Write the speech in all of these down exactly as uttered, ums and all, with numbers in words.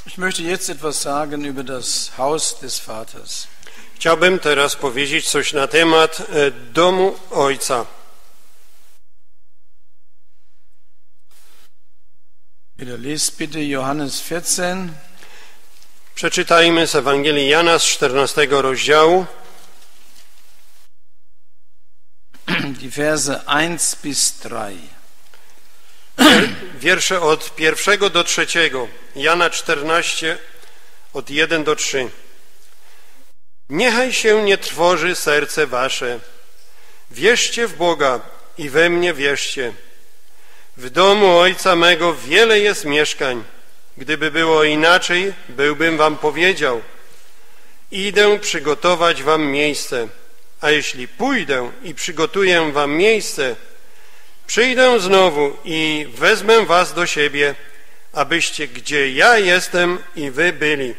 Ich möchte jetzt etwas sagen über das Haus des Vaters. Chciałbym teraz powiedzieć coś na temat domu Ojca. Bitte lest bitte Johannes vierzehn. Przeczytajmy z Ewangelii Jana z czternastego rozdziału. Die Verse eins bis drei. Wiersze od pierwszego do trzeciego. Jana czternaście, od jeden do trzech. Niechaj się nie trwoży serce wasze. Wierzcie w Boga i we mnie wierzcie. W domu Ojca mego wiele jest mieszkań. Gdyby było inaczej, byłbym wam powiedział. Idę przygotować wam miejsce. A jeśli pójdę i przygotuję wam miejsce, przyjdę znowu i wezmę was do siebie, abyście gdzie ja jestem i wy byli.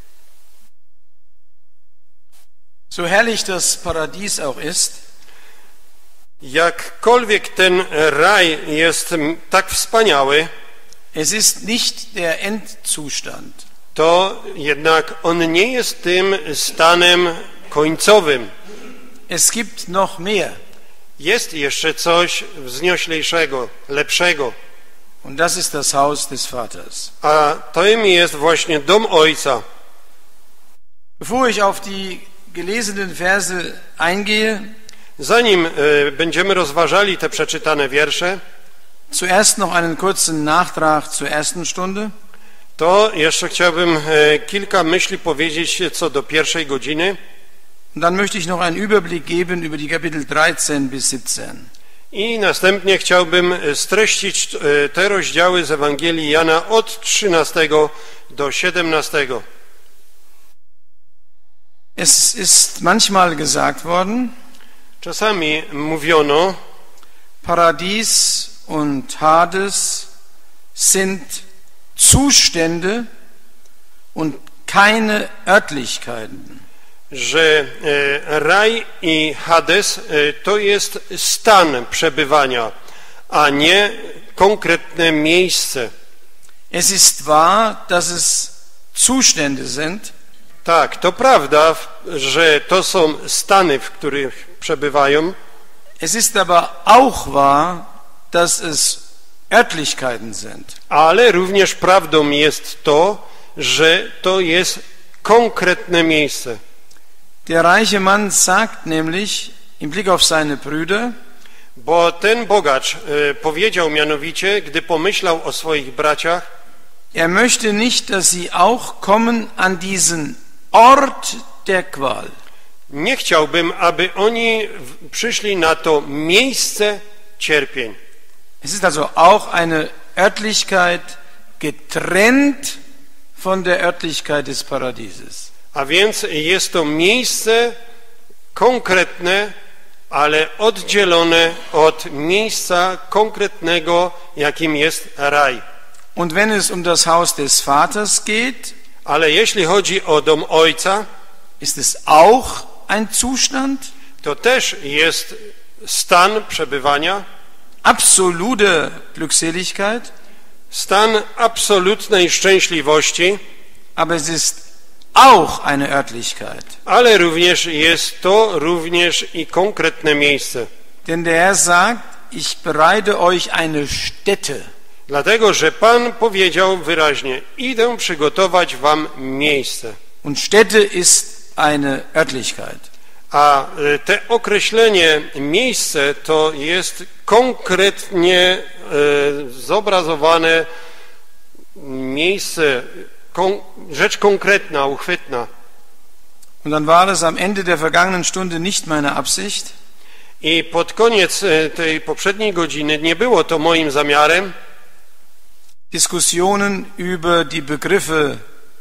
So herrlich das Paradies auch ist, Jakkolwiek ten raj jest tak wspaniały, es ist nicht der Endzustand. to jednak on nie jest tym stanem końcowym. Es gibt noch mehr. Jest jeszcze coś wznioślejszego, lepszego, Und das ist das Haus des Vaters. a tym jest właśnie dom Ojca. Bevor ich auf die gelesenen Verse eingehe, Zanim y, będziemy rozważali te przeczytane wiersze, zuerst noch einen kurzen Nachtrag zur ersten Stunde. to jeszcze chciałbym y, kilka myśli powiedzieć co do pierwszej godziny. Und dann möchte ich noch einen Überblick geben über die Kapitel dreizehn bis siebzehn. I następnie chciałbym streścić y, te rozdziały z Ewangelii Jana od trzynastego do siedemnastego. Es ist manchmal gesagt worden, Czasami mówiono, Paradies und Hades sind Zustände und keine Örtlichkeiten. że e, raj i Hades e, to jest stan przebywania, a nie konkretne miejsce. Es ist wahr, dass es Zustände sind, Tak, to prawda, że to są stany, w których przebywają, es ist aber auch wahr, dass es Örtlichkeiten sind. ale również prawdą jest to, że to jest konkretne miejsce. Der reiche Mann sagt nämlich im Blick auf seine Brüder, Bo ten bogacz e, powiedział mianowicie, gdy pomyślał o swoich braciach, er möchte nicht, dass sie auch kommen an diesen Ort der Qual. nie chciałbym, aby oni w- przyszli na to miejsce cierpień. Es ist also auch eine Örtlichkeit getrennt von der Örtlichkeit des Paradieses. A więc jest to miejsce konkretne, ale oddzielone od miejsca konkretnego, jakim jest raj. Und wenn es um das Haus des Vaters geht, Ale jeśli chodzi o dom Ojca, ist es auch ein Zustand, to też jest stan przebywania, absolute Glückseligkeit, stan absolutnej szczęśliwości, aber es ist auch eine Örtlichkeit. ale również jest to również i konkretne miejsce. Denn der Herr sagt, ich bereite euch eine Stätte. Dlatego, że Pan powiedział wyraźnie, idę przygotować wam miejsce. Und Stätte ist eine Örtlichkeit. A e, te określenie miejsce to jest konkretnie e, zobrazowane miejsce, kon, rzecz konkretna, uchwytna. Und dann war es am Ende der vergangenen Stunde nicht meine Absicht, I pod koniec e, tej poprzedniej godziny nie było to moim zamiarem Diskussionen über die Begriffe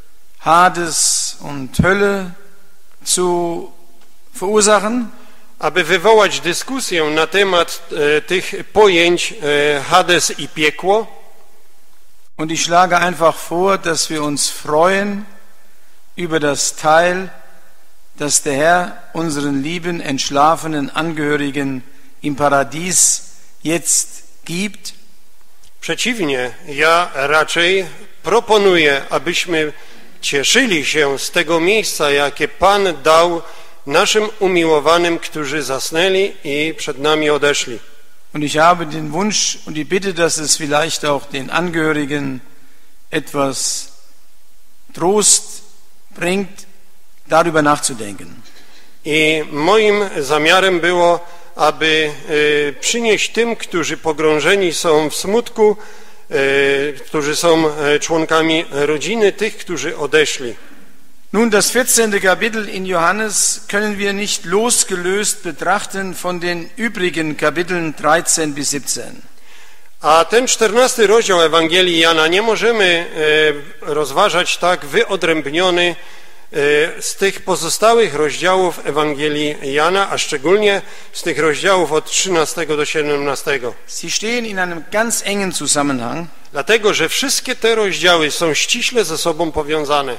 Hades und Hölle zu verursachen, aby wywołać dyskusję na temat e, tych pojęć e, Hades i piekło. und ich schlage einfach vor, dass wir uns freuen über das Teil, das der Herr unseren lieben, entschlafenen Angehörigen im Paradies jetzt gibt. Przeciwnie, ja raczej proponuję, abyśmy cieszyli się z tego miejsca, jakie Pan dał naszym umiłowanym, którzy zasnęli i przed nami odeszli. Und ich habe den Wunsch und die Bitte, dass es vielleicht auch den Angehörigen etwas Trost bringt, darüber nachzudenken. I moim zamiarem było, aby y, przynieść tym, którzy pogrążeni są w smutku, y, którzy są y, członkami rodziny, tych, którzy odeszli. Nun, das vierzehnte Kapitel in Johannes können wir nicht losgelöst betrachten von den übrigen Kapiteln dreizehn bis siebzehn. A ten czternasty rozdział Ewangelii Jana nie możemy e, rozważać tak wyodrębniony e, z tych pozostałych rozdziałów Ewangelii Jana, a szczególnie z tych rozdziałów od trzynastego do siedemnastego. Sie stehen in einem ganz engen Zusammenhang. Dlatego, że wszystkie te rozdziały są ściśle ze sobą powiązane.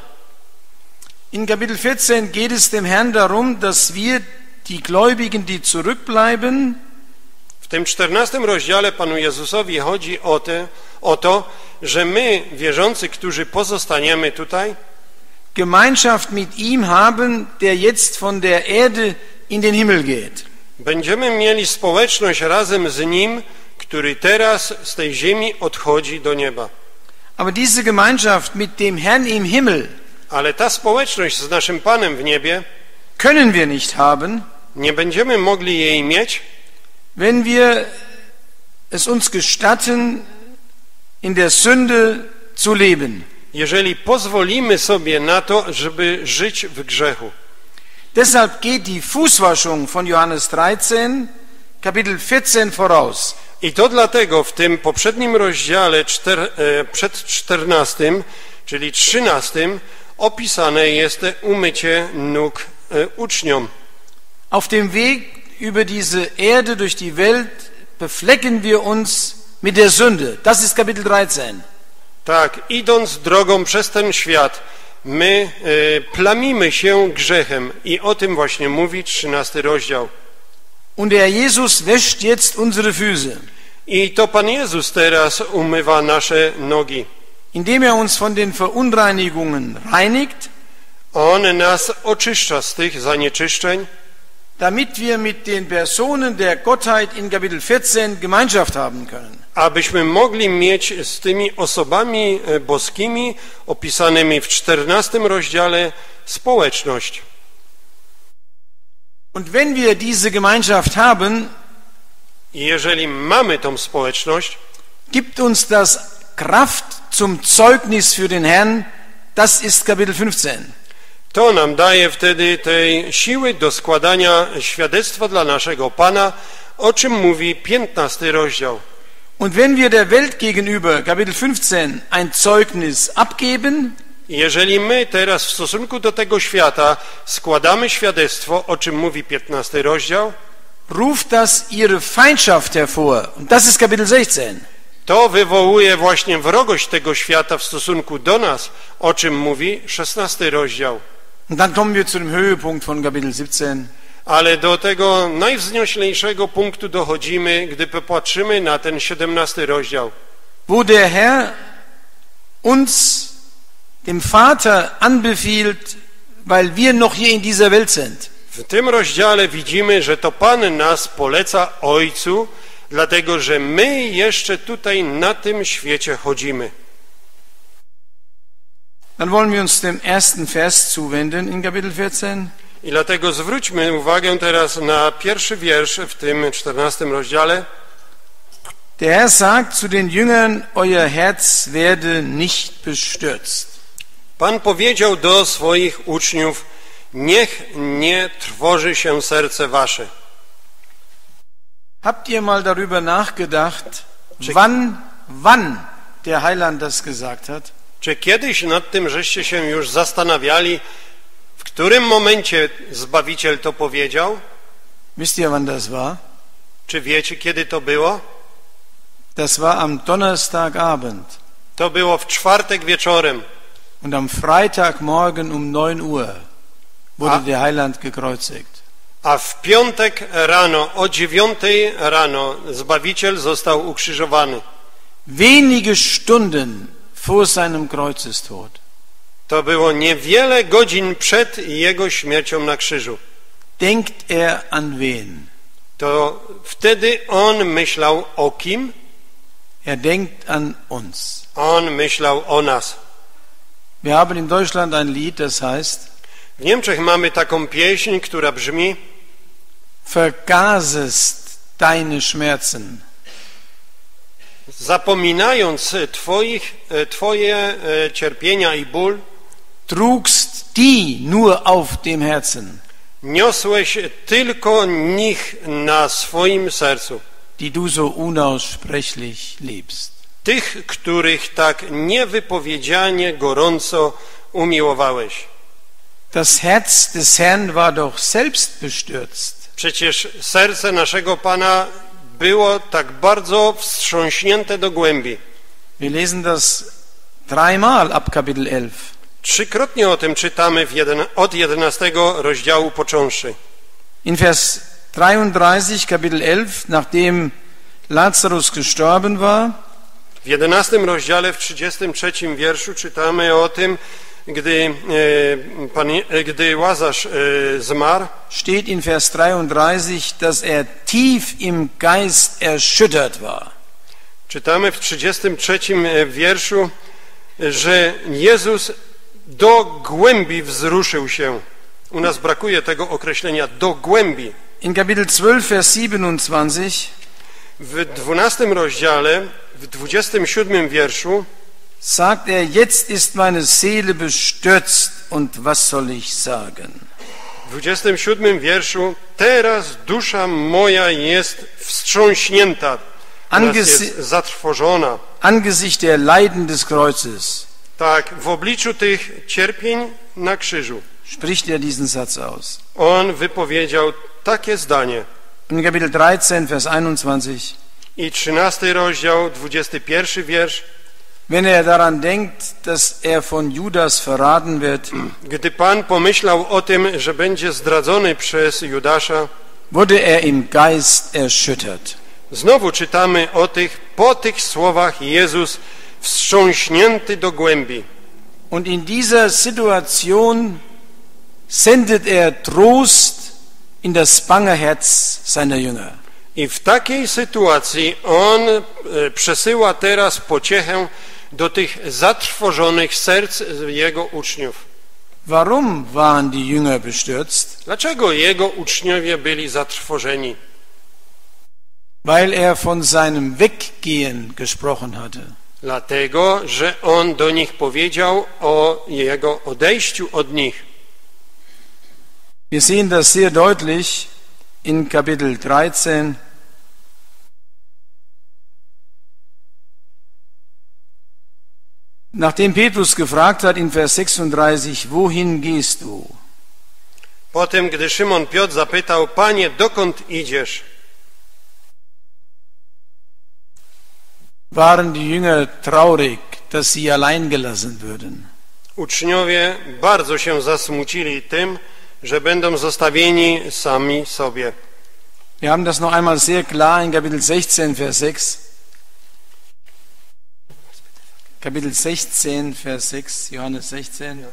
In Kapitel vierzehn geht es dem Herrn darum, dass wir die Gläubigen, die zurückbleiben, w tym czternastym rozdziale Panu Jezusowi chodzi o, te, o to, że my, wierzący, którzy pozostaniemy tutaj, Gemeinschaft mit ihm haben, der jetzt von der Erde in den Himmel geht. Będziemy mieli społeczność razem z Nim, który teraz z tej ziemi odchodzi do nieba. Aber diese Gemeinschaft mit dem Herrn im Himmel Ale ta społeczność z naszym Panem w niebie können wir nicht haben, nie będziemy mogli jej mieć, wenn wir es uns gestatten, in der Sünde zu leben. jeżeli pozwolimy sobie na to, żeby żyć w grzechu. Deshalb geht die Fußwaschung von Johannes dreizehn, Kapitel vierzehn voraus. I to dlatego w tym poprzednim rozdziale czter, e, przed czternastym, czyli trzynastym, opisane jest umycie nóg e, uczniom. Auf dem Weg über diese Erde durch die Welt beflecken wir uns mit der Sünde. Das ist Kapitel dreizehn. Tak, idąc drogą przez ten świat, my e, plamimy się grzechem i o tym właśnie mówi trzynasty rozdział. Und der Jesus wäscht jetzt unsere Füße, I to Pan Jezus teraz umywa nasze nogi. indem er uns von den Verunreinigungen reinigt, On nas oczyszcza z tych zanieczyszczeń, damit wir mit den Personen der Gottheit in Kapitel vierzehn Gemeinschaft haben können. abyśmy mogli mieć z tymi osobami boskimi opisanymi w czternastym rozdziale społeczność. Und wenn wir diese Gemeinschaft haben, I jeżeli mamy tą społeczność, gibt uns das Kraft zum Zeugnis für den Herrn. Das ist Kapitel fünfzehn. to nam daje wtedy tej siły do składania świadectwa dla naszego Pana, o czym mówi piętnasty rozdział. Und wenn wir der Welt gegenüber, Kapitel fünfzehn, ein Zeugnis abgeben, Jeżeli my teraz w stosunku do tego świata składamy świadectwo, o czym mówi piętnasty rozdział, ruft das ihre Feindschaft hervor. Und das ist Kapitel sechzehn. to wywołuje właśnie wrogość tego świata w stosunku do nas, o czym mówi szesnasty rozdział. Und dann kommen wir zu dem Höhepunkt von Kapitel siebzehn. Ale do tego najwznioślejszego punktu dochodzimy, gdy popatrzymy na ten siedemnasty rozdział, Wo der Herr uns dem Vater anbefiehlt, weil wir noch hier in dieser Welt sind. W tym rozdziale widzimy, że to Pan nas poleca Ojcu, dlatego że my jeszcze tutaj na tym świecie chodzimy. Dann wollen wir uns dem ersten Vers zuwenden in Kapitel vierzehn. I dlatego zwróćmy uwagę teraz na pierwszy wiersz w tym czternastym rozdziale. Der Herr sagt zu den Jüngern, euer Herz werde nicht bestürzt. Pan powiedział do swoich uczniów, niech nie trwoży się serce wasze. Habt ihr mal darüber nachgedacht, wann, wann der Heiland das gesagt hat? Czy kiedyś nad tym żeście się już zastanawiali, w którym momencie Zbawiciel to powiedział? Wisst ihr, wann das war? Czy wiecie, kiedy to było? Das war am Donnerstagabend. To było w czwartek wieczorem, Und am Freitagmorgen um neun Uhr wurde Ah. der Heiland gekreuzigt. a w piątek rano, o dziewiątej rano, Zbawiciel został ukrzyżowany. Wenige Stunden vor seinem Kreuzestod. To było niewiele godzin przed jego śmiercią na krzyżu. Denkt er an wen? To wtedy on myślał o kim? Er denkt an uns. On myślał o nas. Wir haben in Deutschland ein Lied, das heißt: W Niemczech mamy taką pieśń, która brzmi: Vergasest deine Schmerzen. Zapominając twoich, twoje cierpienia i ból, trugst die nur auf dem Herzen, niosłeś tylko nich na swoim sercu, die du so unaussprechlich liebst. Tych, których tak niewypowiedzianie gorąco umiłowałeś. Das Herz des Herrn war doch selbst bestürzt. Przecież serce naszego Pana było tak bardzo wstrząśnięte do głębi. Wir lesen das dreimal ab Kapitel elf. Trzykrotnie o tym czytamy w jeden, od jedenastego rozdziału począwszy. In Vers dreiunddreißig, Kapitel elf, nachdem Lazarus gestorben war, w jedenastym rozdziale, w trzydziestym trzecim wierszu czytamy o tym, gdy, e, pan, e, gdy Łazarz e, zmarł. Steht in Vers dreiunddreißig, dass er tief im Geist erschüttert war. Czytamy w trzydziestym trzecim wierszu, że Jezus do głębi wzruszył się. U nas brakuje tego określenia do głębi. In Kapitel zwölf, Vers siebenundzwanzig, w dwunastym rozdziale, w dwudziestym siódmym wierszu sagt er: Jetzt ist meine Seele bestürzt und was soll ich sagen? W dwudziestym siódmym wierszu: teraz dusza moja jest wstrząśnięta, Angesi- jest zatrwożona. Angesichts der Leiden des Kreuzes Tak, w obliczu tych cierpień na krzyżu spricht er diesen Satz aus. on wypowiedział takie zdanie. In Kapitel dreizehn, Vers einundzwanzig, I trzynasty rozdział, dwudziesty pierwszy wiersz: wenn er daran denkt, dass er von Judas verraten wird, gdy Pan pomyślał o tym, że będzie zdradzony przez Judasza, wurde er im Geist erschüttert. znowu czytamy o tych, po tych słowach Jezus wstrząśnięty do głębi. Und in dieser Situation sendet er Trost in das bange Herz seiner Jünger. I w takiej sytuacji on e, przesyła teraz pociechę do tych zatrwożonych serc jego uczniów. Warum waren die Jünger bestürzt? Dlaczego jego uczniowie byli zatrwożeni? Weil er von seinem Weggehen gesprochen hatte. Dlatego, że on do nich powiedział o jego odejściu od nich. Wir sehen das sehr deutlich in Kapitel dreizehn. Nachdem Petrus gefragt hat in Vers sechsunddreißig, wohin gehst du? Potem, gdy Szymon Piotr zapytał: Panie, dokąd idziesz? Waren die Jünger traurig, dass sie allein gelassen würden. Uczniowie bardzo się zasmucili tym, że będą zostawieni sami sobie. Wir haben das noch einmal sehr klar in Kapitel sechzehn, Vers sechs. Kapitel sechzehn, Vers sechs, Johannes sechzehn.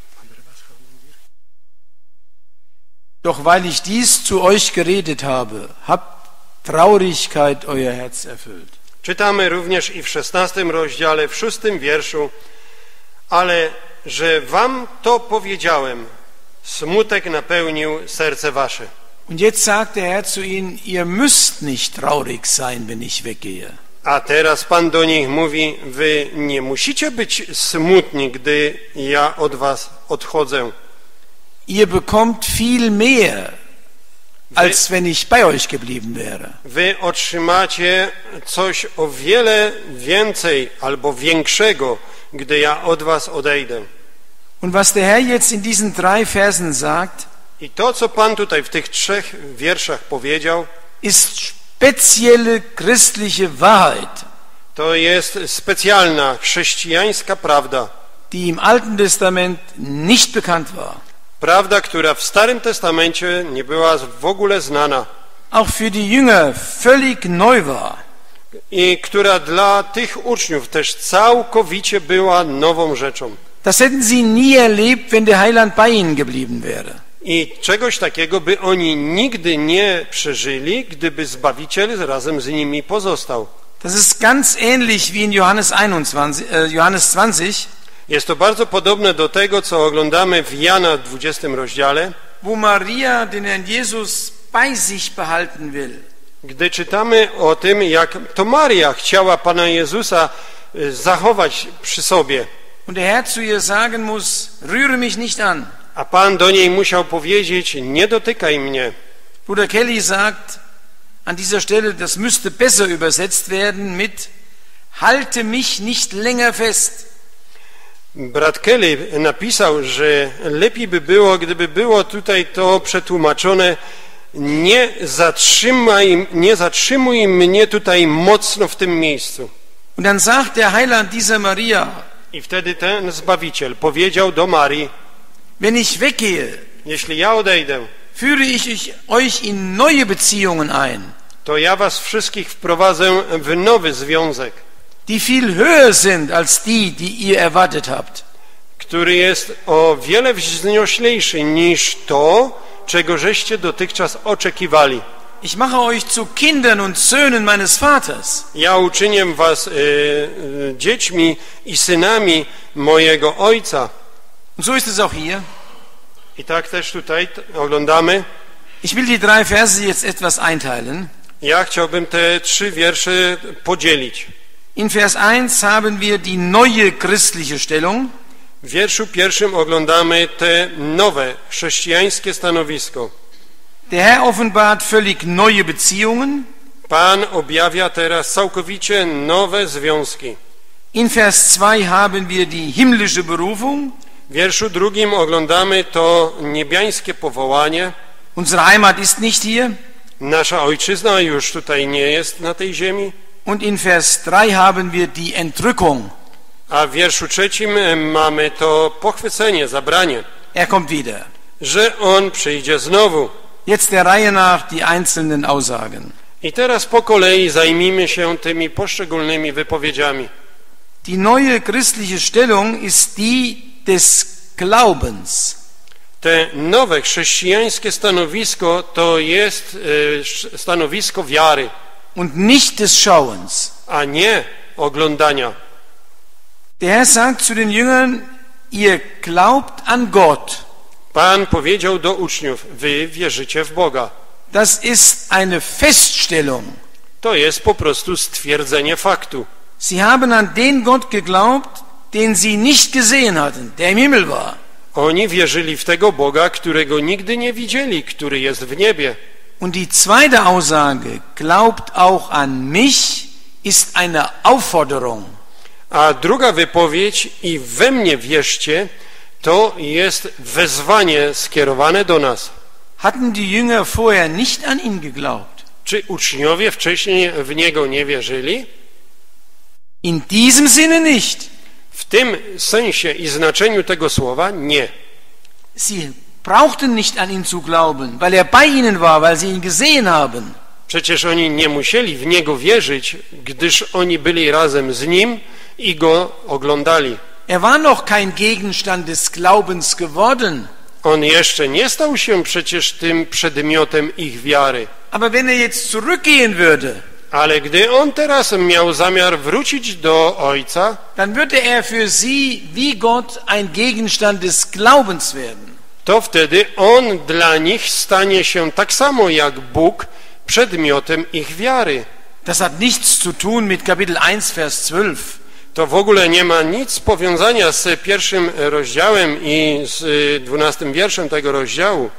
Doch weil ich dies zu euch geredet habe, habt Traurigkeit euer Herz erfüllt. Czytamy również i w szesnastym rozdziale, w szóstym wierszu: ale że wam to powiedziałem, smutek napełnił serce wasze. Und jetzt sagt der Herr zu ihnen, ihr müsst nicht traurig sein, wenn ich weggehe. A teraz Pan do nich mówi: wy nie musicie być smutni, gdy ja od was odchodzę. Ihr bekommt viel mehr, als wenn ich bei euch geblieben wäre. Wy otrzymacie coś o wiele więcej albo większego, gdy ja od was odejdę. Und was der Herr jetzt in diesen drei Versen sagt, I to, co Pan tutaj w tych trzech wierszach powiedział, ist spezielle christliche Wahrheit, to jest specjalna chrześcijańska prawda. die im Alten Testament nicht bekannt war. Prawda, która w Starym Testamencie nie była w ogóle znana. Auch für die Jünger völlig neu war. i która dla tych uczniów też całkowicie była nową rzeczą. Das hätten sie nie erlebt, wenn der Heiland bei ihnen geblieben wäre. I czegoś takiego by oni nigdy nie przeżyli, gdyby Zbawiciel razem z nimi pozostał. Das ist ganz ähnlich wie in Johannes einundzwanzig, äh, Johannes zwanzig, Jest to bardzo podobne do tego, co oglądamy w Jana dwudziestym rozdziale, wo Maria den Herrn Jesus bei sich behalten will. gdy czytamy o tym, jak to Maria chciała Pana Jezusa zachować przy sobie. Und der Herr zu ihr sagen muss, rühre mich nicht an. A Pan do niej musiał powiedzieć, nie dotykaj mnie. Bruder Kelly sagt an dieser Stelle, das müsste besser übersetzt werden mit halte mich nicht länger fest. Brat Kelly napisał, że lepiej by było, gdyby było tutaj to przetłumaczone, nie zatrzymaj, nie zatrzymuj mnie tutaj mocno w tym miejscu. Und dann sagt der Heiland dieser Maria, I wtedy ten Zbawiciel powiedział do Marii, wenn ich weggehe, jeśli ja odejdę, führe ich euch in neue Beziehungen ein, to ja was wszystkich wprowadzę w nowy związek, die viel höher sind als die, die ihr erwartet habt. który jest o wiele wznioślejszy niż to, czego żeście dotychczas oczekiwali. Ich mache euch zu Kindern und Söhnen meines Vaters. Ja uczynię was y, y, dziećmi i synami mojego Ojca. Und so ist es auch hier. I tak też tutaj oglądamy. Ich will die drei Verse jetzt etwas einteilen. Ja chciałbym te trzy wiersze podzielić. In Vers eins haben wir die neue christliche Stellung. W wierszu pierwszym oglądamy te nowe chrześcijańskie stanowisko. Der Herr offenbart völlig neue Beziehungen. Pan objawia teraz całkowicie nowe związki. In Vers zwei haben wir die himmlische Berufung. W wierszu drugim oglądamy to niebiańskie powołanie. Unsere Heimat ist nicht hier. Nasza ojczyzna już tutaj nie jest na tej ziemi. Und in Vers drei haben wir die Entrückung. A w wierszu trzecim mamy to pochwycenie, zabranie, Er kommt wieder. że On przyjdzie znowu. Jetzt der Reihe nach die einzelnen Aussagen. I teraz po kolei zajmijmy się tymi poszczególnymi wypowiedziami. Die neue christliche Stellung ist die des Glaubens. Te nowe chrześcijańskie stanowisko to jest e, stanowisko wiary, Und nicht des Schauens. a nie oglądania. Der Herr sagt zu den Jüngern, ihr glaubt an Gott. Pan powiedział do uczniów, wy wierzycie w Boga. Das ist eine Feststellung. To jest po prostu stwierdzenie faktu. Sie haben an den Gott geglaubt, den sie nicht gesehen hatten, der im Himmel war. Oni wierzyli w tego Boga, którego nigdy nie widzieli, który jest w niebie. Und die zweite Aussage, glaubt auch an mich, ist eine Aufforderung. A druga wypowiedź, i we mnie wierzcie, to jest wezwanie skierowane do nas. Hatten die Jünger vorher nicht an ihn geglaubt? Czy uczniowie wcześniej w Niego nie wierzyli? In diesem Sinne nicht. W tym sensie i znaczeniu tego słowa nie. Sie brauchten nicht an ihn zu glauben, weil er bei ihnen war, weil sie ihn gesehen haben. Przecież oni nie musieli w Niego wierzyć, gdyż oni byli razem z Nim i Go oglądali. Er war noch kein Gegenstand des Glaubens geworden. On jeszcze nie stał się przecież tym przedmiotem ich wiary. Aber wenn er jetzt zurückgehen würde, Ale gdy on teraz miał zamiar wrócić do Ojca, dann würde er für sie wie Gott ein Gegenstand des Glaubens werden. to wtedy on dla nich stanie się tak samo jak Bóg przedmiotem ich wiary. Das hat nichts zu tun mit Kapitel eins, Vers zwölf. To w ogóle nie ma nic powiązania z pierwszym rozdziałem i z dwunastym wierszem tego rozdziału.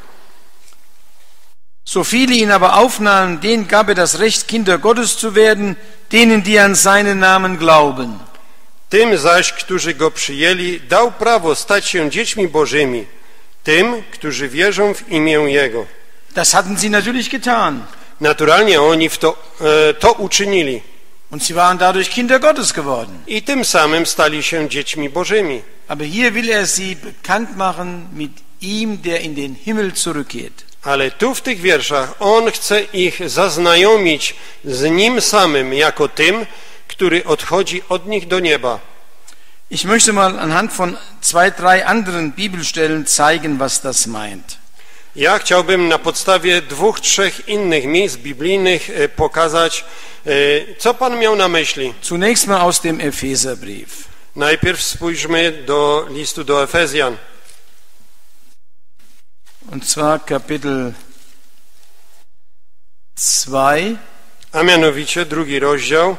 So viele ihn aber aufnahmen, denen gab er das Recht, Kinder Gottes zu werden, denen, die an seinen Namen glauben. Tym zaś, którzy go przyjęli, dał prawo stać się dziećmi Bożymi, tym, którzy wierzą w imię Jego. Das hatten sie natürlich getan. Naturalnie oni w to, e, to uczynili. Und sie waren dadurch Kinder Gottes geworden. I tym samym stali się dziećmi Bożymi. Aber hier will er sie bekannt machen mit ihm, der in den Himmel zurückgeht. Ale tu w tych wierszach on chce ich zaznajomić z nim samym jako tym, który odchodzi od nich do nieba. Ich möchte mal anhand von zwei, drei anderen Bibelstellen zeigen, was das meint. Ja chciałbym na podstawie dwóch, trzech innych miejsc biblijnych pokazać, co Pan miał na myśli. Zunächst mal aus dem Epheserbrief. Najpierw spójrzmy do listu do Efezjan. Und zwar Kapitel zwei. A mianowicie drugi rozdział.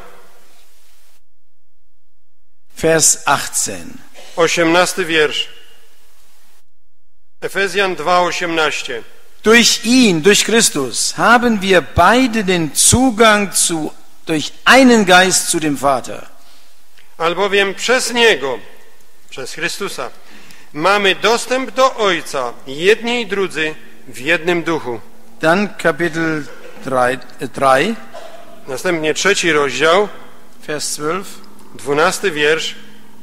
Vers achtzehn. osiemnasty wiersz. Efezjan dwa, osiemnaście. Durch ihn, durch Christus, haben wir beide den Zugang zu, durch einen Geist zu dem Vater. Albowiem przez Niego, przez Chrystusa, mamy dostęp do Ojca, jedni i drudzy, w jednym duchu. Dann Kapitel drei. Następnie trzeci rozdział, Vers zwölf. dwunasty wiersz.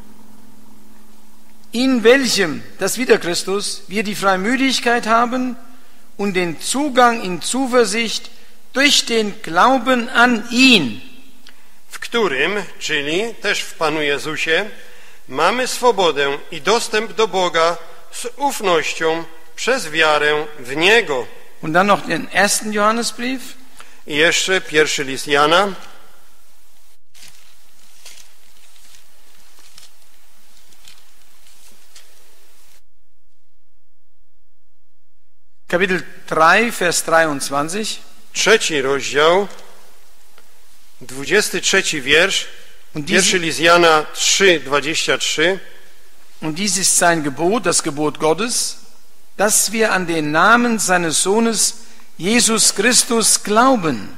In welchem, das wieder Christus, wir die Freimütigkeit haben und den Zugang in Zuversicht durch den Glauben an ihn. W którym, czyli też w Panu Jezusie, mamy swobodę i dostęp do Boga z ufnością przez wiarę w Niego. Und dann noch den ersten Johannesbrief. I jeszcze pierwszy list Jana. Kapitel drei, Vers dreiundzwanzig. Trzeci rozdział, dwudziesty trzeci wiersz. Und dies, Pierwszy list Jana trzy, dwadzieścia trzy. und dies ist sein Gebot, das Gebot Gottes, dass wir an den Namen seines Sohnes Jesus Christus glauben.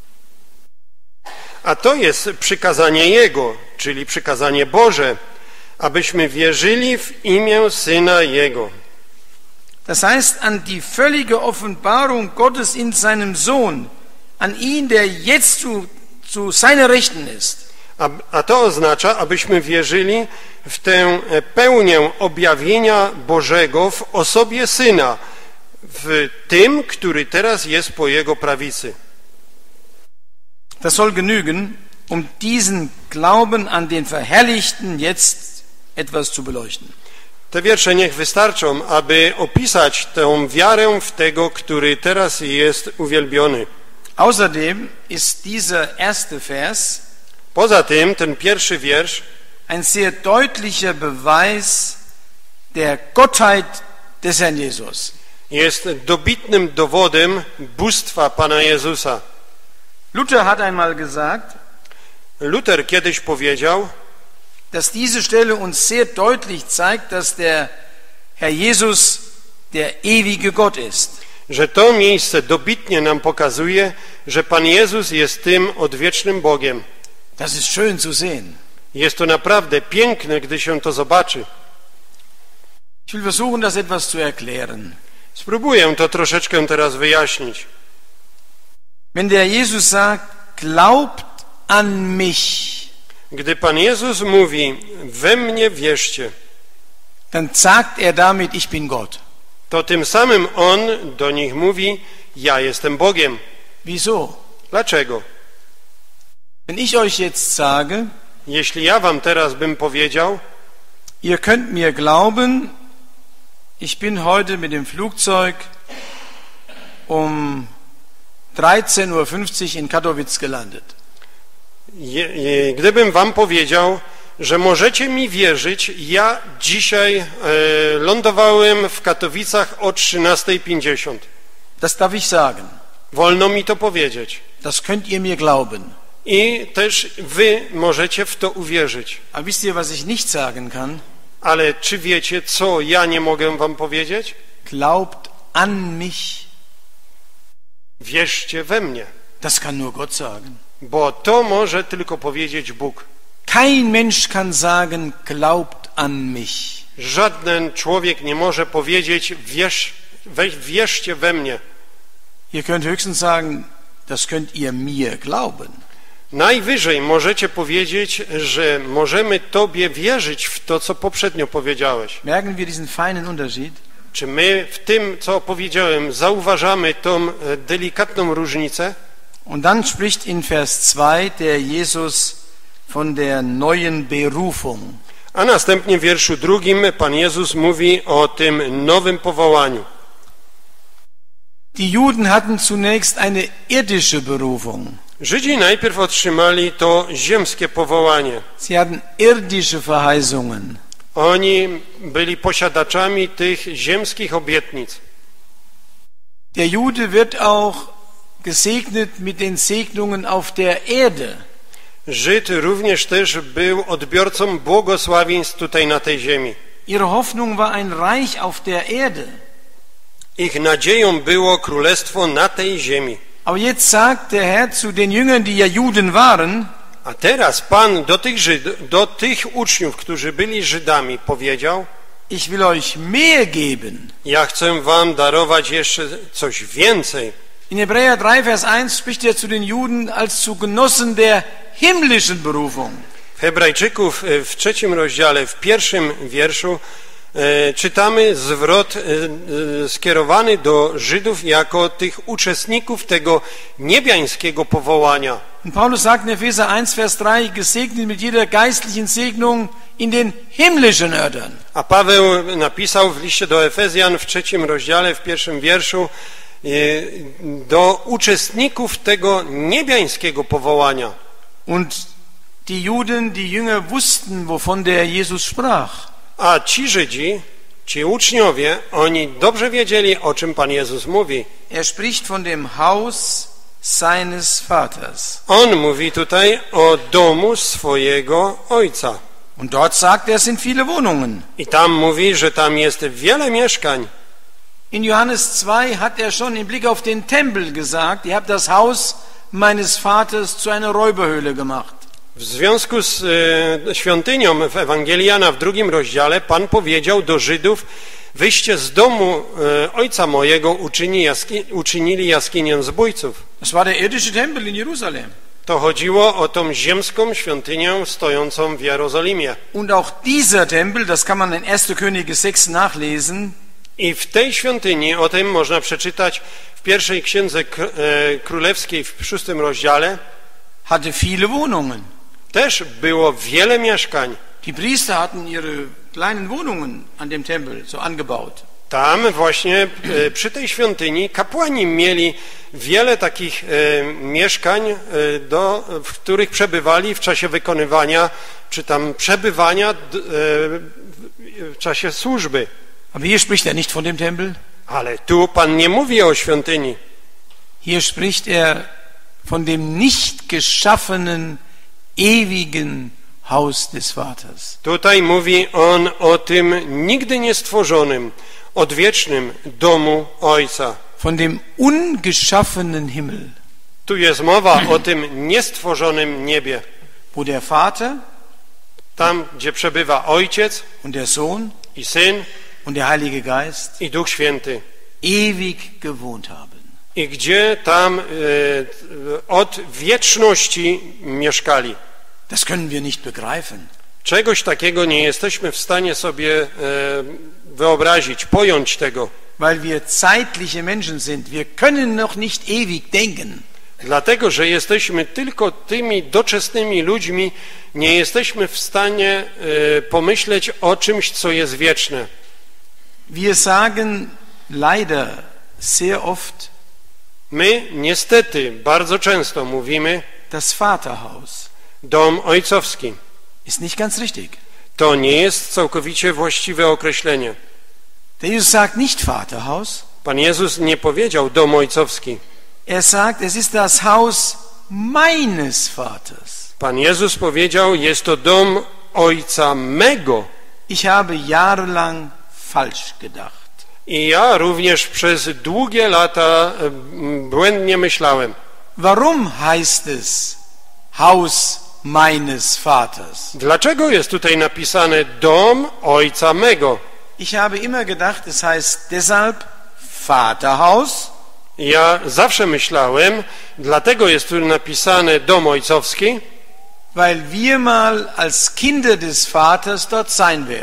A to jest przykazanie Jego, czyli przykazanie Boże, abyśmy wierzyli w imię Syna Jego. Das heißt, an die völlige Offenbarung Gottes in seinem Sohn, an ihn, der jetzt zu, zu seiner Rechten ist. A, a to oznacza, abyśmy wierzyli w tę pełnię objawienia Bożego w osobie Syna, w tym, który teraz jest po Jego prawicy. Das soll genügen, um diesen Glauben an den Verherrlichten jetzt etwas zu beleuchten. Te wiersze niech wystarczą, aby opisać tę wiarę w tego, który teraz jest uwielbiony. Außerdem ist dieser erste Vers Poza tym, ten pierwszy wiersz ein sehr deutlicher Beweis der Gottheit des Herrn Jesus. jest dobitnym dowodem bóstwa Pana Jezusa. Luther hat einmal gesagt, Luther kiedyś powiedział, dass diese Stelle uns sehr deutlich zeigt, dass der Herr Jesus der ewige Gott ist. że to miejsce dobitnie nam pokazuje, że Pan Jezus jest tym odwiecznym Bogiem. Das ist schön zu sehen. Jest to naprawdę piękne, gdy się to zobaczy. Ich will versuchen, das etwas zu erklären. Spróbuję to troszeczkę teraz wyjaśnić. Wenn der Jesus sagt, glaubt an mich, Gdy Pan Jezus mówi, we mnie wierzcie, dann sagt er damit, ich bin Gott. to tym samym On do nich mówi, ja jestem Bogiem. Wieso? Dlaczego? Wenn ich euch jetzt sage, Jeśli ja wam teraz bym powiedział, ihr könnt mir glauben, ich bin heute mit dem Flugzeug um dreizehn Uhr fünfzig in Katowice gelandet. je, je, gdybym wam powiedział, że możecie mi wierzyć, ja dzisiaj e, lądowałem w Katowicach o trzynasta pięćdziesiąt. Das darf ich sagen. Wolno mi to powiedzieć. Das könnt ihr mir glauben. I też wy możecie w to uwierzyć. Aber wisst ihr, was ich nicht sagen kann? Ale czy wiecie, co ja nie mogę wam powiedzieć? Glaubt an mich. Wierzcie we mnie, Das kann nur Gott sagen. bo to może tylko powiedzieć Bóg. Kein Mensch kann sagen, glaubt an mich. Żaden człowiek nie może powiedzieć, wierz, we, wierzcie we mnie. Ihr könnt höchstens sagen, das könnt ihr mir glauben. Najwyżej możecie powiedzieć, że możemy Tobie wierzyć w to, co poprzednio powiedziałeś. Merken wir diesen feinen Unterschied? Czy my w tym, co powiedziałem, zauważamy tą delikatną różnicę? Und dann spricht in Vers zwei der Jesus von der neuen Berufung. A następnie w wierszu drugim Pan Jezus mówi o tym nowym powołaniu. Die Juden hatten zunächst eine irdische Berufung. Żydzi najpierw otrzymali to ziemskie powołanie. Sie hatten irdische Verheißungen. Oni byli posiadaczami tych ziemskich obietnic. Der Jude wird auch gesegnet mit den Segnungen auf der Erde. Żyd również też był odbiorcą błogosławieństw tutaj na tej ziemi. Ihre Hoffnung war ein Reich auf der Erde. Ich nadzieją było królestwo na tej ziemi. Aber jetzt sagt der Herr zu den Jüngern, die ja Juden waren, A teraz Pan do tych, Żyd, do tych uczniów, którzy byli Żydami, powiedział: ich will euch mehr geben. Ja chcę wam darować jeszcze coś więcej. In Hebräer drei, Vers eins spricht er zu den Juden als zu Genossen der himmlischen Berufung. W Hebrajczyków w trzecim rozdziale, w pierwszym wierszu e, czytamy zwrot e, e, skierowany do Żydów jako tych uczestników tego niebiańskiego powołania. Und Paulus sagt in Epheser eins, Vers drei, gesegnet mit jeder geistlichen Segnung in den himmlischen Örtern. A Paweł napisał w liście do Efezjan w trzecim rozdziale, w pierwszym wierszu do uczestników tego niebiańskiego powołania. Und die Juden, die Jünger wussten, wovon der Jesus sprach. A ci Żydzi, ci uczniowie, oni dobrze wiedzieli, o czym Pan Jezus mówi. Er spricht von dem Haus seines Vaters. On mówi tutaj o domu swojego Ojca. Und dort sagt er, es sind viele Wohnungen. I tam mówi, że tam jest wiele mieszkań. In Johannes zwei hat er schon im Blick auf den Tempel gesagt, ihr habt das Haus meines Vaters zu einer Räuberhöhle gemacht. W związku z e, świątynią w Ewangelii Jana w drugim rozdziale Pan powiedział do Żydów: wyście z domu e, Ojca mojego uczyni jaski, uczynili jaskinię zbójców. Das war der irdische Tempel in Jerusalem. To chodziło o tą ziemską świątynię stojącą w Jerozolimie. Und auch dieser Tempel, das kann man in erster Könige sechs nachlesen, I w tej świątyni, o tym można przeczytać w pierwszej księdze królewskiej w szóstym rozdziale, hatte viele Wohnungen. też było wiele mieszkań. Die Priester hatten ihre kleinen Wohnungen an dem Tempel so angebaut. Tam właśnie przy tej świątyni kapłani mieli wiele takich mieszkań, do, w których przebywali w czasie wykonywania, czy tam przebywania w czasie służby. Aber hier spricht er nicht von dem Tempel. Ale tu Pan nie mówi o świątyni. Hier spricht er von dem nicht geschaffenen, ewigen Haus des Vaters. Tutaj mówi on o tym nigdy niestworzonym, odwiecznym domu Ojca. Von dem ungeschaffenen Himmel. Tu jest mowa o tym niestworzonym niebie. Wo der Vater, tam gdzie przebywa Ojciec und der Sohn i Syn und der Heilige Geist i Duch Święty. ewig gewohnt haben. I gdzie tam e, od wieczności mieszkali. Das können wir nicht begreifen. Czegoś takiego nie jesteśmy w stanie sobie e, wyobrazić, pojąć tego. Weil wir zeitliche Menschen sind. Wir können noch nicht ewig denken. Dlatego, że jesteśmy tylko tymi doczesnymi ludźmi, nie jesteśmy w stanie e, pomyśleć o czymś, co jest wieczne. Wir sagen leider sehr oft, My niestety bardzo często mówimy, das Vaterhaus dom ojcowski. ist nicht ganz richtig. To nie jest całkowicie właściwe określenie. Der Jesus sagt nicht Vaterhaus. Pan Jezus nie powiedział dom ojcowski. Er sagt, es ist das Haus meines Vaters. Pan Jezus powiedział, jest to dom Ojca mego. Ich habe jahrelang falsch gedacht. I ja również przez długie lata błędnie myślałem. Warum heißt es Haus meines Vaters? Dlaczego jest tutaj napisane dom Ojca mego? Ich habe immer gedacht, es heißt deshalb Vaterhaus. Ja zawsze myślałem, dlatego jest tu napisane dom ojcowski, weil wir mal als Kinder des Vaters dort sein werden.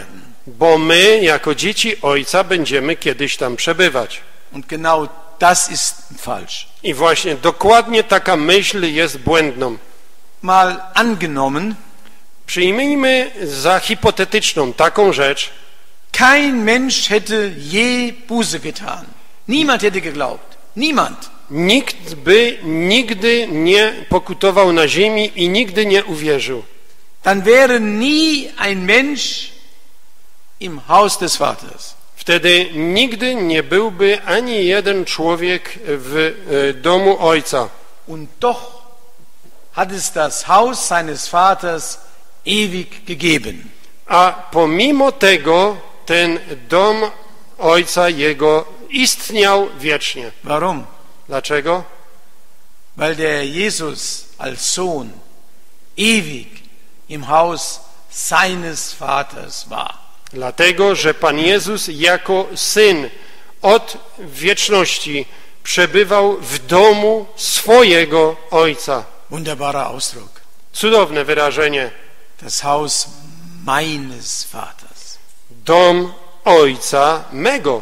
bo my jako dzieci Ojca będziemy kiedyś tam przebywać. Und genau das ist falsch. I właśnie dokładnie taka myśl jest błędną. Mal angenommen, Przyjmijmy za hipotetyczną taką rzecz, kein Mensch hätte je Buße getan. Niemand hätte geglaubt. Niemand. nikt by nigdy nie pokutował na ziemi i nigdy nie uwierzył. Dann wäre nie ein Mensch im Haus des Vaters. Wtedy nigdy nie byłby ani jeden człowiek w e, domu Ojca. Und doch hat es das Haus seines Vaters ewig gegeben. A pomimo tego ten dom Ojca Jego istniał wiecznie. Warum? Dlaczego? Weil der Jesus als Sohn ewig im Haus seines Vaters war. Dlatego, że Pan Jezus jako Syn od wieczności przebywał w domu swojego Ojca. Wunderbarer Ausdruck. Cudowne wyrażenie. Das Haus meines Vaters. Dom Ojca mego.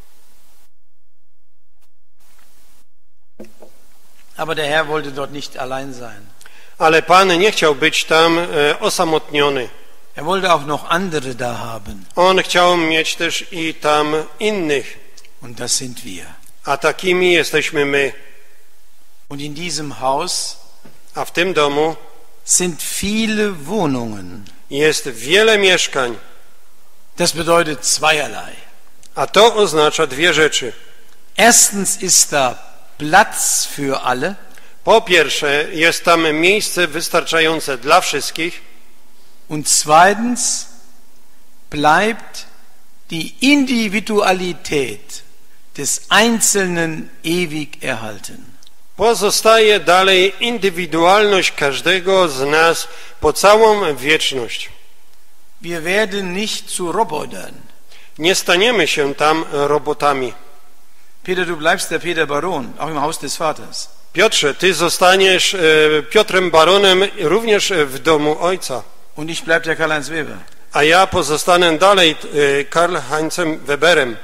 Aber der Herr wollte dort nicht allein sein. Ale Pan nie chciał być tam e, osamotniony. Er wollte auch noch andere da haben. On chciał mieć też i tam innych. Und das sind wir. A takimi jesteśmy my. Und in diesem Haus A w tym domu sind viele Wohnungen. jest wiele mieszkań. Das bedeutet zweierlei. A to oznacza dwie rzeczy. Erstens ist da Platz für alle. Po pierwsze, jest tam miejsce wystarczające dla wszystkich. Und zweitens bleibt die Individualität des Einzelnen ewig erhalten. Pozostaje dalej indywidualność każdego z nas po całą wieczność. Wir werden nicht zu Robotern. Nie staniemy się tam robotami. Peter, du bleibst der Peter Baron, auch im Haus des Vaters. Piotrze, ty zostaniesz e, Piotrem Baronem również w domu Ojca. Und ich bleib der Karl-Heinz Weber. A ja pozostanę dalej e, Karl-Heinzem Weberem.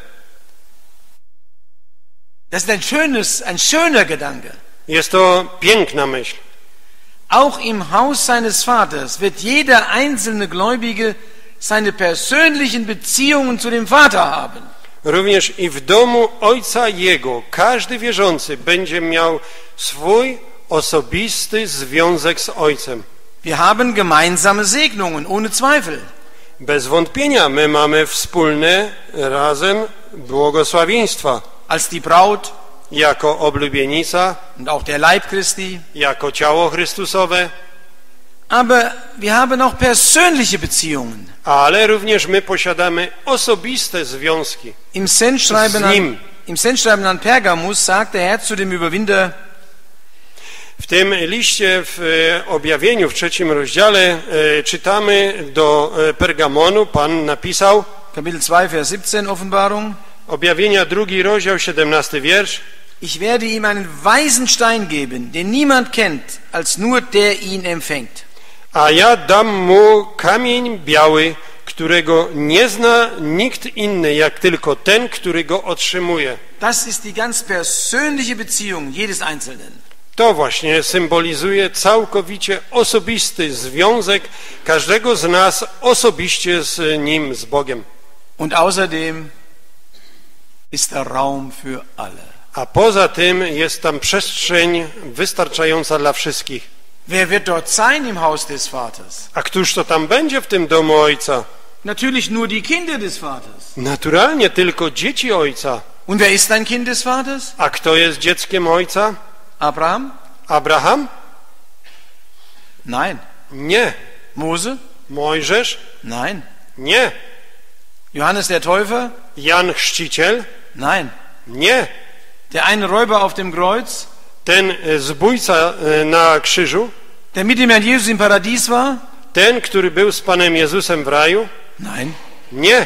Das ist ein schönes, ein schöner Gedanke. Jest to piękna myśl. Auch im Haus seines Vaters wird jeder einzelne Gläubige seine persönlichen Beziehungen zu dem Vater haben. Również i w domu Ojca Jego każdy wierzący będzie miał swój osobisty związek z Ojcem. Wir haben gemeinsame Segnungen, ohne Zweifel. Bez wątpienia my mamy wspólne razem błogosławieństwa. Als die Braut Jako oblubienica, und auch der Leib Christi. jako ciało Chrystusowe, Aber wir haben auch persönliche Beziehungen. ale również my posiadamy osobiste związki Im Sendschreiben z Nim. an, im Sendschreiben an Pergamus sagt der Herr zu dem Überwinder: W tym liście w e, objawieniu w trzecim rozdziale e, czytamy do e, Pergamonu, Pan napisał, Kapitel zwei, Vers siebzehn, Offenbarung: objawienia drugi rozdział, siedemnasty wiersz, Ich werde ihm einen weisen Stein geben, den niemand kennt, als nur der ihn empfängt. a ja dam mu kamień biały, którego nie zna nikt inny, jak tylko ten, który go otrzymuje. Das ist die ganz persönliche Beziehung jedes Einzelnen. To właśnie symbolizuje całkowicie osobisty związek każdego z nas osobiście z Nim, z Bogiem. Und außerdem ist da Raum für alle. A poza tym jest tam przestrzeń wystarczająca dla wszystkich. Wer wird dort sein im Haus des Vaters? A któż to tam będzie w tym domu Ojca? Natürlich nur die Kinder des Vaters. Naturalnie tylko dzieci Ojca. Und wer ist ein Kind des Vaters? A kto jest dzieckiem Ojca? Abraham? Abraham? Nein. Nie. Mose? Mojżesz? Nein. Nie. Johannes der Täufer? Jan Chrzciciel? Nein. Nie. Der eine Räuber auf dem Kreuz? Ten zbójca na krzyżu? Der mit dem Herrn Jesus im Paradies war? Ten, który był z Panem Jezusem w raju? Nein. Nie.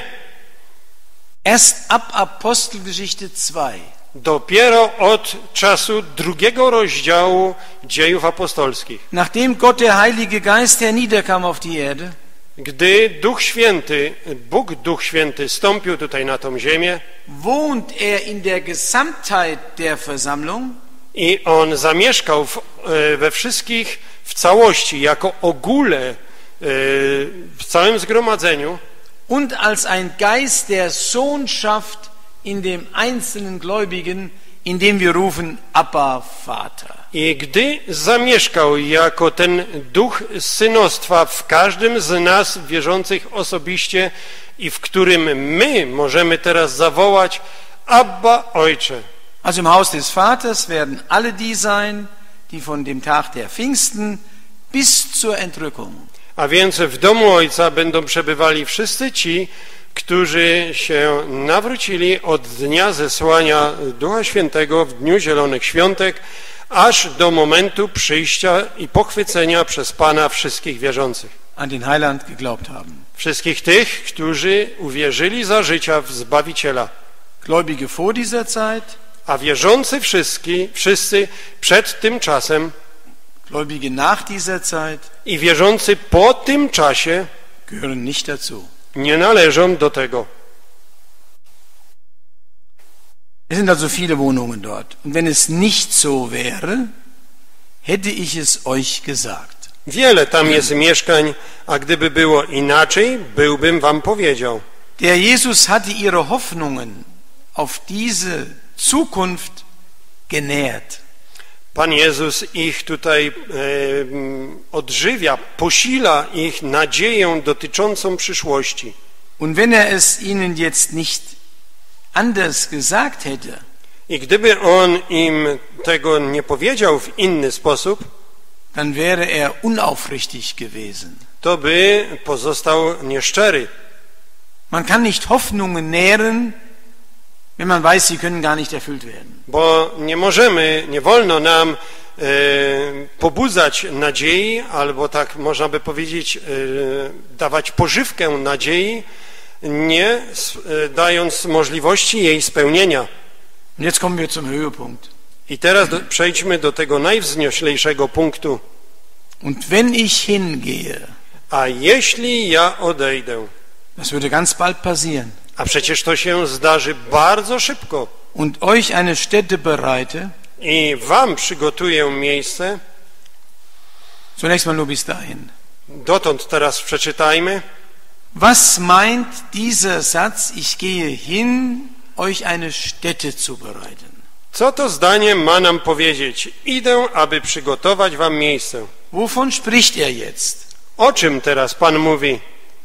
Erst ab Apostelgeschichte zwei. Dopiero od czasu drugiego rozdziału Dziejów Apostolskich. Nachdem Gott der Heilige Geist herniederkam auf die Erde, Gdy Duch Święty, Bóg Duch Święty stąpił tutaj na tą ziemię, wohnt er in der Gesamtheit der Versammlung i On zamieszkał w, we wszystkich w całości, jako ogóle w całym zgromadzeniu und als ein Geist der Sohnschaft in dem einzelnen Gläubigen, in dem wir rufen, Abba, Vater. I gdy zamieszkał jako ten duch synostwa w każdym z nas wierzących osobiście i w którym my możemy teraz zawołać Abba, Ojcze. Also im Haus des Vaters werden alle die sein, die von dem Tag der Pfingsten bis zur Entrückung. A więc w domu Ojca będą przebywali wszyscy ci, którzy się nawrócili od dnia zesłania Ducha Świętego w dniu Zielonych Świątek, aż do momentu przyjścia i pochwycenia przez Pana wszystkich wierzących. An den Heiland geglaubt haben. Wszystkich tych, którzy uwierzyli za życia w Zbawiciela. Gläubige vor dieser Zeit, A wierzący wszyscy, wszyscy przed tym czasem Gläubige nach dieser Zeit i wierzący po tym czasie gehören nicht dazu. nie należą do tego. Es sind also viele Wohnungen dort. Und wenn es nicht so wäre, hätte ich es euch gesagt. Wiele tam jest mieszkań, a gdyby było inaczej, byłbym wam powiedział. Der Jesus hatte ihre Hoffnungen auf diese Zukunft genährt. Pan Jezus ich tutaj e, odżywia, posila ich nadzieję dotyczącą przyszłości. Und wenn er es ihnen jetzt nicht anders gesagt hätte, I gdyby On im tego nie powiedział w inny sposób, dann wäre er unaufrichtig gewesen. to by pozostał nieszczery. Man kann nicht Hoffnungen nähren, wenn man weiß, sie können gar nicht erfüllt werden. Bo nie możemy, nie wolno nam e, pobudzać nadziei, albo tak można by powiedzieć, e, dawać pożywkę nadziei, nie e, dając możliwości jej spełnienia. Und jetzt kommen wir zum Höhepunkt. I teraz do, przejdźmy do tego najwznioślejszego punktu. Und wenn ich hingehe, A jeśli ja odejdę, das würde ganz bald passieren, a przecież to się zdarzy bardzo szybko, und euch eine Stätte bereite, i wam przygotuję miejsce, zunächst mal nur bis dahin. dotąd teraz przeczytajmy. Was meint dieser Satz, ich gehe hin, euch eine Stätte zu bereiten? Co to zdanie ma nam powiedzieć? Idę, aby przygotować wam miejsce. Wovon spricht er jetzt? O czym teraz Pan mówi?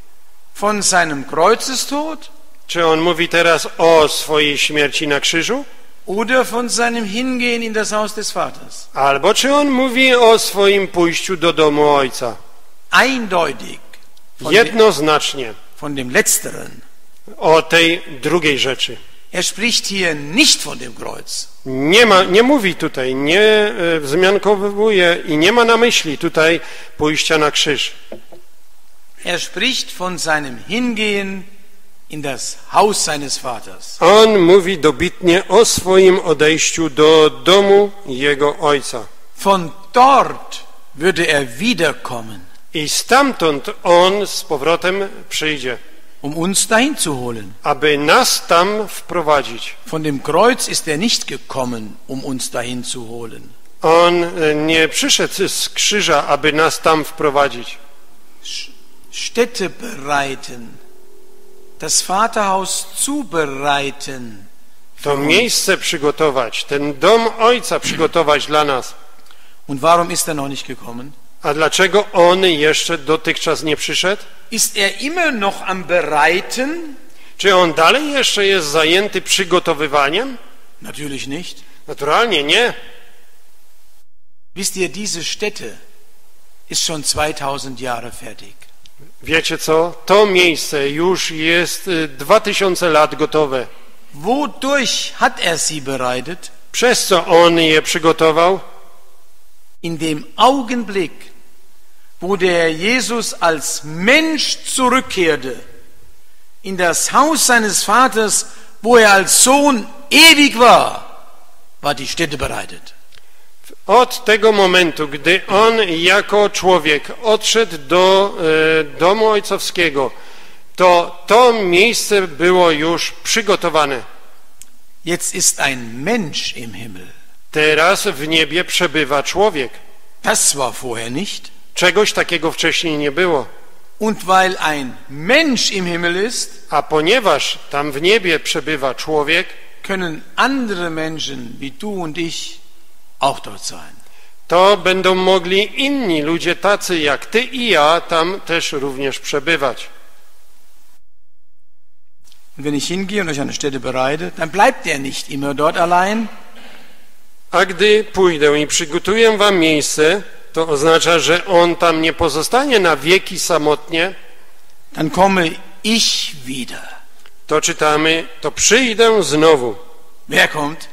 Von seinem Kreuzestod Czy On mówi teraz o swojej śmierci na krzyżu? oder von seinem Hingehen in das Haus des Vaters? Albo czy On mówi o swoim pójściu do domu Ojca? Eindeutig von, de, Jednoznacznie von dem Letzteren. o tej drugiej rzeczy. Er spricht hier nicht von dem Kreuz. Nie, ma, nie mówi tutaj, nie e, wzmiankowuje i nie ma na myśli tutaj pójścia na krzyż. Er spricht von seinem Hingehen in das Haus seines Vaters. On mówi dobitnie o swoim odejściu do domu Jego Ojca. Von dort würde er wiederkommen, I stamtąd On z powrotem przyjdzie, um uns dahin zu holen. aby nas tam wprowadzić. Von dem Kreuz ist er nicht gekommen, um uns dahin zu holen. On nie przyszedł z krzyża, aby nas tam wprowadzić. Stätte bereiten, das Vaterhaus zubereiten. To miejsce przygotować, ten dom Ojca przygotować dla nas. Und warum ist er noch nicht gekommen? A dlaczego On jeszcze dotychczas nie przyszedł? Ist er immer noch am Bereiten? Czy On dalej jeszcze jest zajęty przygotowywaniem? Natürlich nicht. Naturalnie nie. Wisst ihr, diese Stätte ist schon zweitausend Jahre fertig. Wiecie co? To miejsce już jest dwa tysiące lat gotowe. Wodurch hat er sie bereitet? Przez co On je przygotował? In dem Augenblick, wo der Jesus als Mensch zurückkehrte, in das Haus seines Vaters, wo er als Sohn ewig war, war die Stätte bereitet. Od tego momentu, gdy on jako człowiek odszedł do e, domu ojcowskiego, to to miejsce było już przygotowane. Jetzt ist ein Mensch im Himmel. Teraz w niebie przebywa człowiek. Das war vorher nicht. Czegoś takiego wcześniej nie było. Und weil ein Mensch im Himmel ist, A ponieważ tam w niebie przebywa człowiek, können andere Menschen wie du und ich auch dort sein. to będą mogli inni ludzie tacy jak ty i ja tam też również przebywać. Und wenn ich hingehe und euch eine Stätte bereite, dann bleibt er nicht immer dort allein, A gdy pójdę i przygotuję wam miejsce, to oznacza, że on tam nie pozostanie na wieki samotnie. dann komme ich wieder. To czytamy, to przyjdę znowu. Wer kommt?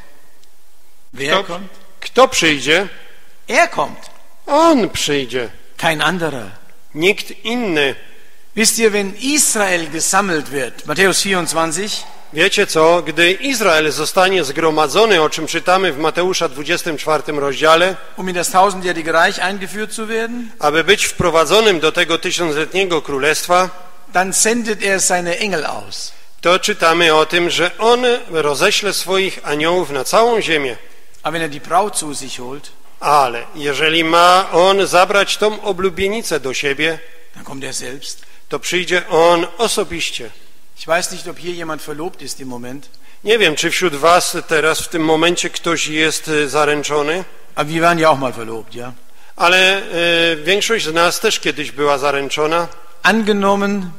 Wer Kto, kommt? kto przyjdzie? Er kommt, On przyjdzie. kein anderer. Nikt inny. Wisst ihr, wenn Israel gesammelt wird, Matthäus vierundzwanzig, Wiecie co? Gdy Izrael zostanie zgromadzony, o czym czytamy w Mateusza dwudziestym czwartym rozdziale, um in das tausendjährige Reich eingeführt zu werden, aby być wprowadzonym do tego tysiącletniego królestwa, dann sendet er seine Engel aus. to czytamy o tym, że on roześle swoich aniołów na całą ziemię. Aber wenn er die Braut zu sich holt, Ale jeżeli ma on zabrać tą oblubienicę do siebie, dann kommt er selbst. to przyjdzie on osobiście. Ich weiß nicht, ob hier jemand verlobt ist im Moment, Nie wiem, czy wśród was teraz w tym momencie ktoś jest zaręczony, aber wir waren ja auch mal verlobt, ja? ale e, większość z nas też kiedyś była zaręczona. Angenommen,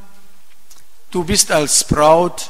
du bist als Braut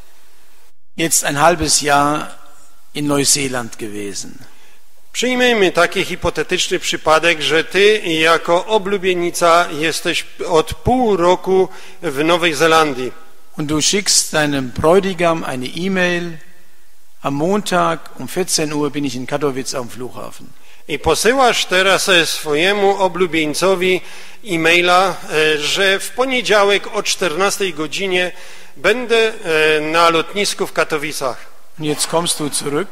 jetzt ein halbes Jahr in Neuseeland gewesen. Przyjmijmy taki hipotetyczny przypadek, że ty jako oblubienica jesteś od pół roku w Nowej Zelandii. Und du schickst deinem Bräutigam eine E-Mail, am Montag um vierzehn Uhr bin ich in Katowice am Flughafen. I posyłasz teraz swojemu oblubieńcowi e-maila, że w poniedziałek o czternastej godzinie będę na lotnisku w Katowicach. Und jetzt kommst du zurück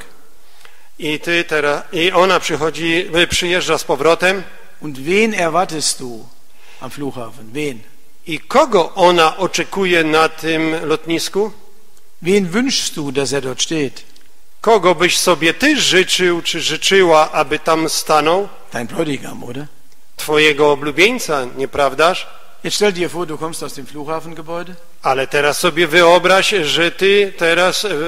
I ty teraz, i ona przychodzi, przyjeżdża z powrotem. und wen erwartest du am Flughafen? Wen? I kogo ona oczekuje na tym lotnisku? Wen wünschst du, dass er dort steht? Kogo byś sobie ty życzył, czy życzyła, aby tam stanął? Dein Bräutigam, oder? Twojego oblubieńca, nieprawdaż? Jetzt stell dir vor, du kommst aus dem Flughafengebäude Ale teraz sobie wyobraź, że ty teraz e, e,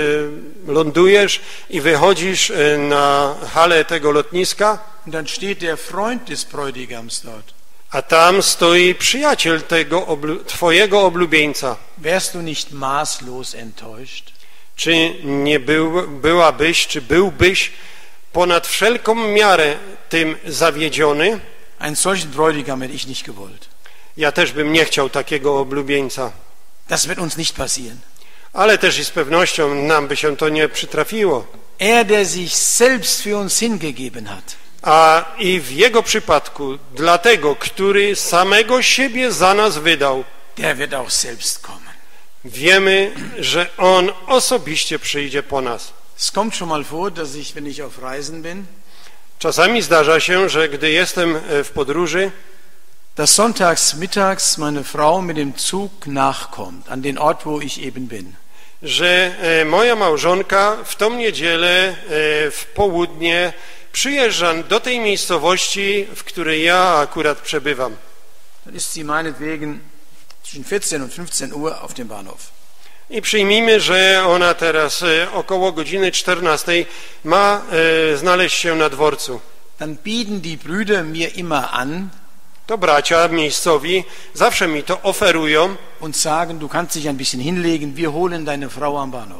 lądujesz i wychodzisz na halę tego lotniska, und dann steht der Freund des Bräutigams dort. a tam stoi przyjaciel tego oblu- twojego oblubieńca. Wärst du nicht maßlos enttäuscht? Czy nie był, byłabyś, czy byłbyś ponad wszelką miarę tym zawiedziony? Einen solchen Bräutigam hätte ich nicht gewollt. Ja też bym nie chciał takiego oblubieńca. Das wird uns nicht passieren. Ale też i z pewnością nam by się to nie przytrafiło. Er, der sich selbst für uns hingegeben hat, A i w jego przypadku, dla tego, który samego siebie za nas wydał, der wird auch selbst kommen. wiemy, że on osobiście przyjdzie po nas. Es kommt schon mal vor, dass ich, wenn ich auf Reisen bin, Czasami zdarza się, że gdy jestem w podróży, dass sonntags mittags meine Frau mit dem Zug nachkommt, an den Ort, wo ich eben bin. że moja małżonka w tą niedzielę w południe przyjeżdża do tej miejscowości, w której ja akurat przebywam. Dann ist sie meinetwegen zwischen vierzehn und fünfzehn Uhr auf dem Bahnhof. I przyjmijmy, że ona teraz około godziny czternastej ma znaleźć się na dworcu. Dann bieten die Brüder mir immer an To bracia miejscowi zawsze mi to oferują und sagen, du kannst dich ein bisschen hinlegen, wir holen deine Frau am Bahnhof.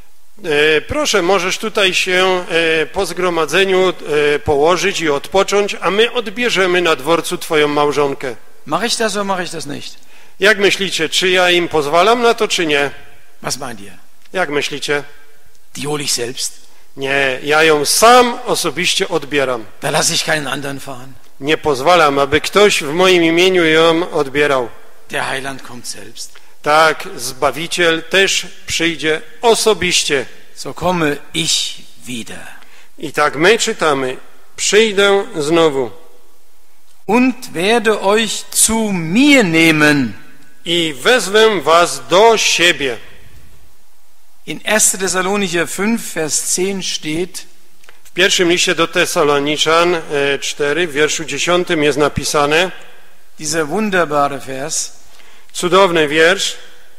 E, proszę, możesz tutaj się e, po zgromadzeniu e, położyć i odpocząć, a my odbierzemy na dworcu twoją małżonkę. Mach ich das oder mache ich das nicht? Jak myślicie, czy ja im pozwalam na to, czy nie? Was meint ihr? Jak myślicie? Die hole ich selbst. Nie, ja ją sam osobiście odbieram. Da lasse ich keinen anderen fahren. Nie pozwalam, aby ktoś w moim imieniu ją odbierał. Der Heiland kommt selbst. Tak, Zbawiciel też przyjdzie osobiście. So komme ich wieder. I tak my czytamy, przyjdę znowu und werde euch zu mir nehmen. i wezwę was do siebie. In erster Thessalonicher fünf, Vers zehn steht: W pierwszym liście do Tesaloniczan cztery, w wierszu dziesiątym jest napisane, dieser wunderbare Vers, cudowny wiersz,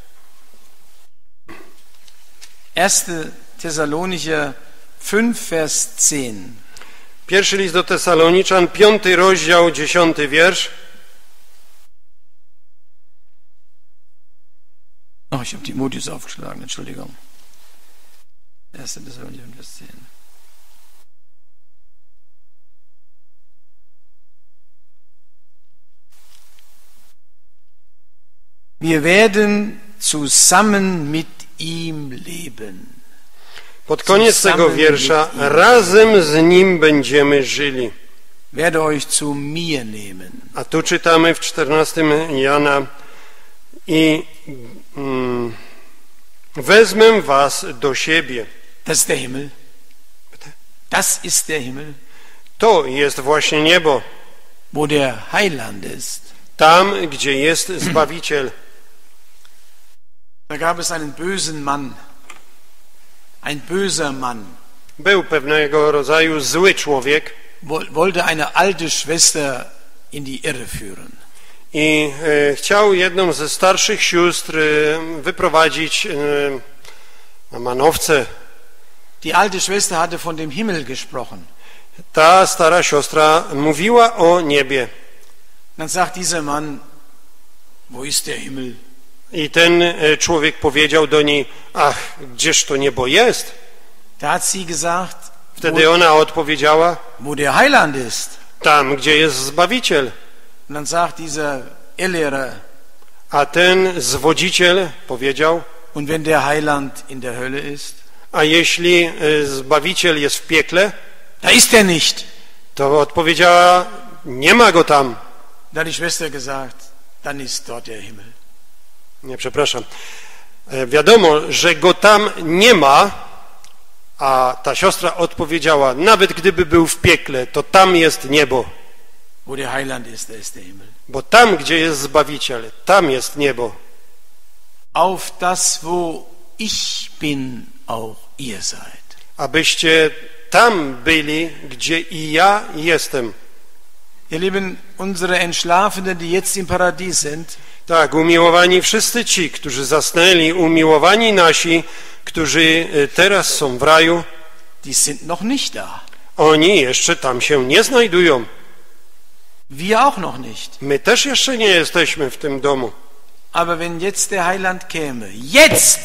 erster Thessalonicher fünf, Vers zehn. Pierwszy list do Tesaloniczan, piąty rozdział, dziesiąty wiersz. Oh, ich habe Timotheus aufgeschlagen, Entschuldigung. erster Thessalonicher fünf, Vers zehn. Wir werden zusammen mit ihm leben. Pod koniec tego wiersza, razem z nim będziemy żyli. Werde euch zu mir nehmen. A tu czytamy w czternastym Jana i mm, wezmę was do siebie. Das ist der Himmel. Das ist der Himmel, To jest właśnie niebo, wo der Heiland ist. tam, gdzie jest Zbawiciel. Da gab es einen bösen Mann, ein böser Mann, Był pewnego rodzaju zły człowiek wollte eine alte Schwester in die Irre führen. i e, chciał jedną ze starszych sióstr e, wyprowadzić e, na manowce. Die alte Schwester hatte von dem Himmel gesprochen. Ta stara siostra mówiła o niebie. Dann sagt dieser Mann: wo ist der Himmel? I ten e, człowiek powiedział do niej, ach, gdzież to niebo jest? Da hat sie gesagt: Wtedy wo, ona odpowiedziała, wo der Heiland ist. tam, gdzie jest Zbawiciel. Und dann sagt dieser Irrlehrer: A ten zwodziciel powiedział, und wenn der Heiland in der Hölle ist? a jeśli e, Zbawiciel jest w piekle, Da ist er nicht. to odpowiedziała, nie ma go tam. Da hat die Schwester gesagt: dann ist dort der Himmel. Nie, przepraszam. E, Wiadomo, że go tam nie ma, a ta siostra odpowiedziała, nawet gdyby był w piekle, to tam jest niebo. Wo der Heiland ist, da ist der Himmel. Bo tam, gdzie jest Zbawiciel, tam jest niebo. Auf das, wo ich bin, auch ihr seid. Abyście tam byli, gdzie i ja jestem. Ihr Lieben, unsere Entschlafenen, die jetzt im Paradies sind, Tak, umiłowani wszyscy ci, którzy zasnęli, umiłowani nasi, którzy teraz są w raju, die sind noch nicht da. oni jeszcze tam się nie znajdują. Wir auch noch nicht. My też jeszcze nie jesteśmy w tym domu. Aber wenn jetzt der Heiland käme, jetzt,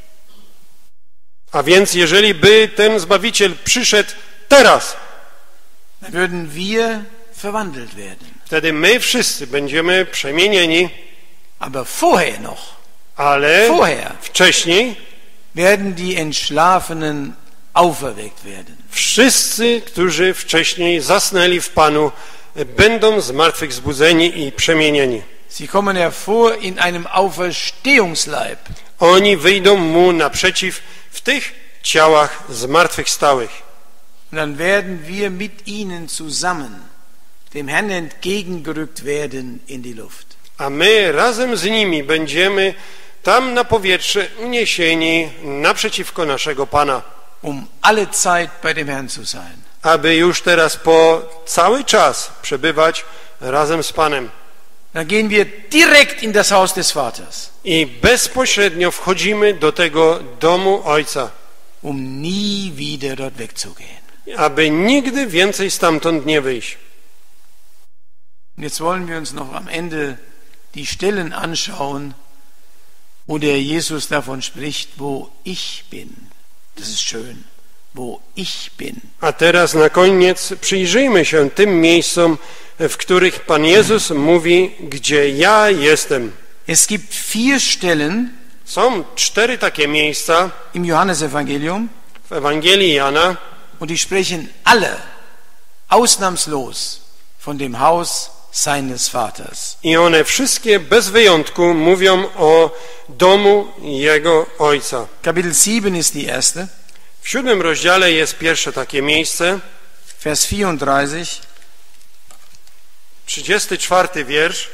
A więc jeżeli by ten Zbawiciel przyszedł teraz, dann würden wir verwandelt werden. wtedy my wszyscy będziemy przemienieni, Aber vorher noch, ale vorher wcześniej werden die Entschlafenen auferweckt werden. wszyscy, którzy wcześniej zasnęli w Panu, będą z martwych zbudzeni i przemienieni. Sie kommen hervor in einem Auferstehungsleib. Oni wyjdą mu naprzeciw w tych ciałach zmartwychwstałych. Und dann werden wir mit ihnen zusammen dem Herrn entgegengerückt werden in die Luft. A my razem z nimi będziemy tam na powietrze uniesieni naprzeciwko naszego Pana, um alle Zeit bei dem Herrn zu sein. aby już teraz po cały czas przebywać razem z Panem. Dann gehen wir direkt in das Haus des Vaters, I bezpośrednio wchodzimy do tego domu Ojca, um nie wieder dort wegzugehen. aby nigdy więcej stamtąd nie wyjść. Und jetzt wollen wir uns noch am Ende die Stellen anschauen, wo der Jesus davon spricht, wo ich bin. Das ist schön. Wo ich bin. A teraz na koniec przyjrzyjmy się tym miejscom, w których Pan Jezus mówi, gdzie ja jestem. Es gibt vier Stellen Są cztery takie miejsca im Johannesevangelium w Ewangelii Jana und die sprechen alle ausnahmslos von dem Haus seines Vaters. i one wszystkie bez wyjątku mówią o domu Jego Ojca. Kapitel sieben ist die erste. W siódmym rozdziale jest pierwsze takie miejsce. Vers vierunddreißig. trzydziesty czwarty wiersz.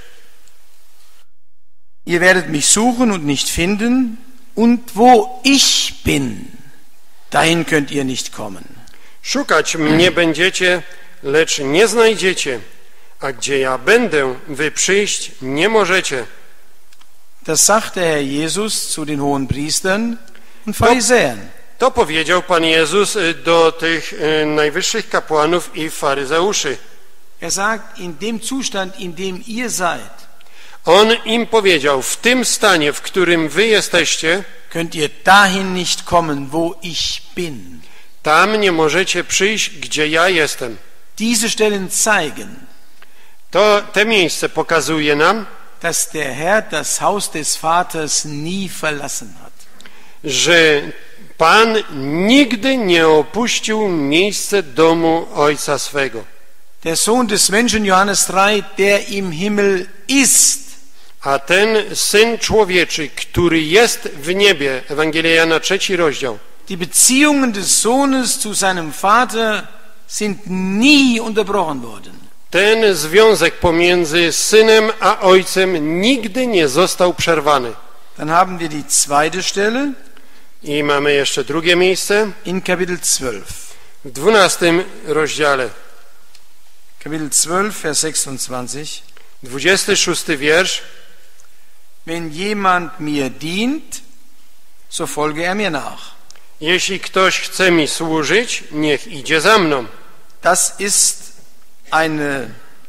Ihr werdet mich suchen und nicht finden, und wo ich bin, dahin könnt ihr nicht kommen. Szukać mnie będziecie, lecz nie znajdziecie, a gdzie ja będę, wy przyjść nie możecie. Das sagte Herr Jesus zu den hohen Priestern und Pharisäern. To, to powiedział Pan Jezus do tych e, najwyższych kapłanów i faryzeuszy. Er sagt, in dem Zustand, in dem ihr seid, On im powiedział, w tym stanie, w którym wy jesteście, könnt ihr dahin nicht kommen, wo ich bin. tam nie możecie przyjść, gdzie ja jestem. Diese Stellen zeigen, To te miejsce pokazuje nam, dass der Herr das Haus des Vaters nie verlassen hat. że Pan nigdy nie opuścił miejsce domu Ojca swego. Der Sohn des Menschen, Johannes drei, der im Himmel ist. A ten Syn Człowieczy, który jest w niebie, Ewangelia Jana, trzeci rozdział, Die Beziehungen des Sohnes zu seinem Vater sind nie unterbrochen worden. ten związek pomiędzy Synem a Ojcem nigdy nie został przerwany. Dann haben wir die zweite Stelle I mamy jeszcze drugie miejsce in Kapitel zwölf. w dwunastym rozdziale, Kapitel zwölf, Vers sechsundzwanzig. dwudziesty szósty wiersz. Wenn jemand mir dient, so folge er mir nach. Jeśli ktoś chce mi służyć, niech idzie za mną. Das ist eine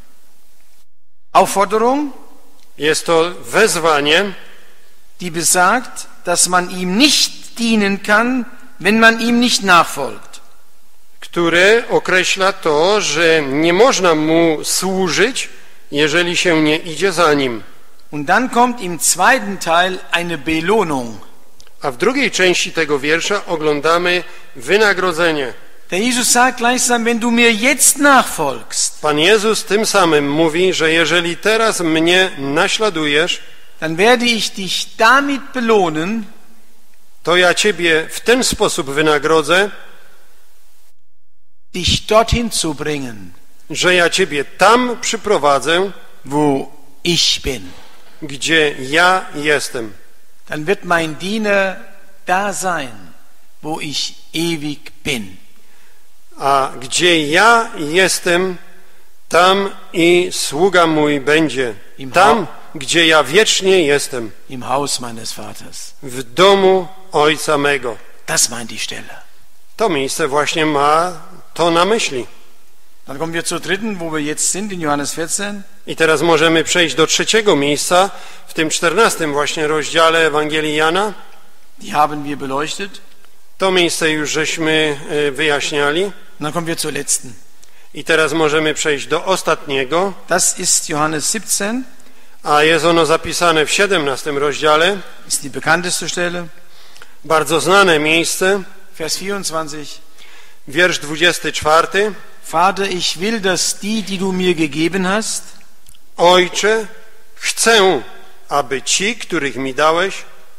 Aufforderung, Jest to wezwanie, die besagt, dass man ihm nicht dienen kann, wenn man ihm nicht nachfolgt. które określa to, że nie można mu służyć, jeżeli się nie idzie za nim. Und dann kommt im zweiten Teil eine Belohnung. A w drugiej części tego wiersza oglądamy wynagrodzenie. Der Jesus sagt gleichsam, wenn du mir jetzt nachfolgst, Pan Jezus tym samym mówi, że jeżeli teraz mnie naśladujesz, dann werde ich dich damit belohnen, to ja ciebie w ten sposób wynagrodzę, dich dorthin zu bringen, że ja ciebie tam przyprowadzę, wo ich bin. gdzie ja jestem. Dann wird mein Diener da sein, wo ich ewig bin. A gdzie ja jestem, tam i sługa mój będzie. Tam, gdzie ja wiecznie jestem. Im Haus meines Vaters. W domu Ojca mego. Das meint die Stelle. To miejsce właśnie ma to na myśli. Dann kommen wir zur dritten, wo wir jetzt sind, in Johannes vierzehn. I teraz możemy przejść do trzeciego miejsca, w tym czternastym właśnie rozdziale Ewangelii Jana. Die haben wir beleuchtet. To miejsce już żeśmy wyjaśniali. Und dann kommen wir zur letzten. I teraz możemy przejść do ostatniego, Das ist Johannes siebzehn. a jest ono zapisane w siedemnastym rozdziale. Ist die bekannteste Stelle. Bardzo znane miejsce, Vers vierundzwanzig. wiersz dwudziesty czwarty. Vater, ich will, dass die, die du mir gegeben hast, Ojcze, chcę, aby ci, których mi dałeś,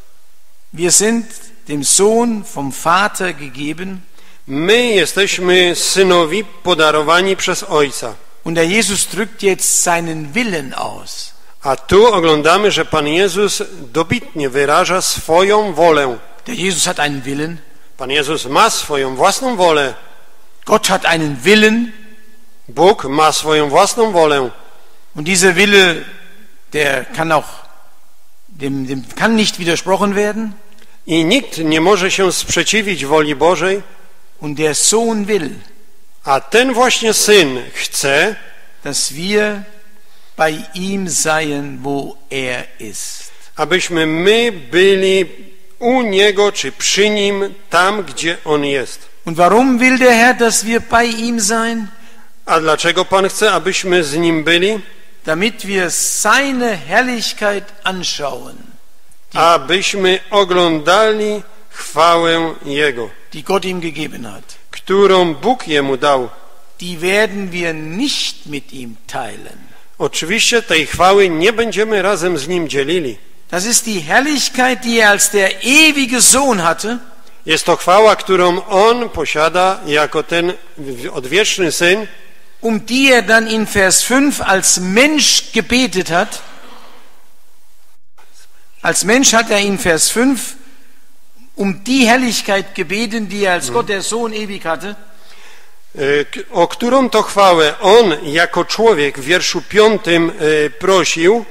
wir sind dem Sohn vom Vater gegeben. my jesteśmy synowi podarowani przez Ojca. Und der Jesus drückt jetzt seinen Willen aus. A tu oglądamy, że Pan Jezus dobitnie wyraża swoją wolę. Der Jesus hat einen Willen. Pan Jezus ma swoją własną wolę. Gott hat einen Willen. Bóg ma swoją własną wolę. Und dieser Wille, der kann auch, dem, dem kann nicht widersprochen werden. I nikt nie może się sprzeciwić woli Bożej. Und der Sohn will, A ten właśnie Syn chce, dass wir bei ihm seien, wo er ist. abyśmy my byli u Niego, czy przy Nim, tam, gdzie On jest. Und warum will der Herr, dass wir bei ihm sein? A dlaczego Pan chce, abyśmy z Nim byli? Damit wir seine Herrlichkeit anschauen, Abyśmy oglądali chwałę Jego, die Gott ihm gegeben hat. którą Bóg Jemu dał. Die werden wir nicht mit ihm teilen. Oczywiście tej chwały nie będziemy razem z Nim dzielili. Das ist die Herrlichkeit, die er als der ewige Sohn hatte. Jest to chwała, którą On posiada jako ten odwieczny Syn, um die er dann in Vers fünf als Mensch gebetet hat. Als Mensch hat er in Vers fünf um die Herrlichkeit gebeten, die er als Gott der Sohn ewig hatte. O którą to chwałę On jako człowiek w wierszu piątym prosił.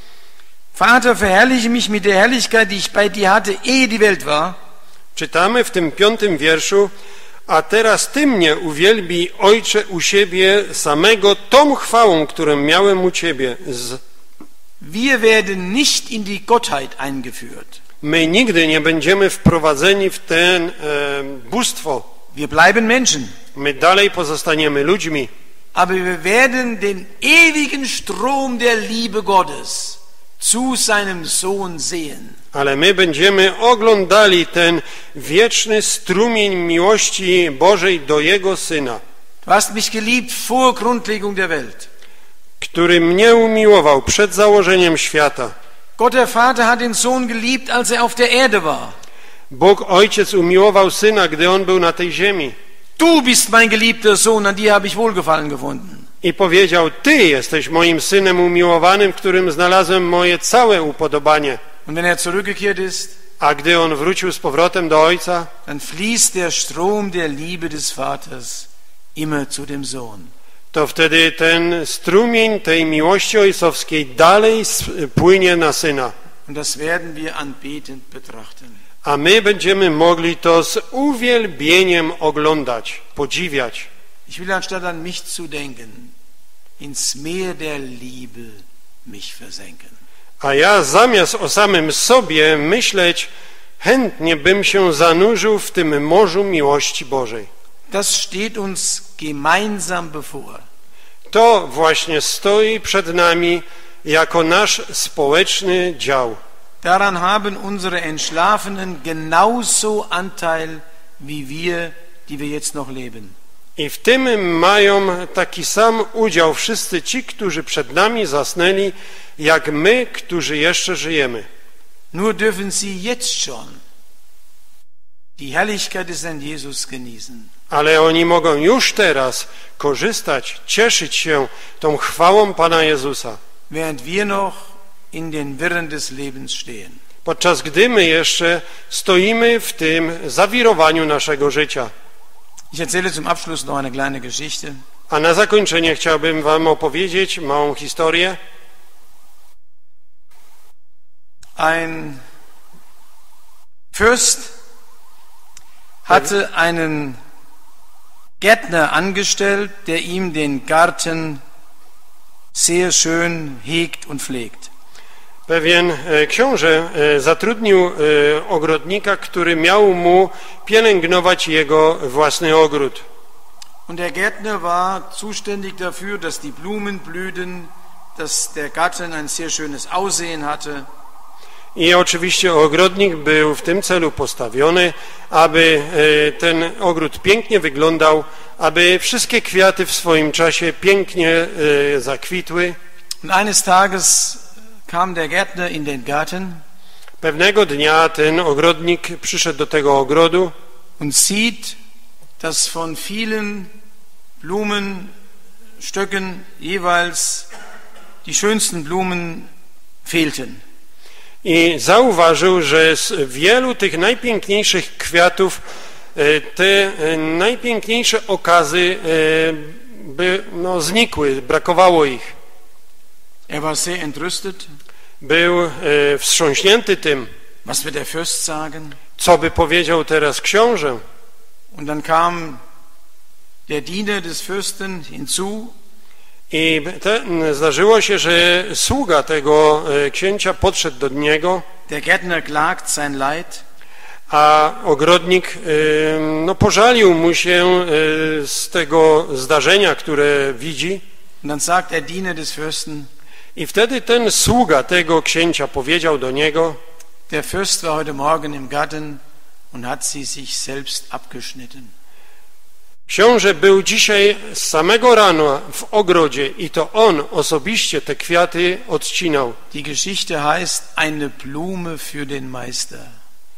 Vater, verherrliche mich mit der Herrlichkeit, die ich bei dir hatte, ehe die Welt war. Czytamy w tym piątym wierszu: a teraz Ty mnie uwielbij, Ojcze, u siebie samego tą chwałą, którą miałem u Ciebie. Z... Wir werden nicht in die Gottheit eingeführt. My nigdy nie będziemy wprowadzeni w ten e, bóstwo. Wir bleiben Menschen. My dalej pozostaniemy ludźmi. Aber wir werden den ewigen Strom der Liebe Gottes zu seinem Sohn sehen. Ale my będziemy oglądali ten wieczny strumień miłości Bożej do Jego Syna. Du hast mich geliebt vor Grundlegung der Welt. Który mnie umiłował przed założeniem świata. Gott der Vater hat den Sohn geliebt, als er auf der Erde war. Bóg Ojciec umiłował Syna, gdy On był na tej ziemi. Du bist mein geliebter Sohn, an dir habe ich Wohlgefallen gefunden. I powiedział: Ty jesteś moim Synem umiłowanym, w którym znalazłem moje całe upodobanie. Und wenn er zurückgekehrt ist, a gdy On wrócił z powrotem do Ojca, dann fließt der Strom der Liebe des Vaters immer zu dem Sohn. To wtedy ten strumień tej miłości ojcowskiej dalej płynie na Syna. Und das werden wir anbetend betrachten. A my będziemy mogli to z uwielbieniem oglądać, podziwiać. Ich will anstatt an mich zu denken, ins Meer der Liebe mich versenken. A ja zamiast o samym sobie myśleć, chętnie bym się zanurzył w tym morzu miłości Bożej. Das steht uns gemeinsam bevor. To właśnie stoi przed nami jako nasz społeczny dział. Daran haben unsere Entschlafenen genauso Anteil wie wir, die wir jetzt noch leben. I w tym mają taki sam udział wszyscy ci, którzy przed nami zasnęli, jak my, którzy jeszcze żyjemy. Nur dürfen sie jetzt schon die Herrlichkeit des Herrn Jesus genießen. Ale oni mogą już teraz korzystać, cieszyć się tą chwałą Pana Jezusa. Während wir noch in den Wirren des Lebens stehen. Podczas gdy my jeszcze stoimy w tym zawirowaniu naszego życia. Ich erzähle zum Abschluss noch eine kleine Geschichte. A na zakończenie chciałbym wam opowiedzieć małą historię. Ein Fürst hatte einen Gärtner angestellt, der ihm den Garten sehr schön hegt und pflegt. Pewien książę zatrudnił ogrodnika, który miał mu pielęgnować jego własny ogród. Und der Gärtner war zuständig dafür, dass die Blumen blühten, dass der Garten ein sehr schönes Aussehen hatte. I oczywiście ogrodnik był w tym celu postawiony, aby ten ogród pięknie wyglądał, aby wszystkie kwiaty w swoim czasie pięknie zakwitły. Und eines Tages kam der Gärtner in den Garten. Pewnego dnia ten ogrodnik przyszedł do tego ogrodu und sieht, dass von vielen Blumenstöcken jeweils die schönsten Blumen fehlten. I zauważył, że z wielu tych najpiękniejszych kwiatów te najpiękniejsze okazy by, no, znikły, brakowało ich. Er war sehr entrüstet. Był wstrząśnięty tym. Was wird der Fürst sagen? Co by powiedział teraz książę? Und dann kam der Diener des Fürsten hinzu. I te, zdarzyło się, że sługa tego księcia podszedł do niego. Der Gärtner klagt sein Leid. A ogrodnik no, pożalił mu się z tego zdarzenia, które widzi. Und dann sagt der Diener des Fürsten. I wtedy ten sługa tego księcia powiedział do niego: Der Fürst war heute Morgen im Garten und hat sie sich selbst abgeschnitten. Książę był dzisiaj z samego rana w ogrodzie i to on osobiście te kwiaty odcinał. Die Geschichte heißt eine Blume für den Meister.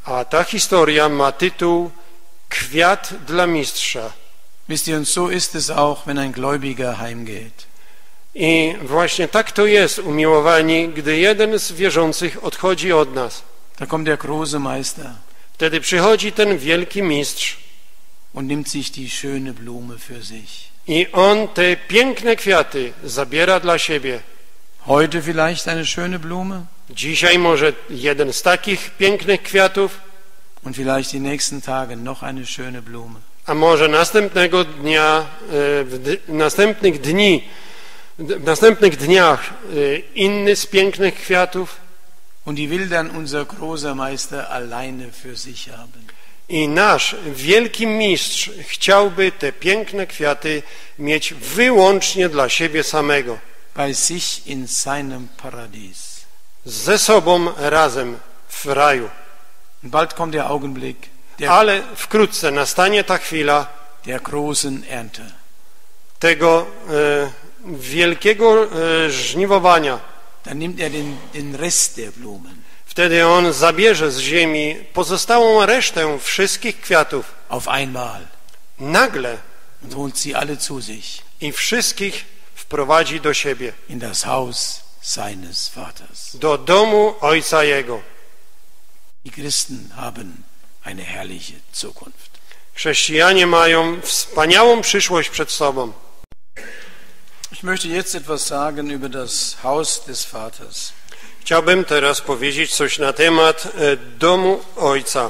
A ta historia ma tytuł Kwiat dla mistrza. Wisst ihr, und so ist es auch, wenn ein Gläubiger heimgeht. I właśnie tak to jest, umiłowani, gdy jeden z wierzących odchodzi od nas. Da kommt der große Meister Wtedy przychodzi ten wielki mistrz und nimmt sich die schöne Blume für sich. i on te piękne kwiaty zabiera dla siebie. Heute vielleicht eine schöne Blume Dzisiaj może jeden z takich pięknych kwiatów, und vielleicht die nächsten Tage noch eine schöne Blume. a może następnego dnia, w d- następnych dni, w następnych dniach inny z pięknych kwiatów. Und die will dann unser großer Meister alleine für sich haben. I nasz wielki mistrz chciałby te piękne kwiaty mieć wyłącznie dla siebie samego. Bei sich in seinem Paradies. Ze sobą razem w raju. Und bald kommt der Augenblick der, Ale wkrótce nastanie ta chwila der großen Ernte. tego e, wielkiego e, żniwowania. Dann nimmt er den, den Rest der Blumen Wtedy on zabierze z ziemi pozostałą resztę wszystkich kwiatów auf einmal nagle und holt sie alle zu sich i wszystkich wprowadzi do siebie, in das Haus seines Vaters. do domu Ojca Jego. Die Christen haben eine herrliche Zukunft. Chrześcijanie mają wspaniałą przyszłość przed sobą. Ich möchte jetzt etwas sagen über das Haus des Vaters. Chciałbym teraz powiedzieć coś na temat e, domu Ojca.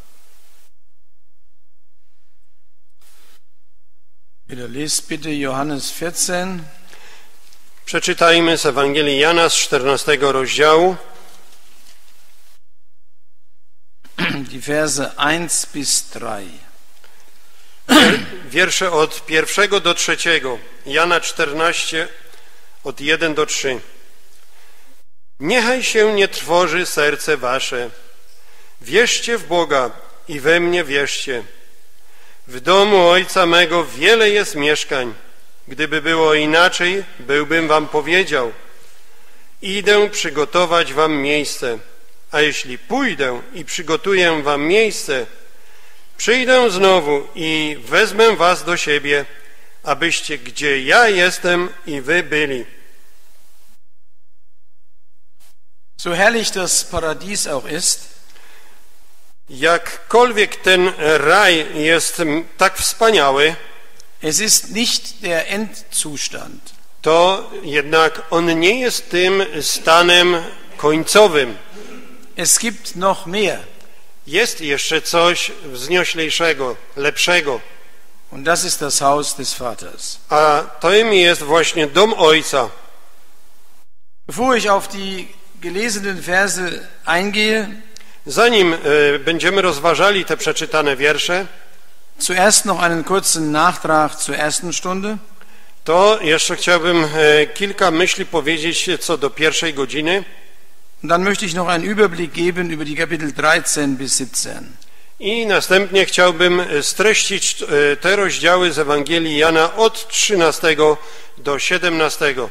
Bitte lest bitte Johannes vierzehn, Przeczytajmy z Ewangelii Jana z czternastego rozdziału, die Verse eins bis drei. wiersze od pierwszego do trzeciego. Jana czternaście, od jeden do trzy. Niechaj się nie trwoży serce wasze. Wierzcie w Boga i we mnie wierzcie. W domu Ojca mego wiele jest mieszkań. Gdyby było inaczej, byłbym wam powiedział. Idę przygotować wam miejsce. A jeśli pójdę i przygotuję wam miejsce, przyjdę znowu i wezmę was do siebie, abyście gdzie ja jestem i wy byli. So herrlich das Paradies auch ist, Jakkolwiek ten raj jest tak wspaniały, es ist nicht der Endzustand. to jednak on nie jest tym stanem końcowym. Es gibt noch mehr. Jest jeszcze coś wznioślejszego, lepszego, Und das ist das Haus des Vaters. a tym jest właśnie dom Ojca. Bevor ich auf die gelesenen Verse eingehe, Zanim e, będziemy rozważali te przeczytane wiersze, zuerst noch einen kurzen Nachtrag zur ersten Stunde. to jeszcze chciałbym e, kilka myśli powiedzieć co do pierwszej godziny. Und dann möchte ich noch einen Überblick geben über die Kapitel dreizehn bis siebzehn. I następnie chciałbym streścić e, te rozdziały z Ewangelii Jana od trzynastego do siedemnastego.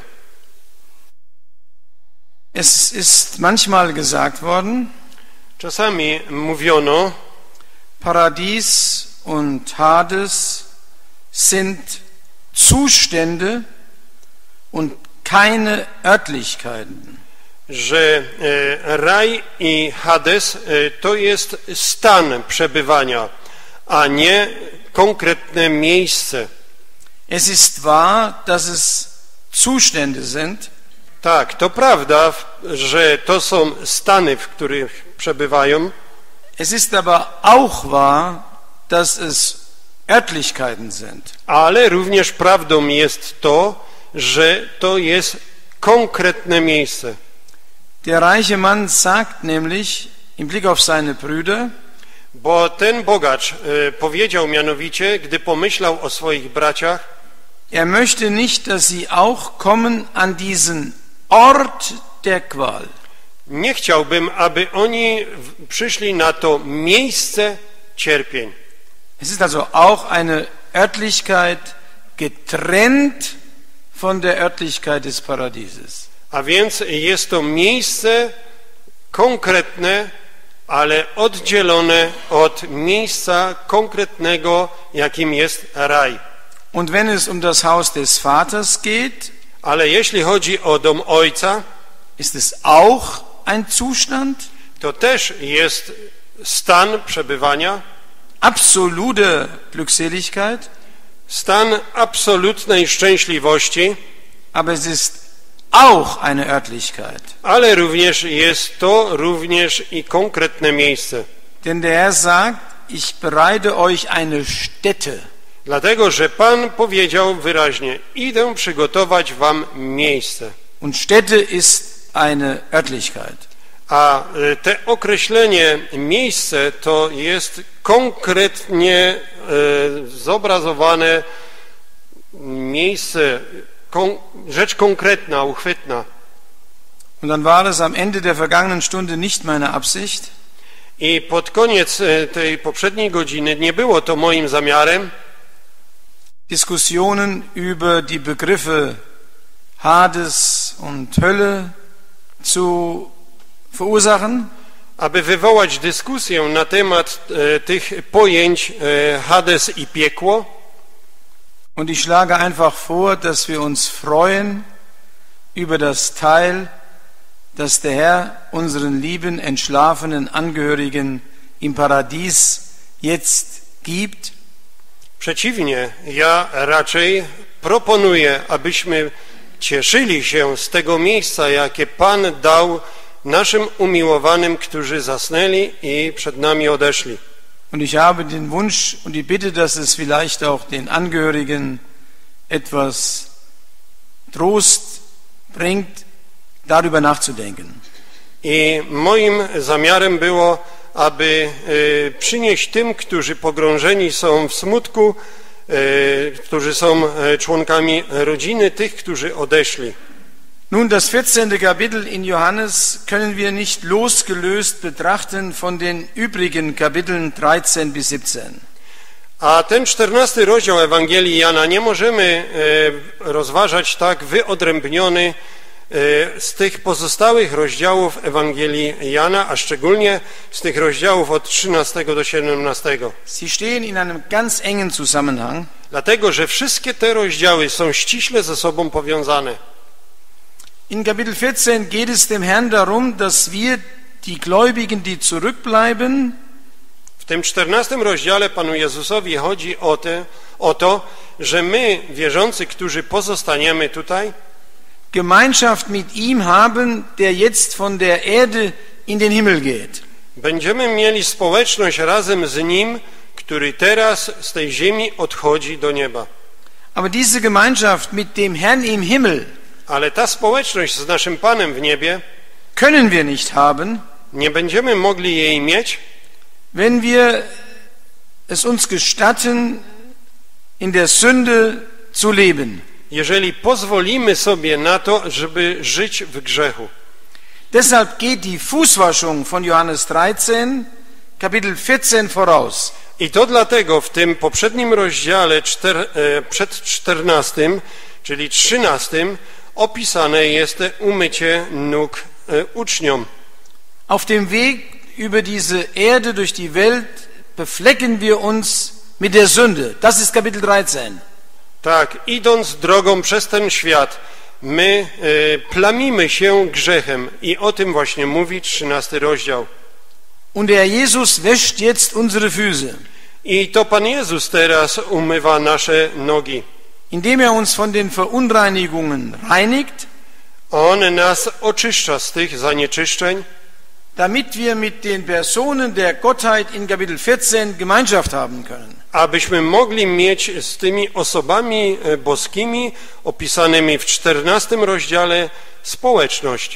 Es ist manchmal gesagt worden, Czasami mówiono, Paradies und Hades sind Zustände und keine Örtlichkeiten. że e, raj i Hades e, to jest stan przebywania, a nie konkretne miejsce. Es ist wahr, dass es Zustände sind, Tak, to prawda, że to są stany, w których przebywają, es ist aber auch wahr, dass es Örtlichkeiten sind. ale również prawdą jest to, że to jest konkretne miejsce. Der reiche Mann sagt nämlich im Blick auf seine Brüder, Bo ten bogacz e, powiedział mianowicie, gdy pomyślał o swoich braciach, er möchte nicht, dass sie auch kommen an diesen Ort der Qual. nie chciałbym, aby oni w- przyszli na to miejsce cierpień. Es ist also auch eine Örtlichkeit getrennt von der Örtlichkeit des Paradieses. A więc jest to miejsce konkretne, ale oddzielone od miejsca konkretnego, jakim jest raj. Und wenn es um das Haus des Vaters geht, Ale jeśli chodzi o dom Ojca, ist es auch ein Zustand, to też jest stan przebywania, absolute Glückseligkeit, stan absolutnej szczęśliwości, aber es ist auch eine Örtlichkeit. ale również jest to również i konkretne miejsce. Denn der Herr sagt, ich bereite euch eine Stätte. Dlatego, że Pan powiedział wyraźnie, idę przygotować wam miejsce. Und Stätte ist eine Örtlichkeit. A te określenie miejsce to jest konkretnie e, zobrazowane miejsce, kon, rzecz konkretna, uchwytna. Und dann war es am Ende der vergangenen Stunde nicht meine Absicht, I pod koniec tej poprzedniej godziny nie było to moim zamiarem Diskussionen über die Begriffe Hades und Hölle zu verursachen, aby wywołać dyskusję na temat e, tych pojęć e, Hades i piekło. und ich schlage einfach vor, dass wir uns freuen über das Teil, das der Herr unseren lieben, entschlafenen Angehörigen im Paradies jetzt gibt. Przeciwnie, ja raczej proponuję, abyśmy cieszyli się z tego miejsca, jakie Pan dał naszym umiłowanym, którzy zasnęli i przed nami odeszli. Und ich habe den Wunsch und die Bitte, dass es vielleicht auch den Angehörigen etwas Trost bringt, darüber nachzudenken. I moim zamiarem było, aby e, przynieść tym, którzy pogrążeni są w smutku, e, którzy są e, członkami rodziny, tych, którzy odeszli. Nun, das vierzehnte Kapitel in Johannes können wir nicht losgelöst betrachten von den übrigen Kapiteln dreizehn bis siebzehn. A ten czternasty rozdział Ewangelii Jana nie możemy e, rozważać tak wyodrębniony e, z tych pozostałych rozdziałów Ewangelii Jana, a szczególnie z tych rozdziałów od trzynastego do siedemnastego. Sie stehen in einem ganz engen Zusammenhang. Dlatego, że wszystkie te rozdziały są ściśle ze sobą powiązane. In Kapitel vierzehn geht es dem Herrn darum, dass wir, die Gläubigen, die zurückbleiben, W tym czternastym rozdziale Panu Jezusowi chodzi o, te, o to, że my, wierzący, którzy pozostaniemy tutaj, Gemeinschaft mit ihm haben, der jetzt von der Erde in den Himmel geht. będziemy mieli społeczność razem z Nim, który teraz z tej ziemi odchodzi do nieba. Aber diese Gemeinschaft mit dem Herrn im Himmel Ale ta społeczność z naszym Panem w niebie können wir nicht haben, nie będziemy mogli jej mieć, wenn wir es uns gestatten, in der Sünde zu leben. jeżeli pozwolimy sobie na to, żeby żyć w grzechu. Deshalb geht die Fußwaschung von Johannes dreizehn, Kapitel vierzehn voraus. I to dlatego w tym poprzednim rozdziale czter, e, przed czternastym, czyli trzynastym, opisane jest umycie nóg e, uczniom. Auf dem Weg über diese Erde durch die Welt beflecken wir uns mit der Sünde. Das ist Kapitel dreizehn. Tak, idąc drogą przez ten świat, my e, plamimy się grzechem i o tym właśnie mówi trzynasty rozdział. Und der Jesus wäscht jetzt unsere Füße, I to Pan Jezus teraz umywa nasze nogi. indem er uns von den Verunreinigungen reinigt, On nas oczyszcza z tych zanieczyszczeń, damit wir mit den Personen der Gottheit in Kapitel vierzehn Gemeinschaft haben können. abyśmy mogli mieć z tymi osobami boskimi opisanymi w czternastym rozdziale społeczność.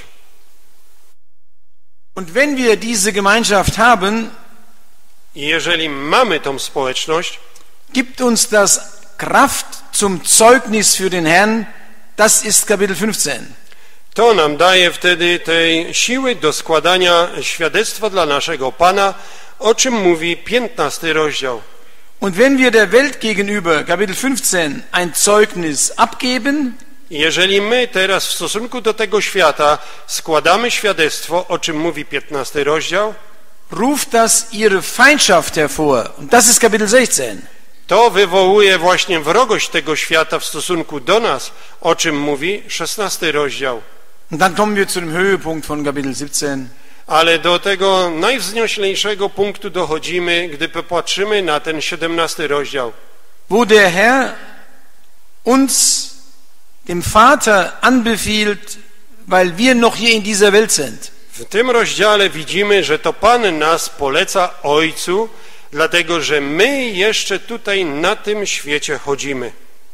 Und wenn wir diese Gemeinschaft haben, I jeżeli mamy tą społeczność, gibt uns das Kraft zum Zeugnis für den Herrn. Das ist Kapitel fünfzehn. to nam daje wtedy tej siły do składania świadectwa dla naszego Pana, o czym mówi piętnasty rozdział. Und wenn wir der Welt gegenüber, Kapitel fünfzehn, ein Zeugnis abgeben, Jeżeli my teraz w stosunku do tego świata składamy świadectwo, o czym mówi piętnasty rozdział, ruft das ihre Feindschaft hervor. Und das ist Kapitel sechzehn. To wywołuje właśnie wrogość tego świata w stosunku do nas, o czym mówi szesnasty rozdział. Und dann kommen wir zu dem Höhepunkt von Kapitel siebzehn. Ale do tego najwznioślejszego punktu dochodzimy, gdy popatrzymy na ten siedemnasty rozdział. Wo der Herr uns dem Vater anbefiehlt, weil wir noch hier in dieser Welt sind. W tym rozdziale widzimy, że to Pan nas poleca Ojcu, dlatego że my jeszcze tutaj na tym świecie chodzimy.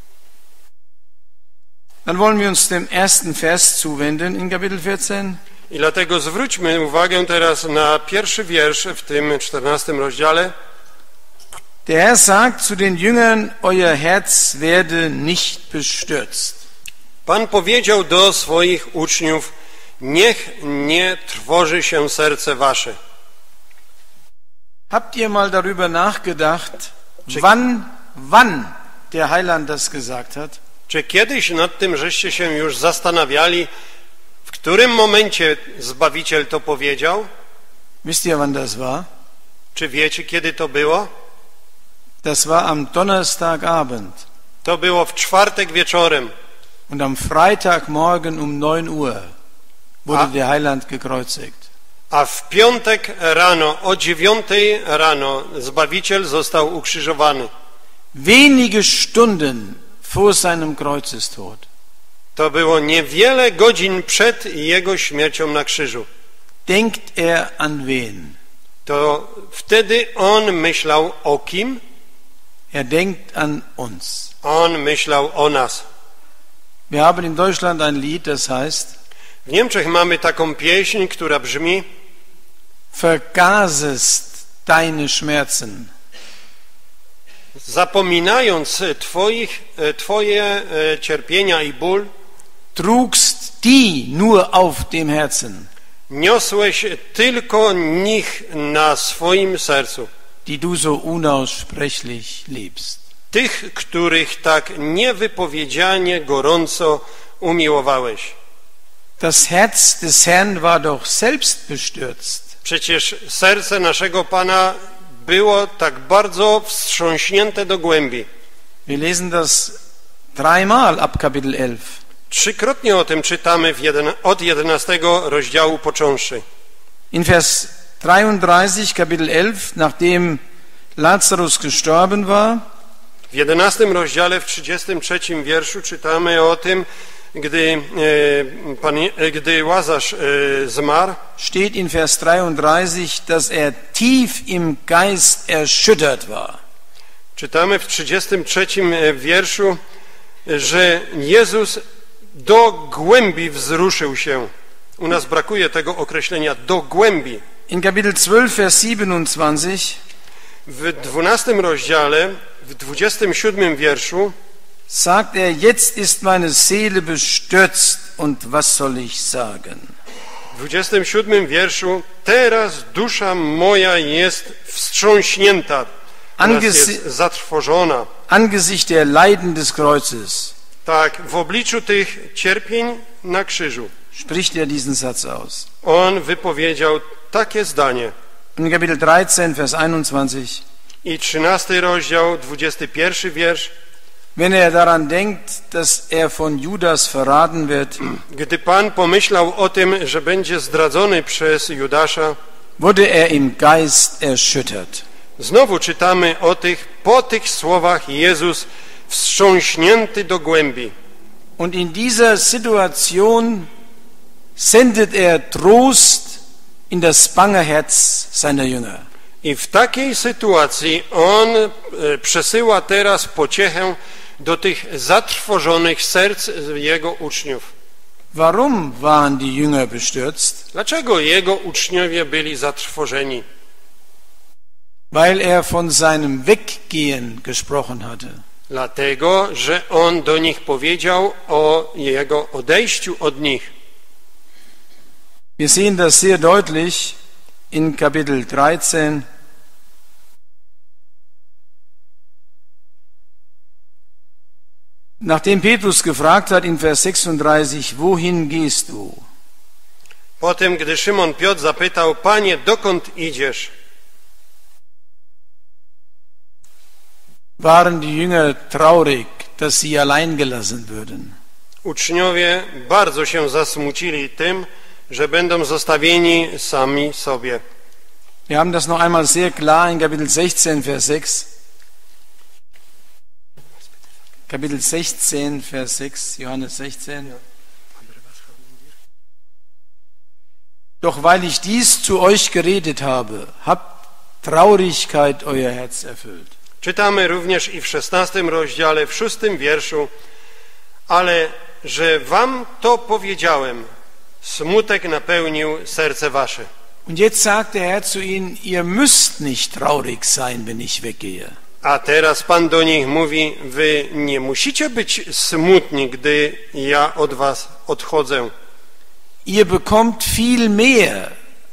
Dann wollen wir uns dem ersten Vers zuwenden in Kapitel vierzehn. I dlatego zwróćmy uwagę teraz na pierwszy wiersz w tym czternastym rozdziale. Der Herr sagt zu den Jüngern, euer Herz werde nicht bestürzt. Pan powiedział do swoich uczniów, niech nie trwoży się serce wasze. Habt ihr mal darüber nachgedacht, wann, wann der Heiland das gesagt hat? Czy kiedyś nad tym żeście się już zastanawiali, w którym momencie Zbawiciel to powiedział? Wisst ihr, wann das war? Czy wiecie, kiedy to było? Das war am Donnerstagabend. To było w czwartek wieczorem. Und am Freitagmorgen um neun Uhr wurde A- der Heiland gekreuzigt. A w piątek rano, o dziewiątej rano, Zbawiciel został ukrzyżowany. Wenige Stunden vor seinem Kreuzestod. To było niewiele godzin przed jego śmiercią na krzyżu. Denkt er an wen? To wtedy on myślał o kim? Er denkt an uns. On myślał o nas. Wir haben in Deutschland ein Lied, das heißt: W Niemczech mamy taką pieśń, która brzmi: Vergasest deine Schmerzen. Zapominając twoich, twoje cierpienia i ból, Trugst die nur auf dem Herzen, niosłeś tylko nich na swoim sercu. die du so unaussprechlich liebst. Tych, których tak niewypowiedzianie gorąco umiłowałeś. Das Herz des Herrn war doch selbst bestürzt. Przecież serce naszego Pana było tak bardzo wstrząśnięte do głębi. Wir lesen das dreimal ab Kapitel elf. Trzykrotnie o tym czytamy w jeden, od jedenastego rozdziału począwszy. In Vers dreiunddreißig, Kapitel elf, nachdem Lazarus gestorben war, W jedenastym rozdziale, w trzydziestym trzecim wierszu czytamy o tym, gdy, e, pan, e, gdy Łazarz e, zmarł. steht in Vers dreiunddreißig, dass er tief im Geist erschüttert war. Czytamy w trzydziestym trzecim wierszu, że Jezus do głębi wzruszył się. U nas brakuje tego określenia do głębi. In Kapitel zwölf, Vers siebenundzwanzig, W dwunastym rozdziale, w dwudziestym siódmym wierszu sagt er, jetzt ist meine Seele bestürzt und was soll ich sagen? w dwudziestym siódmym wierszu teraz dusza moja jest wstrząśnięta, teraz jest zatrwożona. Angesichts der Leiden des Kreuzes Tak, w obliczu tych cierpień na krzyżu spricht er diesen Satz aus. on wypowiedział takie zdanie. In Kapitel dreizehn, Vers einundzwanzig, I trzynasty rozdział, dwudziesty pierwszy wiersz. wenn er daran denkt, dass er von Judas verraten wird, Gdy Pan pomyślał o tym, że będzie zdradzony przez Judasza, wurde er im Geist erschüttert. znowu czytamy o tych, po tych słowach Jezus wstrząśnięty do głębi. Und in dieser Situation sendet er Trost in das bange Herz seiner Jünger. I w takiej sytuacji On e, przesyła teraz pociechę do tych zatrwożonych serc Jego uczniów. Warum waren die Jünger bestürzt? Dlaczego Jego uczniowie byli zatrwożeni? Weil er von seinem Weggehen gesprochen hatte. Dlatego, że On do nich powiedział o Jego odejściu od nich. Wir sehen das sehr deutlich in Kapitel dreizehn. Nachdem Petrus gefragt hat in Vers sechsunddreißig, wohin gehst du? Potem, gdy Szymon Piotr zapytał: Panie, dokąd idziesz? Waren die Jünger traurig, dass sie allein gelassen würden. Uczniowie bardzo się zasmucili tym, że będą zostawieni sami sobie. Wir haben das noch einmal sehr klar in Kapitel sechzehn, Vers sechs. Kapitel sechzehn, Vers sechs, Johannes sechzehn. Doch weil ich dies zu euch geredet habe, habt Traurigkeit euer Herz erfüllt. Czytamy również i w szesnastym rozdziale, w szóstym wierszu: ale że wam to powiedziałem, smutek napełnił serce wasze. Und jetzt sagt der Herr zu ihnen, ihr müsst nicht traurig sein, wenn ich weggehe. A teraz Pan do nich mówi: wy nie musicie być smutni, gdy ja od was odchodzę. Ihr bekommt viel mehr,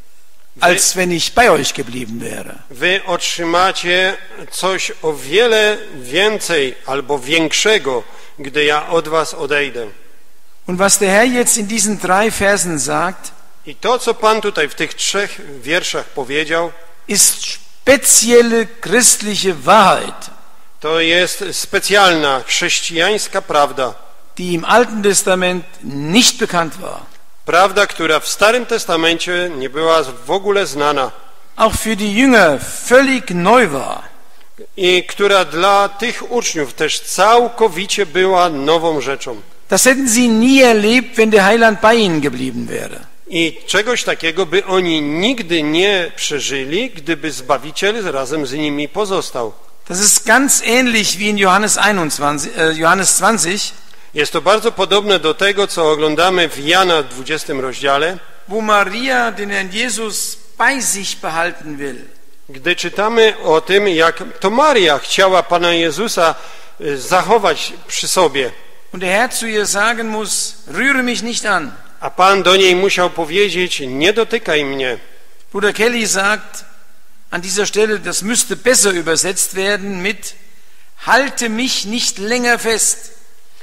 als wenn ich bei euch geblieben wäre. Wy otrzymacie coś o wiele więcej albo większego, gdy ja od was odejdę. Und was der Herr jetzt in diesen drei Versen sagt, I to, co Pan tutaj w tych trzech wierszach powiedział, ist spezielle christliche Wahrheit, to jest specjalna chrześcijańska prawda. die im Alten Testament nicht bekannt war. Prawda, która w Starym Testamencie nie była w ogóle znana Auch für die Jünger völlig neu war. i która dla tych uczniów też całkowicie była nową rzeczą. Das hätten sie nie erlebt, wenn der Heiland bei ihnen geblieben wäre. I czegoś takiego by oni nigdy nie przeżyli, gdyby Zbawiciel razem z nimi pozostał. Das ist ganz ähnlich wie in Johannes einundzwanzig, äh, Johannes zwanzig, Jest to bardzo podobne do tego, co oglądamy w Jana dwudziestym rozdziale, wo Maria den Herrn Jesus bei sich behalten will. gdy czytamy o tym, jak to Maria chciała Pana Jezusa zachować przy sobie. Und der Herr zu ihr sagen muss, rühre mich nicht an. A Pan do niej musiał powiedzieć: nie dotykaj mnie. Bruder Kelly sagt an dieser Stelle, das müsste besser übersetzt werden mit halte mich nicht länger fest.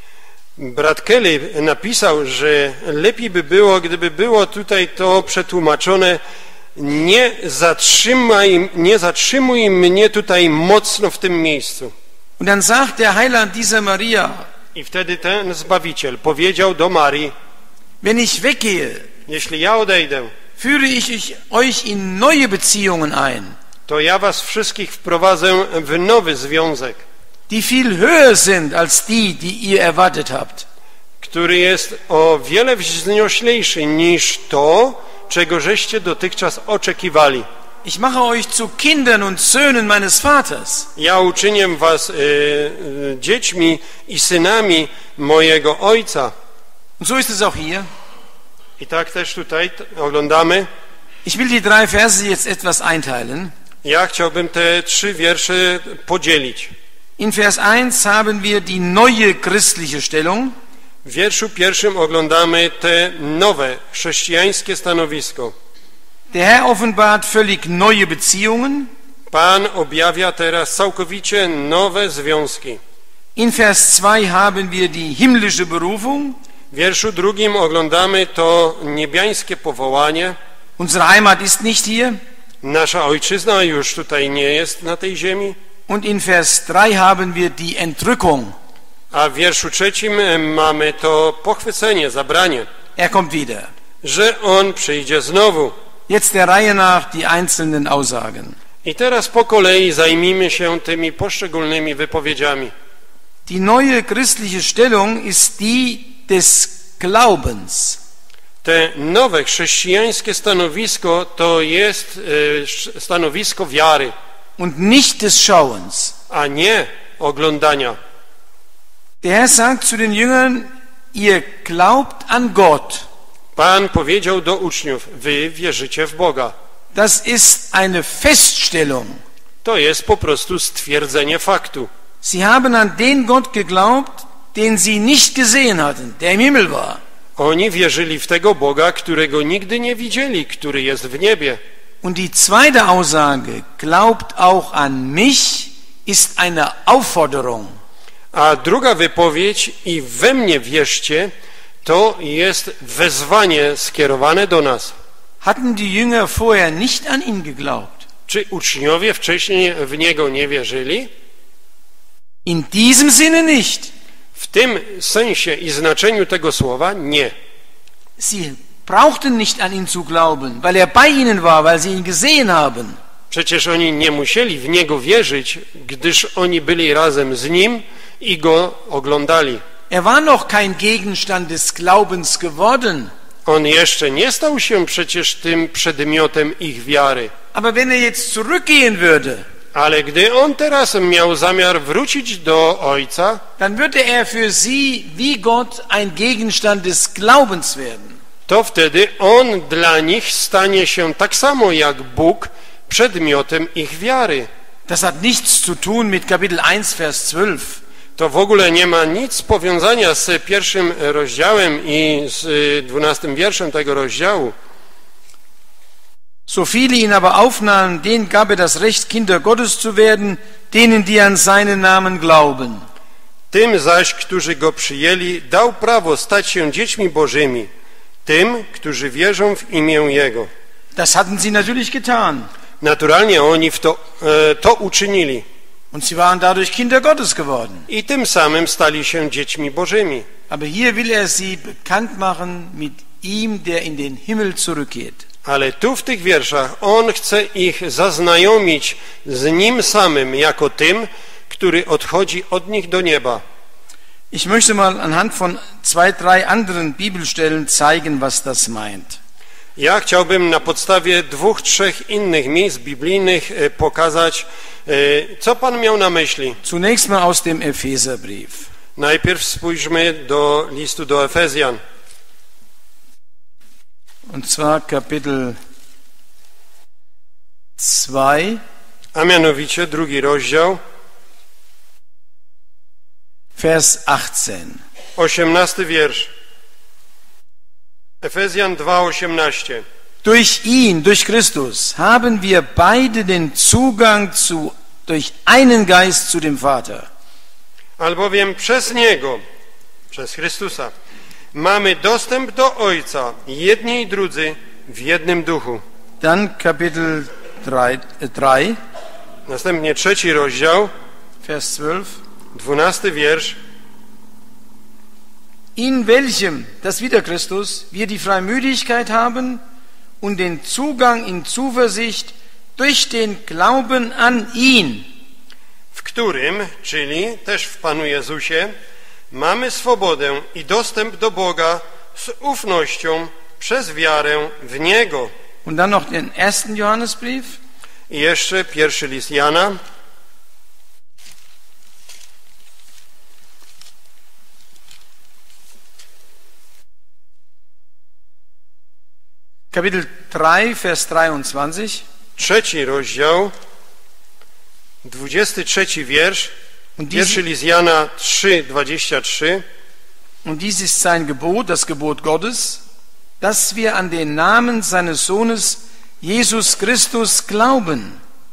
Brat Kelly napisał, że lepiej by było, gdyby było tutaj to przetłumaczone: nie zatrzymaj, nie zatrzymuj mnie tutaj mocno w tym miejscu. Und dann sagt der Heiland dieser Maria, I wtedy ten Zbawiciel powiedział do Marii: wenn ich weggehe, jeśli ja odejdę, führe ich euch in neue Beziehungen ein, to ja was wszystkich wprowadzę w nowy związek, die viel höher sind als die, die ihr erwartet habt. który jest o wiele wznioślejszy niż to, czego żeście dotychczas oczekiwali. Ich mache euch zu Kindern und Söhnen meines Vaters. Ja uczynię was y, y, dziećmi i synami mojego Ojca. Und so ist es auch hier. I tak też tutaj t- oglądamy. Ich will die drei Verse jetzt etwas einteilen. Ja chciałbym te trzy wiersze podzielić. In Vers eins haben wir die neue christliche Stellung. W wierszu pierwszym oglądamy te nowe chrześcijańskie stanowisko. Der Herr offenbart völlig neue Beziehungen. Pan objawia teraz całkowicie nowe związki. In Vers zwei haben wir die himmlische Berufung. W wierszu drugim oglądamy to niebiańskie powołanie. Unsere Heimat ist nicht hier. Nasza ojczyzna już tutaj nie jest na tej ziemi. Und in Vers drei haben wir die Entrückung. A w wierszu trzecim mamy to pochwycenie, zabranie, Er kommt wieder. że On przyjdzie znowu. Jetzt der Reihe nach die einzelnen Aussagen. I teraz po kolei zajmijmy się tymi poszczególnymi wypowiedziami. Die neue christliche Stellung ist die des Glaubens. Te nowe chrześcijańskie stanowisko to jest e, stanowisko wiary, Und nicht des Schauens. a nie oglądania. Der Herr sagt zu den Jüngern, ihr glaubt an Gott. Pan powiedział do uczniów: wy wierzycie w Boga. Das ist eine Feststellung. To jest po prostu stwierdzenie faktu. Sie haben an den Gott geglaubt, den sie nicht gesehen hatten, der im Himmel war. Oni wierzyli w tego Boga, którego nigdy nie widzieli, który jest w niebie. Und die zweite Aussage, glaubt auch an mich, ist eine Aufforderung. A druga wypowiedź: i we mnie wierzcie, to jest wezwanie skierowane do nas. Hatten die Jünger vorher nicht an ihn geglaubt? Czy uczniowie wcześniej w Niego nie wierzyli? In diesem Sinne nicht. W tym sensie i znaczeniu tego słowa nie. Sie brauchten nicht an ihn zu glauben, weil er bei ihnen war, weil sie ihn gesehen haben. Przecież oni nie musieli w Niego wierzyć, gdyż oni byli razem z Nim i Go oglądali. Er war noch kein Gegenstand des Glaubens geworden. On jeszcze nie stał się przecież tym przedmiotem ich wiary. Aber wenn er jetzt zurückgehen würde, Ale gdy on teraz miał zamiar wrócić do Ojca, dann würde er für sie wie Gott ein Gegenstand des Glaubens werden. to wtedy on dla nich stanie się tak samo jak Bóg przedmiotem ich wiary. Das hat nichts zu tun mit Kapitel eins, Vers zwölf. To w ogóle nie ma nic powiązania z pierwszym rozdziałem i z dwunastym wierszem tego rozdziału. So viele ihn aber aufnahmen, denen gab er das Recht, Kinder Gottes zu werden, denen, die an seinen Namen glauben. Tym zaś, którzy go przyjęli, dał prawo stać się dziećmi Bożymi, tym, którzy wierzą w imię Jego. Das hatten sie natürlich getan. Naturalnie oni w to, e, to uczynili. Und sie waren dadurch Kinder Gottes geworden. I tym samym stali się dziećmi Bożymi. Aber hier will er sie bekannt machen mit ihm, der in den Himmel zurückgeht. Ale tu w tych wierszach on chce ich zaznajomić z nim samym jako tym, który odchodzi od nich do nieba. Ich möchte mal anhand von zwei, drei anderen Bibelstellen zeigen, was das meint. Ja chciałbym na podstawie dwóch, trzech innych miejsc biblijnych pokazać, co Pan miał na myśli. Zunächst mal aus dem Epheserbrief. Najpierw spójrzmy do listu do Efezjan. Und zwar Kapitel zwei. A mianowicie drugi rozdział. Vers achtzehn. osiemnasty wiersz. Efezjan dwa, osiemnaście. Durch ihn, durch Christus, haben wir beide den Zugang zu, durch einen Geist zu dem Vater. Albowiem przez Niego, przez Chrystusa, mamy dostęp do Ojca, jedni i drudzy, w jednym duchu. Dann Kapitel drei. Następnie trzeci rozdział, Vers zwölf. dwunasty wiersz. In welchem, das wieder Christus, wir die Freimütigkeit haben und den Zugang in Zuversicht durch den Glauben an ihn. W którym, czyli też w Panu Jezusie, mamy swobodę i dostęp do Boga z ufnością przez wiarę w Niego. Und dann noch den ersten Johannesbrief. I jeszcze pierwszy list Jana. Kapitel drei, Vers dreiundzwanzig. Trzeci rozdział, dwudziesty trzeci wiersz. Pierwszy list Jana trzy, dwadzieścia trzy. Und dies ist sein Gebot, das Gebot Gottes, dass wir an den Namen seines Sohnes Jesus Christus glauben.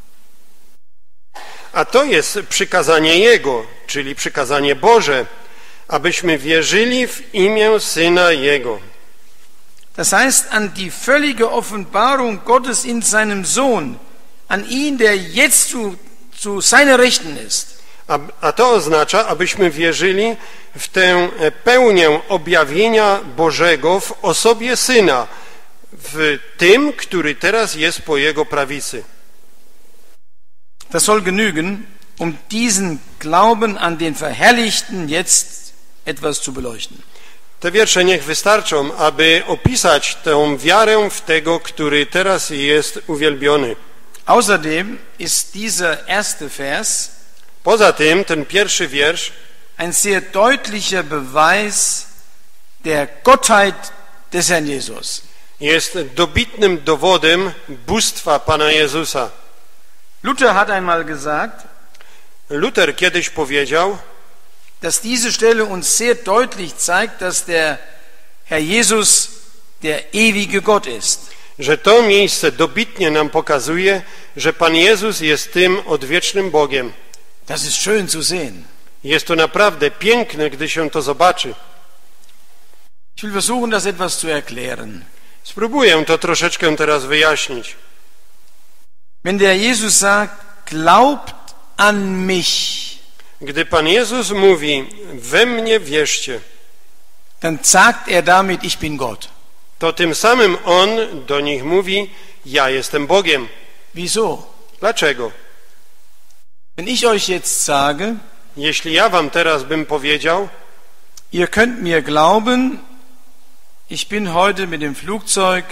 A to jest przykazanie Jego, czyli przykazanie Boże, abyśmy wierzyli w imię Syna Jego. Das heißt, an die völlige Offenbarung Gottes in seinem Sohn, an ihn, der jetzt zu, zu seiner Rechten ist. A, a to oznacza, abyśmy wierzyli w tę pełnię objawienia Bożego w osobie Syna, w tym, który teraz jest po Jego prawicy. Das soll genügen, um diesen Glauben an den Verherrlichten jetzt etwas zu beleuchten. Te wiersze niech wystarczą, aby opisać tę wiarę w tego, który teraz jest uwielbiony. Außerdem ist dieser erste Vers Poza tym, ten pierwszy wiersz ein sehr deutlicher Beweis der Gottheit des Herrn Jesus. jest dobitnym dowodem bóstwa Pana Jezusa. Luther hat einmal gesagt, Luther kiedyś powiedział, dass diese Stelle uns sehr deutlich zeigt, dass der Herr Jesus der ewige Gott ist. że to miejsce dobitnie nam pokazuje, że Pan Jezus jest tym odwiecznym Bogiem. Das ist schön zu sehen. Jest to naprawdę piękne, gdy się to zobaczy. Ich will versuchen, das etwas zu erklären. Spróbuję to troszeczkę teraz wyjaśnić. Wenn der Jesus sagt, glaubt an mich, Gdy Pan Jezus mówi, we mnie wierzcie, dann sagt er damit, ich bin Gott. to tym samym On do nich mówi, ja jestem Bogiem. Wieso? Dlaczego? Wenn ich euch jetzt sage, Jeśli ja wam teraz bym powiedział, ihr könnt mir glauben, ich bin heute mit dem Flugzeug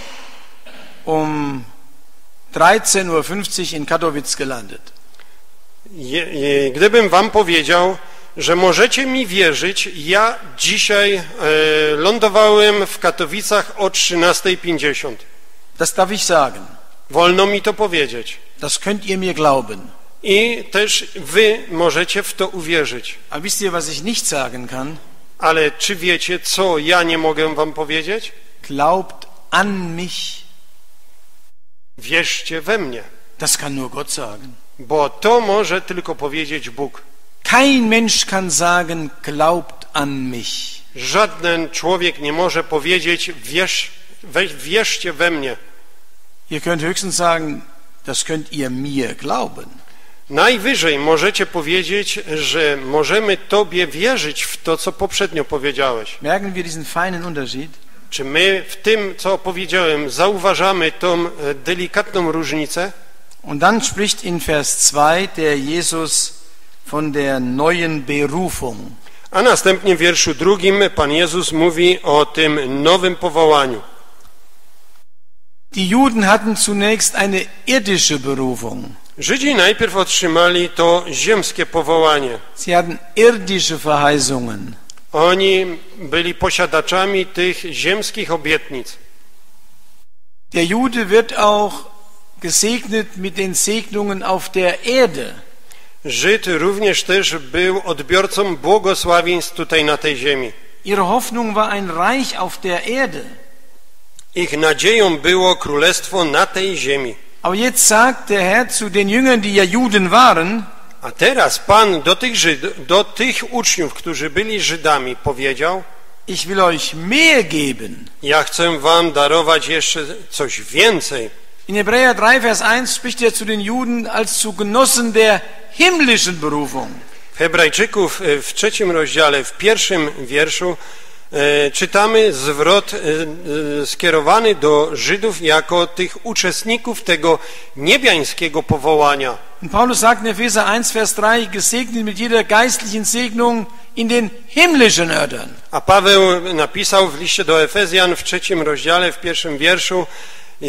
um dreizehn Uhr fünfzig in Katowice gelandet. je, je, gdybym wam powiedział, że możecie mi wierzyć, ja dzisiaj e, lądowałem w Katowicach o trzynasta pięćdziesiąt. Das darf ich sagen. Wolno mi to powiedzieć. Das könnt ihr mir glauben. I też wy możecie w to uwierzyć. Aber wisst ihr, was ich nicht sagen kann? Ale czy wiecie, co ja nie mogę wam powiedzieć? Glaubt an mich. Wierzcie we mnie, Das kann nur Gott sagen. bo to może tylko powiedzieć Bóg. Kein Mensch kann sagen, glaubt an mich. Żaden człowiek nie może powiedzieć, wierz, weź, wierzcie we mnie. Ihr könnt höchstens sagen, das könnt ihr mir glauben. Najwyżej możecie powiedzieć, że możemy Tobie wierzyć w to, co poprzednio powiedziałeś. Merken wir diesen feinen Unterschied? Czy my w tym, co powiedziałem, zauważamy tą delikatną różnicę? Und dann spricht in Vers zwei der Jesus von der neuen Berufung. A następnie w wierszu drugim Pan Jezus mówi o tym nowym powołaniu. Die Juden hatten zunächst eine irdische Berufung. Żydzi najpierw otrzymali to ziemskie powołanie. Sie hatten irdische Verheißungen. Oni byli posiadaczami tych ziemskich obietnic. Der Jude wird auch gesegnet mit den Segnungen auf der Erde. Żyd również też był odbiorcą błogosławieństw tutaj na tej ziemi. Ihre Hoffnung war ein Reich auf der Erde. Ich nadzieją było królestwo na tej ziemi. Aber jetzt sagt der Herr zu den Jüngern, die ja Juden waren, A teraz Pan do tych, Żyd, do tych uczniów, którzy byli Żydami, powiedział: ich will euch mehr geben. ja chcę wam darować jeszcze coś więcej. In Hebräer drei, Vers eins spricht er zu den Juden als zu Genossen der himmlischen Berufung. W Hebrajczyków w trzecim rozdziale, w pierwszym wierszu e, czytamy zwrot e, e, skierowany do Żydów jako tych uczestników tego niebiańskiego powołania. Und Paulus sagt in Epheser eins, Vers drei, gesegnet mit jeder geistlichen Segnung in den himmlischen Örtern. A Paweł napisał w liście do Efezjan w trzecim rozdziale, w pierwszym wierszu e,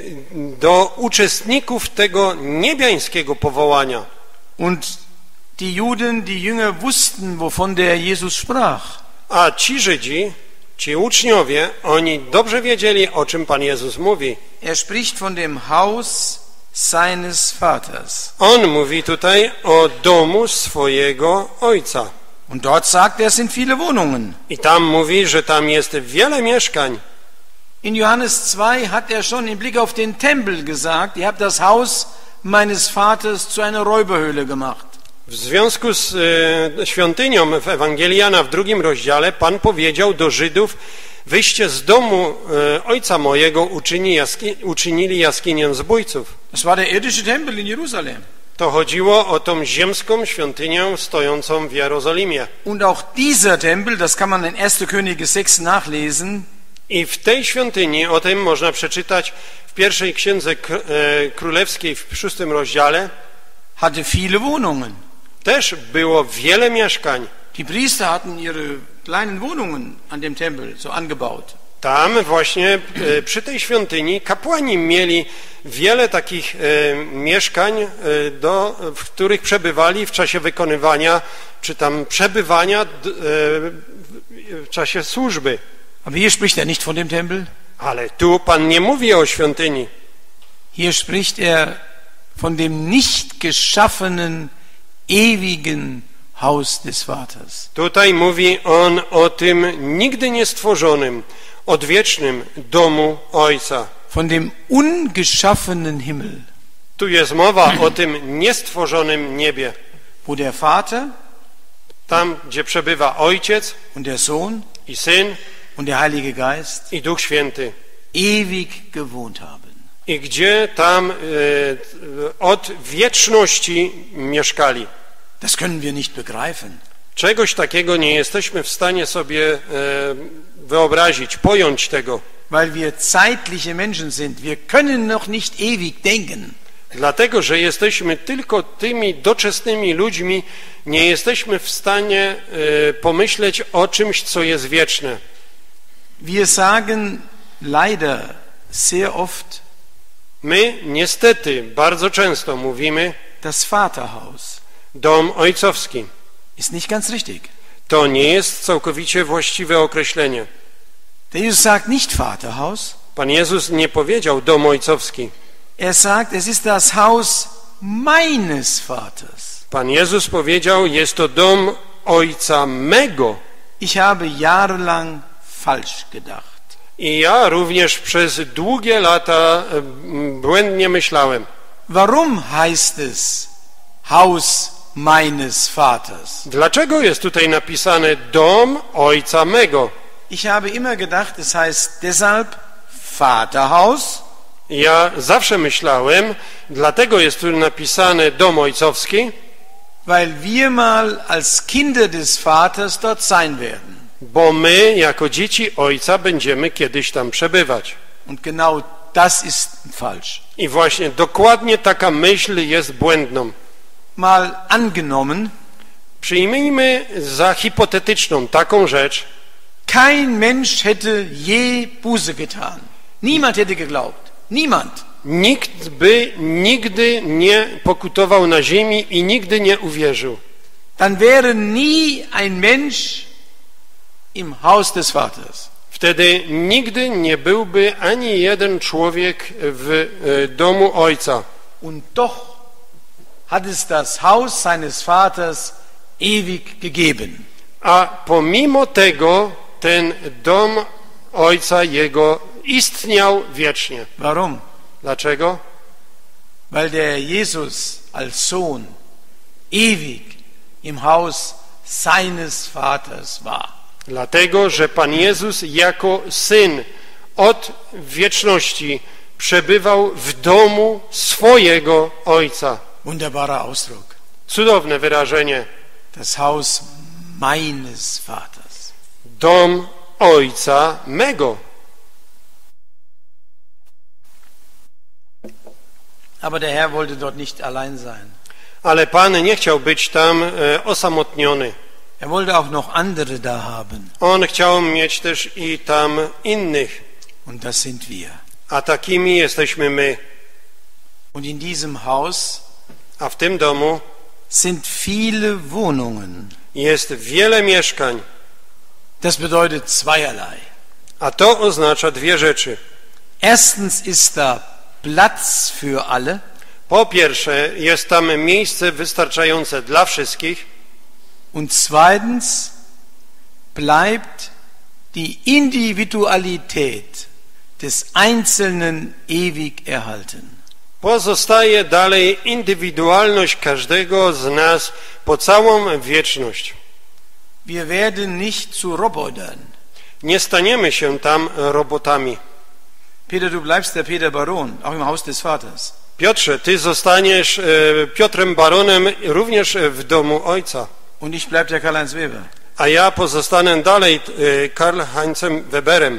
do uczestników tego niebiańskiego powołania. Und die Juden, die Jünger wussten, wovon der Jesus sprach. A ci Żydzi, ci uczniowie, oni dobrze wiedzieli, o czym Pan Jezus mówi. Er spricht von dem Haus seines Vaters. On mówi tutaj o domu swojego Ojca. Und dort sagt er, es sind viele Wohnungen. I tam mówi, że tam jest wiele mieszkań. In Johannes zwei hat er schon im Blick auf den Tempel gesagt, ihr habt das Haus meines Vaters zu einer Räuberhöhle gemacht. W związku z e, świątynią w Ewangelii Jana w drugim rozdziale Pan powiedział do Żydów: wyście z domu e, Ojca mojego uczyni jaski, uczynili jaskinię zbójców. Das war der irdische Tempel in Jerusalem. To chodziło o tą ziemską świątynię stojącą w Jerozolimie. Und auch dieser Tempel, das kann man in erster Könige sechs nachlesen, I w tej świątyni, o tym można przeczytać w pierwszej księdze królewskiej w szóstym rozdziale, hatte viele Wohnungen. też było wiele mieszkań. Die Priester hatten ihre kleinen Wohnungen an dem Tempel so angebaut. Tam właśnie przy tej świątyni kapłani mieli wiele takich mieszkań, do, w których przebywali w czasie wykonywania, czy tam przebywania w czasie służby. Aber hier spricht er nicht von dem Tempel. Ale tu Pan nie mówi o świątyni. Hier spricht er von dem nicht geschaffenen, ewigen Haus des Vaters. Tutaj mówi on o tym nigdy nie stworzonym, odwiecznym domu Ojca. Von dem ungeschaffenen Himmel. Tu jest mowa o tym niestworzonym niebie. Wo der Vater Tam, gdzie przebywa Ojciec und der Sohn i Syn und der Heilige Geist i Duch Święty. ewig gewohnt haben. I gdzie tam e, od wieczności mieszkali. Das können wir nicht begreifen. Czegoś takiego nie jesteśmy w stanie sobie e, wyobrazić, pojąć tego. Weil wir zeitliche Menschen sind. Wir können noch nicht ewig denken. Dlatego, że jesteśmy tylko tymi doczesnymi ludźmi, nie jesteśmy w stanie e, pomyśleć o czymś, co jest wieczne. Wir sagen leider sehr oft My niestety bardzo często mówimy das Vaterhaus. dom ojcowski. Ist nicht ganz richtig. To nie jest całkowicie właściwe określenie. Der Jesus sagt nicht Vaterhaus. Pan Jezus nie powiedział dom ojcowski. Er sagt, es ist das Haus meines Vaters. Pan Jezus powiedział, jest to dom ojca mego. Ich habe jahrelang falsch gedacht. I ja również przez długie lata błędnie myślałem. Warum heißt es Haus meines Vaters? Dlaczego jest tutaj napisane dom ojca mego? Ich habe immer gedacht, es heißt deshalb Vaterhaus. Ja zawsze myślałem, dlatego jest tu napisane dom ojcowski, weil wir mal als Kinder des Vaters dort sein werden. bo my jako dzieci ojca będziemy kiedyś tam przebywać. Und genau das ist falsch. I właśnie dokładnie taka myśl jest błędną. Mal angenommen, Przyjmijmy za hipotetyczną taką rzecz, kein Mensch hätte je Buße getan. Niemand hätte geglaubt. Niemand. nikt by nigdy nie pokutował na ziemi i nigdy nie uwierzył. Dann wäre nie ein Mensch im Haus des Vaters. Wtedy nigdy nie byłby ani jeden człowiek w e, domu ojca. Und doch hat es das Haus seines Vaters ewig gegeben. A pomimo tego ten dom ojca jego istniał wiecznie. Warum? Dlaczego? Weil der Jesus als Sohn ewig im Haus seines Vaters war. Dlatego, że Pan Jezus jako Syn od wieczności przebywał w domu swojego Ojca. Wunderbarer Ausdruck. Cudowne wyrażenie. Das Haus meines Vaters. Dom Ojca mego. Aber der Herr wollte dort nicht allein sein. Ale Pan nie chciał być tam e, osamotniony. Er wollte auch noch andere da haben. On chciał mieć też i tam innych. Und das sind wir. A takimi jesteśmy my. Und in diesem Haus A w tym domu sind viele Wohnungen. jest wiele mieszkań. Das bedeutet zweierlei. A to oznacza dwie rzeczy. Erstens ist da Platz für alle. Po pierwsze, jest tam miejsce wystarczające dla wszystkich. Und zweitens bleibt die Individualität des Einzelnen ewig erhalten. Pozostaje dalej indywidualność każdego z nas po całą wieczność. Wir werden nicht zu Robotern. Nie staniemy się tam robotami. Peter, du bleibst der Peter Baron, auch im Haus des Vaters. Piotrze, ty zostaniesz e, Piotrem Baronem również w domu Ojca. Und ich bleib der Karl-Heinz Weber. A ja pozostanę dalej e, Karl-Heinzem Weberem.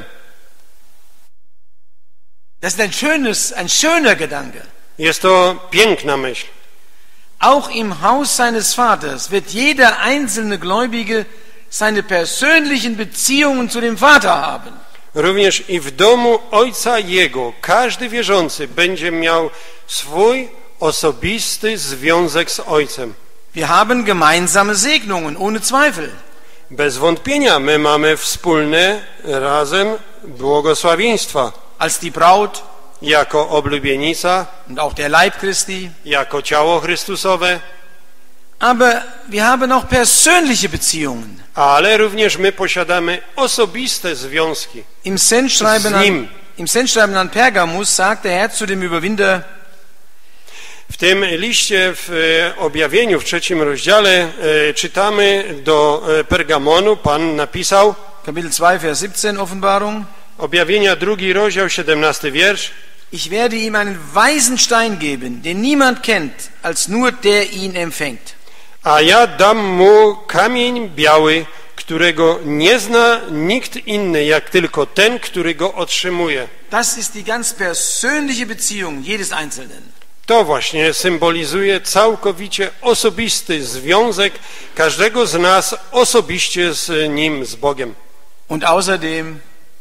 Das ist ein schönes, ein schöner Gedanke. Jest to piękna myśl. Auch im Haus seines Vaters wird jeder einzelne Gläubige seine persönlichen Beziehungen zu dem Vater haben. Również i w domu Ojca Jego każdy wierzący będzie miał swój osobisty związek z Ojcem. Wir haben gemeinsame Segnungen, ohne Zweifel. Bez wątpienia my mamy wspólne razem błogosławieństwa. Als die Braut Jako oblubienica, und auch der Leib Christi. jako ciało Chrystusowe, Aber wir haben auch persönliche Beziehungen. ale również my posiadamy osobiste związki. Im Sendschreiben Z nim. an, im Sendschreiben an Pergamus sagt der Herr zu dem Überwinder: W tym liście w e, objawieniu w trzecim rozdziale e, czytamy do e, Pergamonu, Pan napisał, Kapitel zwei, Vers siebzehn, Offenbarung. Objawienia drugi rozdział, siedemnasty wiersz. Ich werde ihm einen weisen Stein geben, den niemand kennt, als nur der ihn empfängt. A ja dam mu kamień biały, którego nie zna nikt inny, jak tylko ten, który go otrzymuje. Das ist die ganz persönliche Beziehung jedes Einzelnen. To właśnie symbolizuje całkowicie osobisty związek każdego z nas osobiście z Nim, z Bogiem. Und außerdem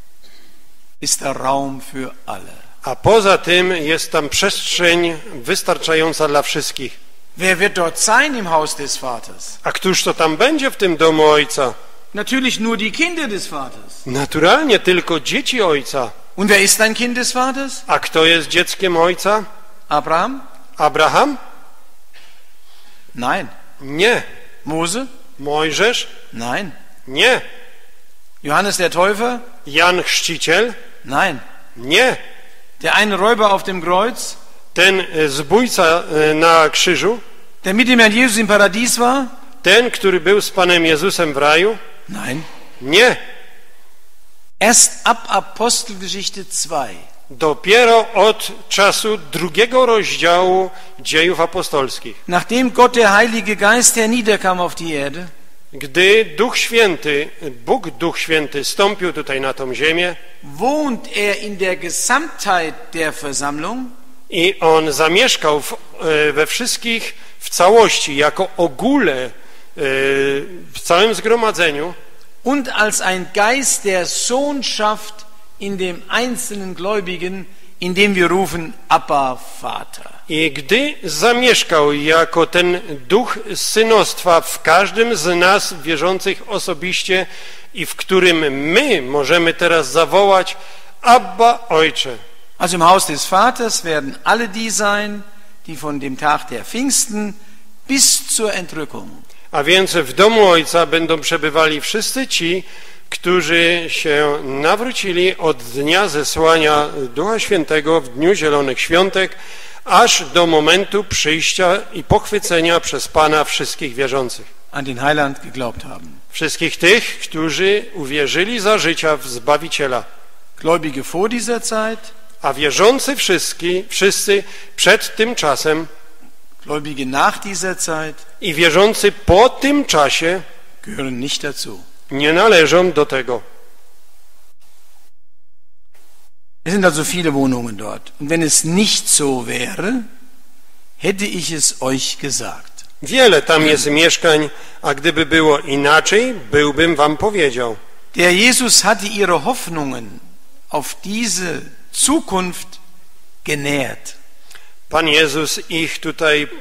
ist der Raum für alle. A poza tym jest tam przestrzeń wystarczająca dla wszystkich. Wer wird dort sein im Haus des Vaters? A któż to tam będzie w tym domu Ojca? Natürlich nur die Kinder des Vaters. Naturalnie tylko dzieci Ojca. Und wer ist ein Kind des Vaters? A kto jest dzieckiem Ojca? Abraham? Abraham? Nein. Nie. Mose? Mojżesz? Nein. Nie. Johannes der Täufer? Jan Chrzciciel? Nein. Nie. Der eine Räuber auf dem Kreuz? Ten zbójca na krzyżu? Der mit dem Herrn Jesus im Paradies war? Ten, który był z Panem Jezusem w raju? Nein. Nie. Erst ab Apostelgeschichte zwei. Dopiero od czasu drugiego rozdziału Dziejów Apostolskich. Nachdem Gott der Heilige Geist herniederkam auf die Erde, gdy Duch Święty, Bóg Duch Święty stąpił tutaj na tą ziemię, wohnt er in der Gesamtheit der Versammlung i On zamieszkał w, we wszystkich w całości, jako ogóle w całym zgromadzeniu und als ein Geist der Sohnschaft in dem einzelnen Gläubigen, in dem wir rufen, Abba, Vater. I gdy zamieszkał jako ten duch synostwa w każdym z nas wierzących osobiście i w którym my możemy teraz zawołać Abba, Ojcze. Also im Haus des Vaters werden alle die sein, die von dem Tag der Pfingsten bis zur Entrückung. A więc w domu Ojca będą przebywali wszyscy ci, którzy się nawrócili od dnia zesłania Ducha Świętego w dniu Zielonych Świątek, aż do momentu przyjścia i pochwycenia przez Pana wszystkich wierzących. An den Heiland geglaubt haben. Wszystkich tych, którzy uwierzyli za życia w Zbawiciela. Gläubige vor dieser Zeit, a wierzący wszyscy, wszyscy przed tym czasem Gläubige nach dieser Zeit i wierzący po tym czasie gehören nicht dazu. nie należą do tego. Es sind also viele Wohnungen dort. Und wenn es nicht so wäre, hätte ich es euch gesagt. Wiele tam jest mieszkań, a gdyby było inaczej, byłbym wam powiedział. Der Jesus hatte ihre Hoffnungen auf diese Zukunft genährt. Pan Jezus ich tutaj e,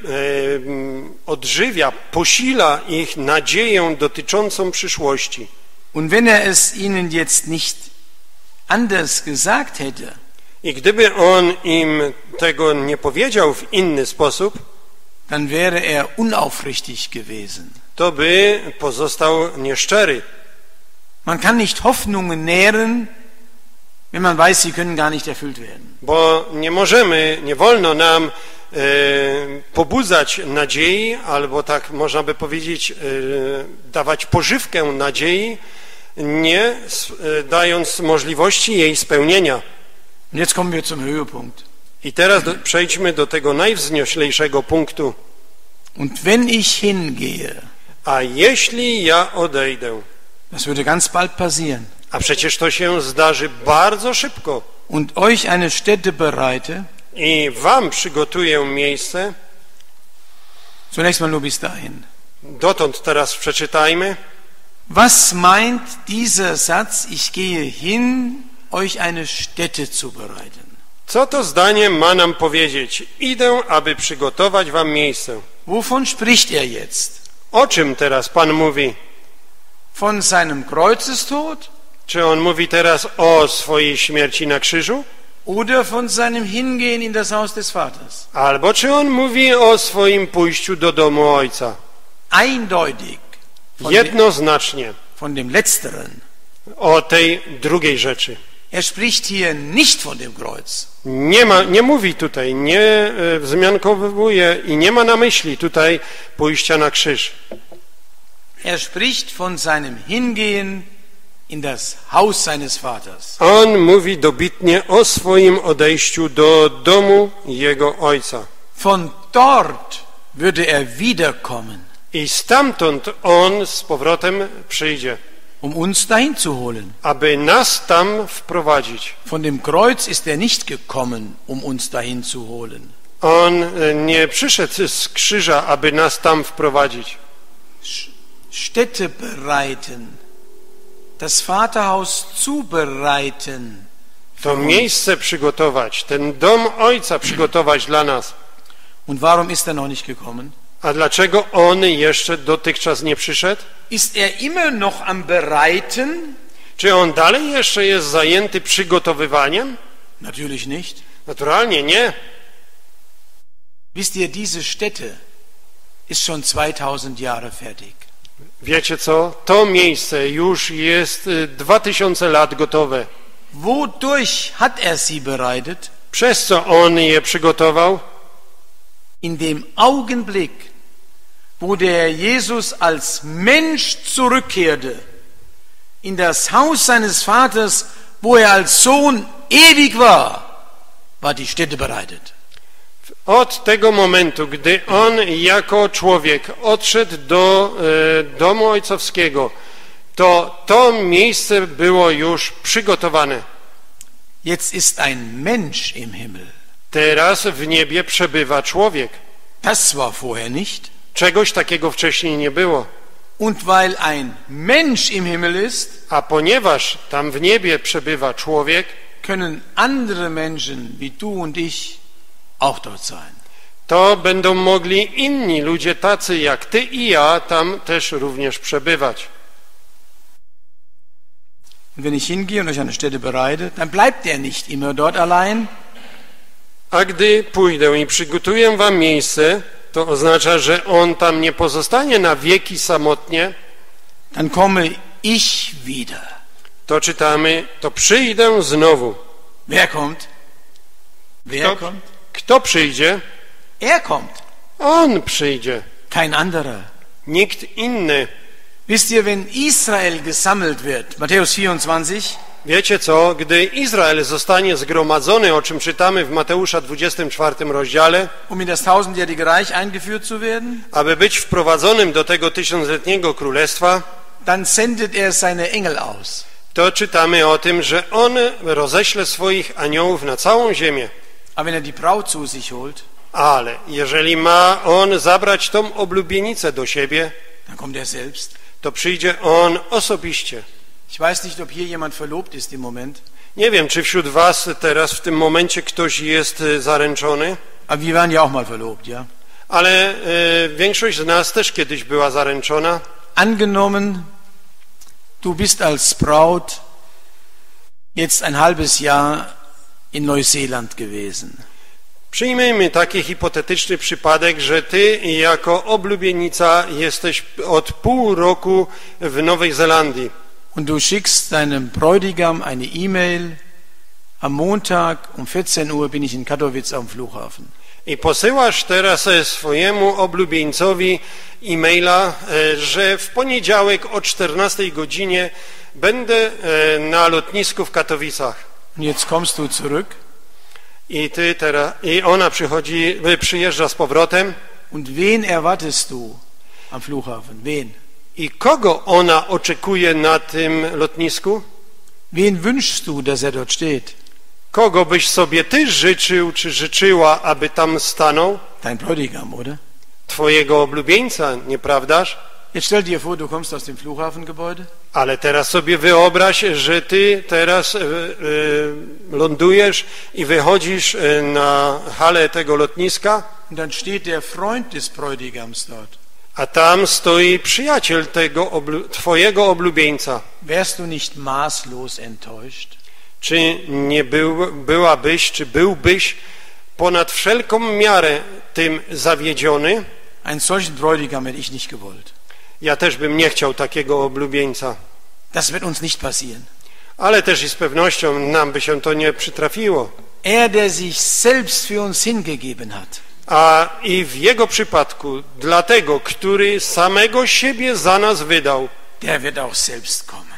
odżywia, posila ich nadzieję dotyczącą przyszłości. Und wenn er es ihnen jetzt nicht anders gesagt hätte, I gdyby on im tego nie powiedział w inny sposób, dann wäre er unaufrichtig gewesen. to by pozostał nieszczery. Man kann nicht Hoffnungen nähren, wenn man weiß, sie können gar nicht erfüllt werden. Bo nie możemy, nie wolno nam e, pobudzać nadziei, albo tak można by powiedzieć, e, dawać pożywkę nadziei, nie e, dając możliwości jej spełnienia. Und jetzt kommen wir zum Höhepunkt. I teraz do, przejdźmy do tego najwznioślejszego punktu. Und wenn ich hingehe, A jeśli ja odejdę, das würde ganz bald passieren, a przecież to się zdarzy bardzo szybko, und euch eine Stätte bereite, i wam przygotuję miejsce, zunächst mal nur bis dahin. dotąd teraz przeczytajmy. Was meint dieser Satz, ich gehe hin, euch eine Stätte zu bereiten? Co to zdanie ma nam powiedzieć? Idę, aby przygotować wam miejsce. Wovon spricht er jetzt? O czym teraz Pan mówi? Von seinem Kreuzestod Czy On mówi teraz o swojej śmierci na krzyżu? oder von seinem Hingehen in das Haus des Vaters? Albo czy On mówi o swoim pójściu do domu Ojca? Eindeutig von, dem, Jednoznacznie von dem Letzteren. o tej drugiej rzeczy. Er spricht hier nicht von dem Kreuz. Nie, ma, nie mówi tutaj, nie e, wzmiankowuje i nie ma na myśli tutaj pójścia na krzyż. Er spricht von seinem Hingehen in das Haus seines Vaters. On mówi dobitnie o swoim odejściu do domu jego ojca. Von dort würde er wiederkommen, I stamtąd on z powrotem przyjdzie, um uns dahin zu holen. aby nas tam wprowadzić. Von dem Kreuz ist er nicht gekommen, um uns dahin zu holen. On nie przyszedł z krzyża, aby nas tam wprowadzić. Städte bereiten, das Vaterhaus zubereiten. To miejsce przygotować, ten dom Ojca przygotować dla nas. Und warum ist er noch nicht gekommen? A dlaczego on jeszcze dotychczas nie przyszedł? Ist er immer noch am Bereiten? Czy on dalej jeszcze jest zajęty przygotowywaniem? Natürlich nicht. Naturalnie nie. Wisst ihr, diese Stätte ist schon zweitausend Jahre fertig. Wiecie co? To miejsce już jest dwa tysiące lat gotowe. Wodurch hat er sie bereitet? Przez co on je przygotował? In dem Augenblick, wo der Jesus als Mensch zurückkehrte, in das Haus seines Vaters, wo er als Sohn ewig war, war die Stätte bereitet. Od tego momentu, gdy on jako człowiek odszedł do e, domu ojcowskiego, to to miejsce było już przygotowane. Jetzt ist ein Mensch im Himmel. Teraz w niebie przebywa człowiek. Das war vorher nicht. Czegoś takiego wcześniej nie było. Und weil ein Mensch im Himmel ist, A ponieważ tam w niebie przebywa człowiek, können andere Menschen wie du und ich auch dort sein. to będą mogli inni ludzie tacy jak ty i ja tam też również przebywać. Und wenn ich hingehe und euch eine Stätte bereite, dann bleibt er nicht immer dort allein. A gdy pójdę i przygotuję wam miejsce, to oznacza, że on tam nie pozostanie na wieki samotnie. Dann komme ich wieder. To czytamy, to przyjdę znowu. Wer kommt? Wer Kto, kommt? kto przyjdzie? Er kommt. On przyjdzie. Kein anderer. Nikt inny. Wisst ihr, wenn Israel gesammelt wird, Matthäus vierundzwanzig, Wiecie co? Gdy Izrael zostanie zgromadzony, o czym czytamy w Mateusza dwudziestym czwartym rozdziale, um in das tausendjährige Reich eingeführt zu werden, aby być wprowadzonym do tego tysiącletniego królestwa, dann sendet er seine Engel aus. to czytamy o tym, że on roześle swoich aniołów na całą ziemię. Aber wenn er die Braut zu sich holt, Ale jeżeli ma on zabrać tą oblubienicę do siebie, dann kommt er selbst. to przyjdzie on osobiście. Ich weiß nicht, ob hier jemand verlobt ist im Moment, Nie wiem, czy wśród was teraz w tym momencie ktoś jest zaręczony, aber wir waren ja auch mal verlobt, ja? ale e, większość z nas też kiedyś była zaręczona. Angenommen, du bist als Braut jetzt ein halbes Jahr in Neuseeland gewesen. Przyjmijmy taki hipotetyczny przypadek, że ty jako oblubienica jesteś od pół roku w Nowej Zelandii. Und du schickst deinem Bräutigam eine E-Mail, am Montag um vierzehn Uhr bin ich in Katowice am Flughafen. I posyłasz teraz swojemu oblubieńcowi e-maila, że w poniedziałek o czternastej godzinie będę na lotnisku w Katowicach. Und jetzt kommst du zurück I ty teraz, i ona przychodzi, przyjeżdża z powrotem. und wen erwartest du am Flughafen? Wen? I kogo ona oczekuje na tym lotnisku? Wen wünschst du, dass er dort steht? Kogo byś sobie ty życzył, czy życzyła, aby tam stanął? Dein Bräutigam, oder? Twojego oblubieńca, nieprawdaż? Jetzt stell dir vor, du kommst aus dem Flughafengebäude Ale teraz sobie wyobraź, że ty teraz y, y, lądujesz i wychodzisz na halę tego lotniska, und dann steht der Freund des Bräutigams dort. a tam stoi przyjaciel tego oblu twojego oblubieńca. Wärst du nicht maßlos enttäuscht? Czy nie był, byłabyś, czy byłbyś ponad wszelką miarę tym zawiedziony? Einen solchen Bräutigam hätte ich nicht gewollt. Ja też bym nie chciał takiego oblubieńca. Das wird uns nicht passieren. Ale też i z pewnością nam by się to nie przytrafiło. Er, der sich selbst für uns hingegeben hat, A i w jego przypadku, dlatego, który samego siebie za nas wydał, der wird auch selbst kommen.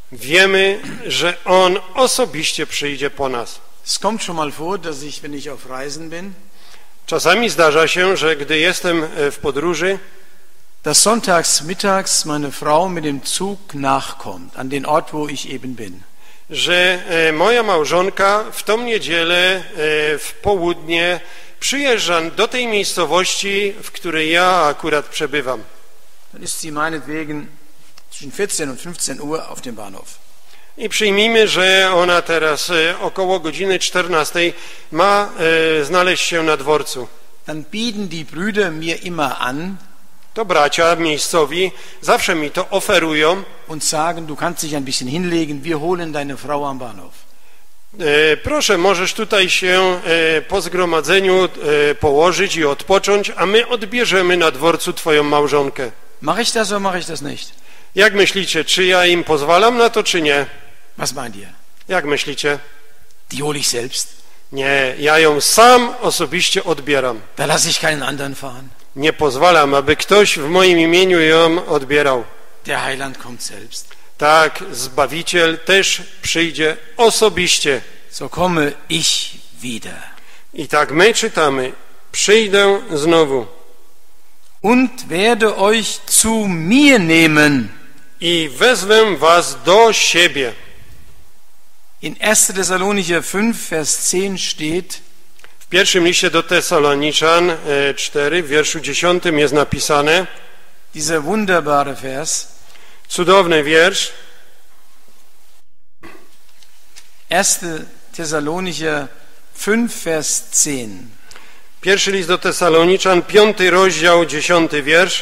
wiemy, że On osobiście przyjdzie po nas. Es kommt schon mal vor, dass ich, wenn ich auf Reisen bin, Czasami zdarza się, że gdy jestem w podróży, dass sonntags mittags meine Frau mit dem Zug nachkommt, an den Ort, wo ich eben bin. że moja małżonka w tą niedzielę w południe przyjeżdża do tej miejscowości, w której ja akurat przebywam. Dann ist sie meinetwegen zwischen vierzehn und fünfzehn Uhr auf dem Bahnhof. I przyjmijmy, że ona teraz około godziny czternastej ma znaleźć się na dworcu. Dann bieten die Brüder mir immer an To bracia miejscowi zawsze mi to oferują und sagen, du kannst dich ein bisschen hinlegen, wir holen deine Frau am Bahnhof. E, proszę, możesz tutaj się e, po zgromadzeniu e, położyć i odpocząć, a my odbierzemy na dworcu twoją małżonkę. Mach ich das oder mach ich das nicht? Jak myślicie, czy ja im pozwalam na to, czy nie? Was meint ihr? Jak myślicie? Die hole ich selbst. Nie, ja ją sam osobiście odbieram. Da lasse ich keinen anderen fahren. Nie pozwalam, aby ktoś w moim imieniu ją odbierał. Der Heiland kommt selbst. Tak, Zbawiciel też przyjdzie osobiście. So komme ich wieder. I tak my czytamy, przyjdę znowu. Und werde euch zu mir nehmen. I wezwę was do siebie. In erster Thessalonicher fünf, Vers zehn steht, W pierwszym liście do Tesaloniczan cztery, w wierszu dziesiątym jest napisane, dieser wunderbare Vers, cudowny wiersz, erster Thessalonicher fünf, Vers zehn. pierwszy list do Tesaloniczan, piąty rozdział, dziesiąty wiersz.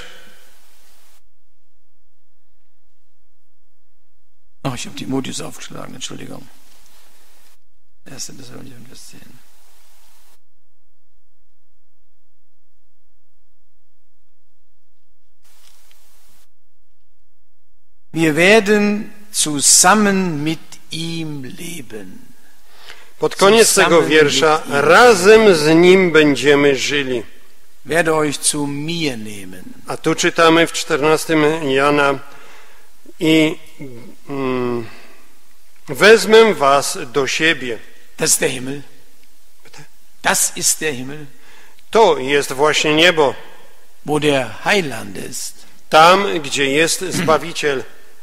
Oh, ich habe Timotheus aufgeschlagen, Entschuldigung. erster Thessalonicher fünf, Vers zehn. Wir werden zusammen mit ihm leben. Pod koniec tego wiersza, razem z nim będziemy żyli. Werde euch zu mir nehmen. A tu czytamy w czternastym Jana, i mm, wezmę was do siebie. Das ist der Himmel. Das ist der Himmel, To jest właśnie niebo, wo der Heiland ist. tam, gdzie jest Zbawiciel.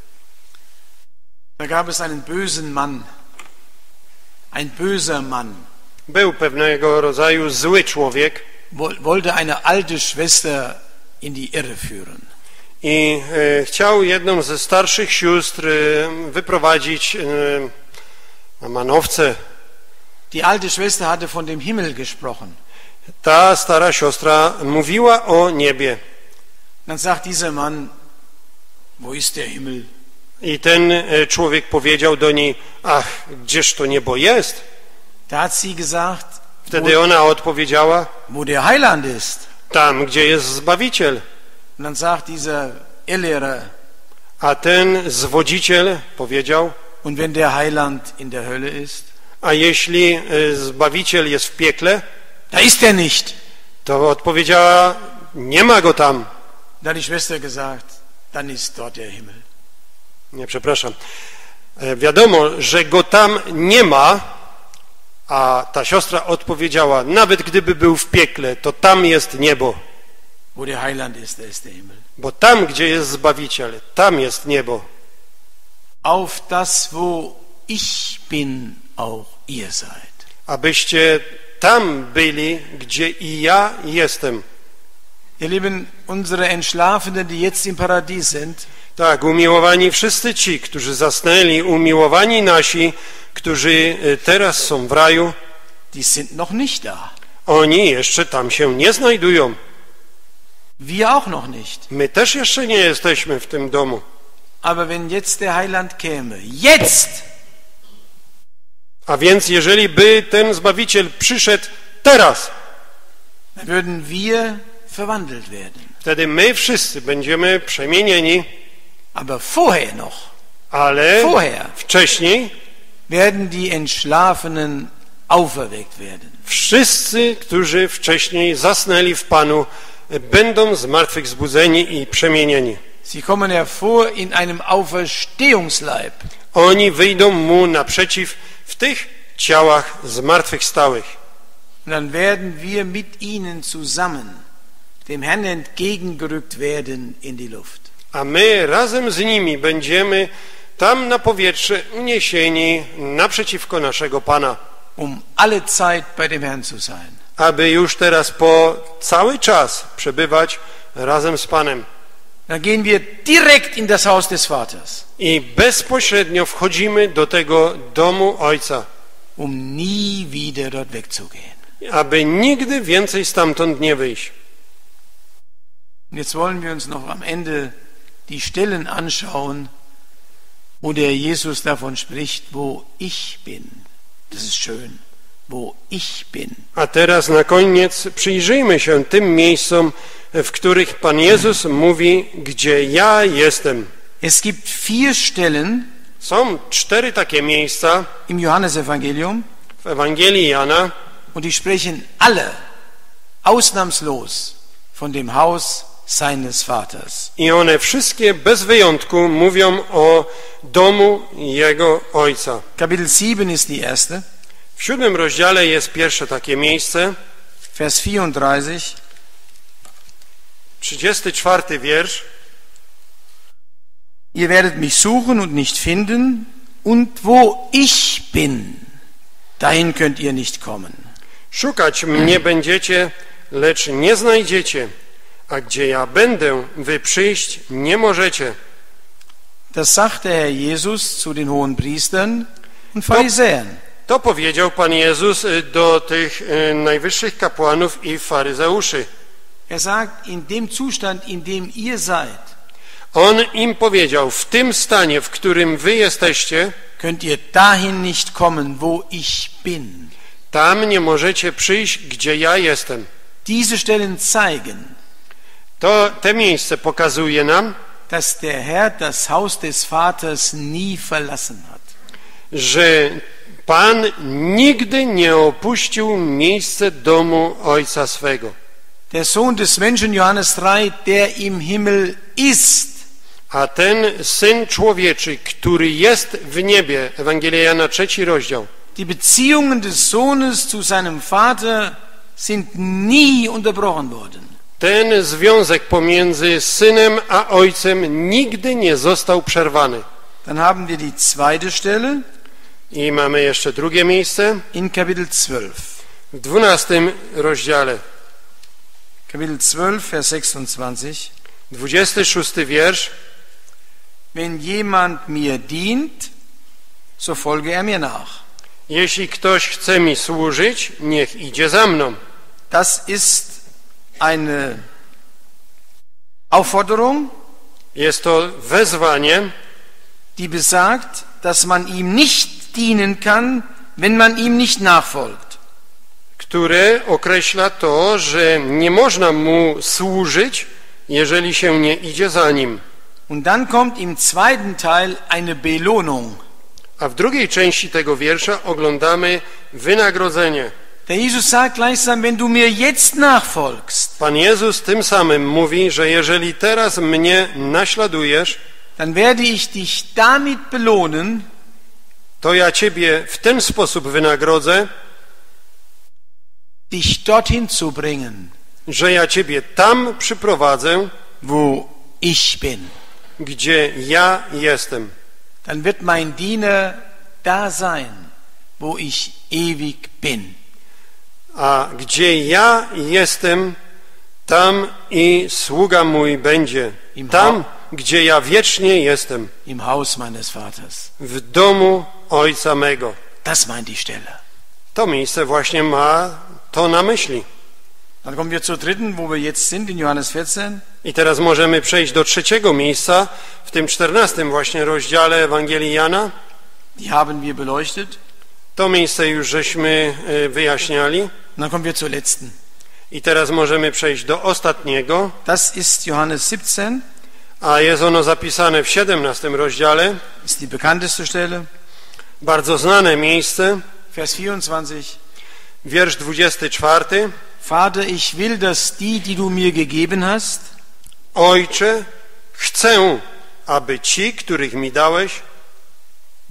Da gab es einen bösen Mann, ein böser Mann, Był pewnego rodzaju zły człowiek wollte eine alte Schwester in die Irre führen. i e, chciał jedną ze starszych sióstr e, wyprowadzić e, na manowce. Die alte Schwester hatte von dem Himmel gesprochen. Ta stara siostra mówiła o niebie. Dann sagt dieser Mann, wo ist der Himmel? I ten e, człowiek powiedział do niej, ach, gdzież to niebo jest? Da hat sie gesagt, Wtedy ona odpowiedziała, wo der Heiland ist. tam, gdzie jest Zbawiciel. Und dann sagt dieser Irrlehrer, A ten zwodziciel powiedział, und wenn der Heiland in der Hölle ist? a jeśli e, Zbawiciel jest w piekle, Da ist er nicht. to odpowiedziała, nie ma go tam. Da hat die Schwester gesagt, dann ist dort der Himmel. Nie, przepraszam. E, Wiadomo, że go tam nie ma, a ta siostra odpowiedziała, nawet gdyby był w piekle, to tam jest niebo. Wo der Heiland ist, da ist der Himmel. Bo tam, gdzie jest Zbawiciel, tam jest niebo. Auf das, wo ich bin, auch ihr seid. Abyście tam byli, gdzie i ja jestem. Ihr Lieben, unsere Entschlafenen, die jetzt im Paradies sind, Tak, umiłowani wszyscy ci, którzy zasnęli, umiłowani nasi, którzy teraz są w raju, die sind noch nicht da. oni jeszcze tam się nie znajdują. Wir auch noch nicht. My też jeszcze nie jesteśmy w tym domu. Aber wenn jetzt der Heiland käme, jetzt, A więc jeżeli by ten Zbawiciel przyszedł teraz, dann würden wir verwandelt werden. wtedy my wszyscy będziemy przemienieni, Aber vorher noch, ale vorher wcześniej werden die Entschlafenen auferweckt werden. wszyscy, którzy wcześniej zasnęli w Panu, będą zmartwychwzbudzeni i przemienieni. Sie kommen hervor in einem Auferstehungsleib. oni wyjdą mu naprzeciw w tych ciałach zmartwychwstałych. Dann werden wir mit ihnen zusammen dem Herrn entgegengerückt werden in die Luft. A my razem z nimi będziemy tam na powietrze uniesieni naprzeciwko naszego Pana, um alle Zeit bei dem Herrn zu sein. aby już teraz po cały czas przebywać razem z Panem. Dann gehen wir direkt in das Haus des Vaters, I bezpośrednio wchodzimy do tego domu Ojca, um nie wieder dort wegzugehen. aby nigdy więcej stamtąd nie wyjść. Und jetzt wollen wir uns noch am Ende die Stellen anschauen, wo der Jesus davon spricht, wo ich bin. Das ist schön, wo ich bin. A teraz na koniec przyjrzyjmy się tym miejscom, w których Pan Jezus mówi, gdzie ja jestem. Es gibt vier Stellen Są cztery takie miejsca im Johannesevangelium w Ewangelii Jana und die sprechen alle ausnahmslos von dem Haus seines Vaters. i one wszystkie bez wyjątku mówią o domu Jego Ojca. Kapitel sieben ist die erste, W siódmym rozdziale jest pierwsze takie miejsce, Vers vierunddreißig. trzydziesty czwarty wiersz. Ihr werdet mich suchen und nicht finden, und wo ich bin, dahin könnt ihr nicht kommen. Szukać mnie będziecie, lecz nie znajdziecie, a gdzie ja będę, wy przyjść nie możecie. Das sagte Herr Jesus zu den Hohenpriestern und Pharisäern. To powiedział Pan Jezus do tych e, najwyższych kapłanów i faryzeuszy. Er sagt, in dem Zustand, in dem ihr seid, On im powiedział, w tym stanie, w którym wy jesteście, könnt ihr dahin nicht kommen, wo ich bin. tam nie możecie przyjść, gdzie ja jestem. Diese Stellen zeigen, To te miejsce pokazuje nam, dass der Herr das Haus des Vaters nie verlassen hat. że Pan nigdy nie opuścił miejsce domu Ojca swego. Der Sohn des Menschen, Johannes drei, der im Himmel ist, A ten Syn Człowieczy, który jest w niebie, Ewangelia Jana, trzeci rozdział, die Beziehungen des Sohnes zu seinem Vater sind nie unterbrochen worden. ten związek pomiędzy Synem a Ojcem nigdy nie został przerwany. Dann haben wir die zweite Stelle I mamy jeszcze drugie miejsce in Kapitel zwölf. w dwunastym rozdziale, Kapitel zwölf, Vers sechsundzwanzig. dwudziesty szósty wiersz. Wenn jemand mir dient, so folge er mir nach. Jeśli ktoś chce mi służyć, niech idzie za mną. Das ist eine Aufforderung, Jest to wezwanie, die besagt, dass man ihm nicht dienen kann, wenn man ihm nicht nachfolgt. które określa to, że nie można mu służyć, jeżeli się nie idzie za nim. Und dann kommt im zweiten Teil eine Belohnung. A w drugiej części tego wiersza oglądamy wynagrodzenie. Der Jesus sagt gleichsam, wenn du mir jetzt nachfolgst, Pan Jezus tym samym mówi, że jeżeli teraz mnie naśladujesz, dann werde ich dich damit belohnen, to ja ciebie w ten sposób wynagrodzę, dich dorthin zu bringen, że ja ciebie tam przyprowadzę, wo ich bin. gdzie ja jestem. Dann wird mein Diener da sein, wo ich ewig bin. A gdzie ja jestem, tam i sługa mój będzie. Tam, gdzie ja wiecznie jestem. Im Haus meines Vaters. W domu Ojca mego. Das meint die Stelle. To miejsce właśnie ma to na myśli. Dann kommen wir zur dritten, wo wir jetzt sind, in Johannes vierzehn. I teraz możemy przejść do trzeciego miejsca, w tym czternastym właśnie rozdziale Ewangelii Jana. Die haben wir beleuchtet. To miejsce już żeśmy wyjaśniali. Dann kommen wir zur letzten. I teraz możemy przejść do ostatniego, Das ist Johannes siebzehn. a jest ono zapisane w siedemnastym rozdziale. Ist die bekannteste Stelle. Bardzo znane miejsce, Vers vierundzwanzig. wiersz dwudziesty czwarty. Vater, ich will, dass die, die du mir gegeben hast, Ojcze, chcę, aby ci, których mi dałeś,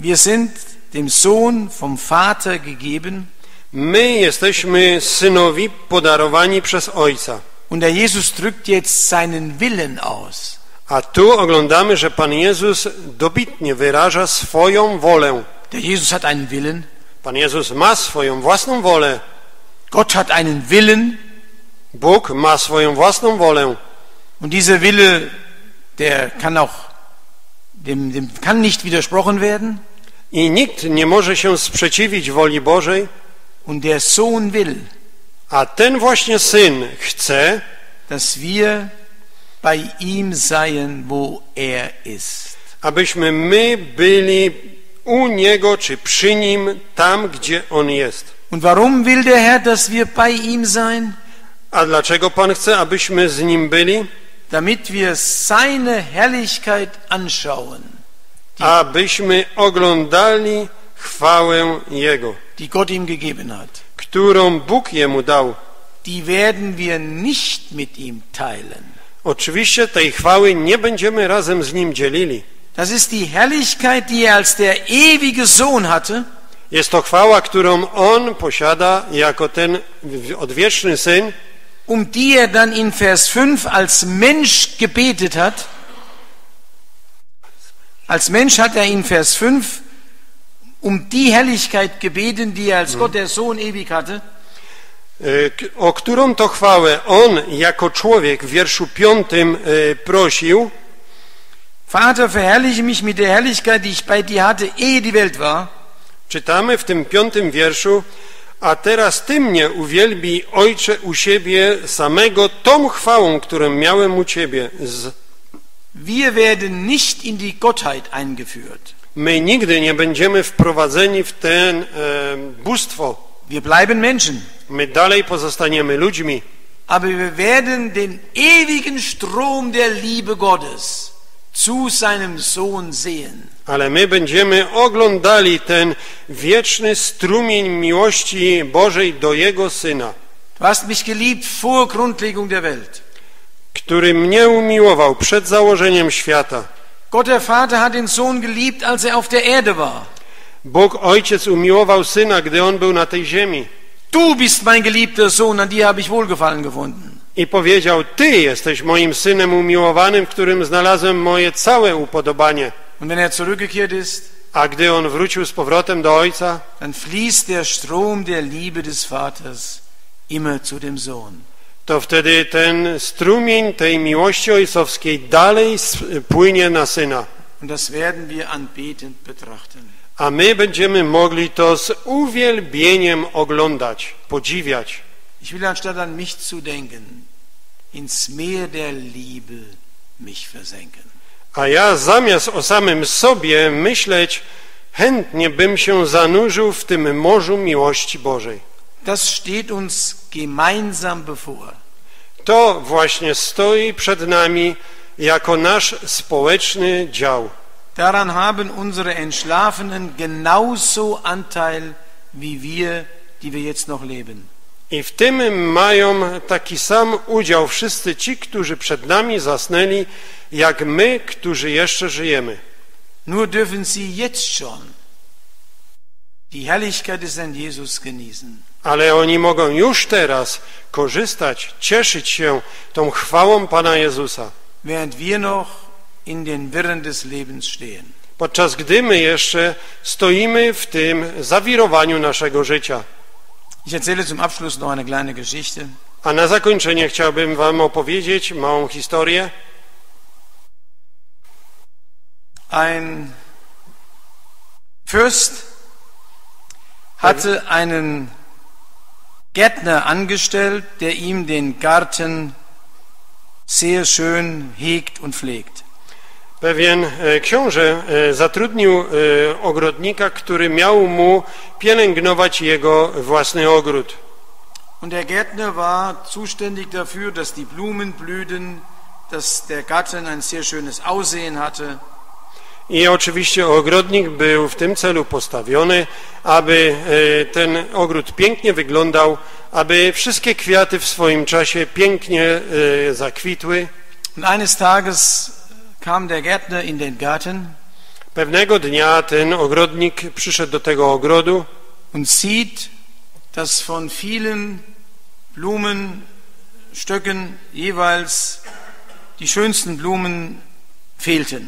Wir sind dem Sohn vom Vater gegeben. My jesteśmy synowi podarowani przez Ojca. Und der Jesus drückt jetzt seinen Willen aus. A tu oglądamy, że Pan Jezus dobitnie wyraża swoją wolę. Der Jesus hat einen Willen. Pan Jezus ma swoją własną wolę. Gott hat einen Willen. Bóg ma swoją własną wolę. Und dieser Wille, der kann auch, dem, dem kann nicht widersprochen werden. I nikt nie może się sprzeciwić woli Bożej. Und der Sohn will, A ten właśnie Syn chce, dass wir bei ihm seien, wo er ist. abyśmy my byli u Niego, czy przy Nim, tam, gdzie On jest. Und warum will der Herr, dass wir bei ihm sein? A dlaczego Pan chce, abyśmy z Nim byli? Damit wir seine Herrlichkeit anschauen, Abyśmy oglądali chwałę Jego, die Gott ihm gegeben hat. którą Bóg Jemu dał. Die werden wir nicht mit ihm teilen. Oczywiście tej chwały nie będziemy razem z Nim dzielili. Das ist die Herrlichkeit, die er als der ewige Sohn hatte. Jest to chwała, którą On posiada jako ten odwieczny Syn, um die er dann in Vers fünf als Mensch gebetet hat. Als Mensch hat er in Vers fünf um die Herrlichkeit gebeten, die er als Gott der Sohn ewig hatte. O którą to chwałę On jako człowiek w wierszu piątym prosił. Vater, verherrliche mich mit der Herrlichkeit, die ich bei dir hatte, ehe die Welt war. Czytamy w tym piątym wierszu: a teraz Ty mnie uwielbij, Ojcze, u siebie samego tą chwałą, którą miałem u Ciebie. Z... Wir werden nicht in die Gottheit eingeführt. My nigdy nie będziemy wprowadzeni w ten e, bóstwo. Wir bleiben Menschen. My dalej pozostaniemy ludźmi. Aber wir werden den ewigen Strom der Liebe Gottes zu seinem Sohn sehen. Ale my będziemy oglądali ten wieczny strumień miłości Bożej do Jego Syna. Du hast mich geliebt vor Grundlegung der Welt. Który mnie umiłował przed założeniem świata. Gott der Vater hat den Sohn geliebt, als er auf der Erde war. Bóg Ojciec umiłował Syna, gdy On był na tej ziemi. Du bist mein geliebter Sohn, an dir habe ich Wohlgefallen gefunden. I powiedział: Ty jesteś moim Synem umiłowanym, w którym znalazłem moje całe upodobanie. Und wenn er zurückgekehrt ist, a gdy On wrócił z powrotem do Ojca, dann fließt der Strom der Liebe des Vaters immer zu dem Sohn. to wtedy ten strumień tej miłości ojcowskiej dalej płynie na Syna. Und das werden wir anbetend betrachten. A my będziemy mogli to z uwielbieniem oglądać, podziwiać. Ich will anstatt an mich zu denken, ins Meer der Liebe mich versenken. A ja zamiast o samym sobie myśleć, chętnie bym się zanurzył w tym morzu miłości Bożej. Das steht uns gemeinsam bevor. To właśnie stoi przed nami jako nasz społeczny dział. Daran haben unsere Entschlafenen genauso Anteil wie wir, die wir jetzt noch leben. I w tym mają taki sam udział wszyscy ci, którzy przed nami zasnęli, jak my, którzy jeszcze żyjemy. Nur dürfen sie jetzt schon die Herrlichkeit des Herrn Jesus genießen. Ale oni mogą już teraz korzystać, cieszyć się tą chwałą Pana Jezusa. Während wir noch in den Wirren des Lebens stehen. Podczas gdy my jeszcze stoimy w tym zawirowaniu naszego życia. Ich erzähle zum Abschluss noch eine kleine Geschichte. A na zakończenie chciałbym wam opowiedzieć małą historię. Ein Fürst hatte einen Gärtner angestellt, der ihm den Garten sehr schön hegt und pflegt. Pewien książę zatrudnił ogrodnika, który miał mu pielęgnować jego własny ogród. Und der Gärtner war zuständig dafür, dass die Blumen blühten, dass der Garten ein sehr schönes Aussehen hatte. I oczywiście ogrodnik był w tym celu postawiony, aby ten ogród pięknie wyglądał, aby wszystkie kwiaty w swoim czasie pięknie zakwitły. Und eines Tages kam der Gärtner in den Garten. Pewnego dnia ten ogrodnik przyszedł do tego ogrodu und sieht, dass von vielen Blumenstöcken jeweils die schönsten Blumen fehlten.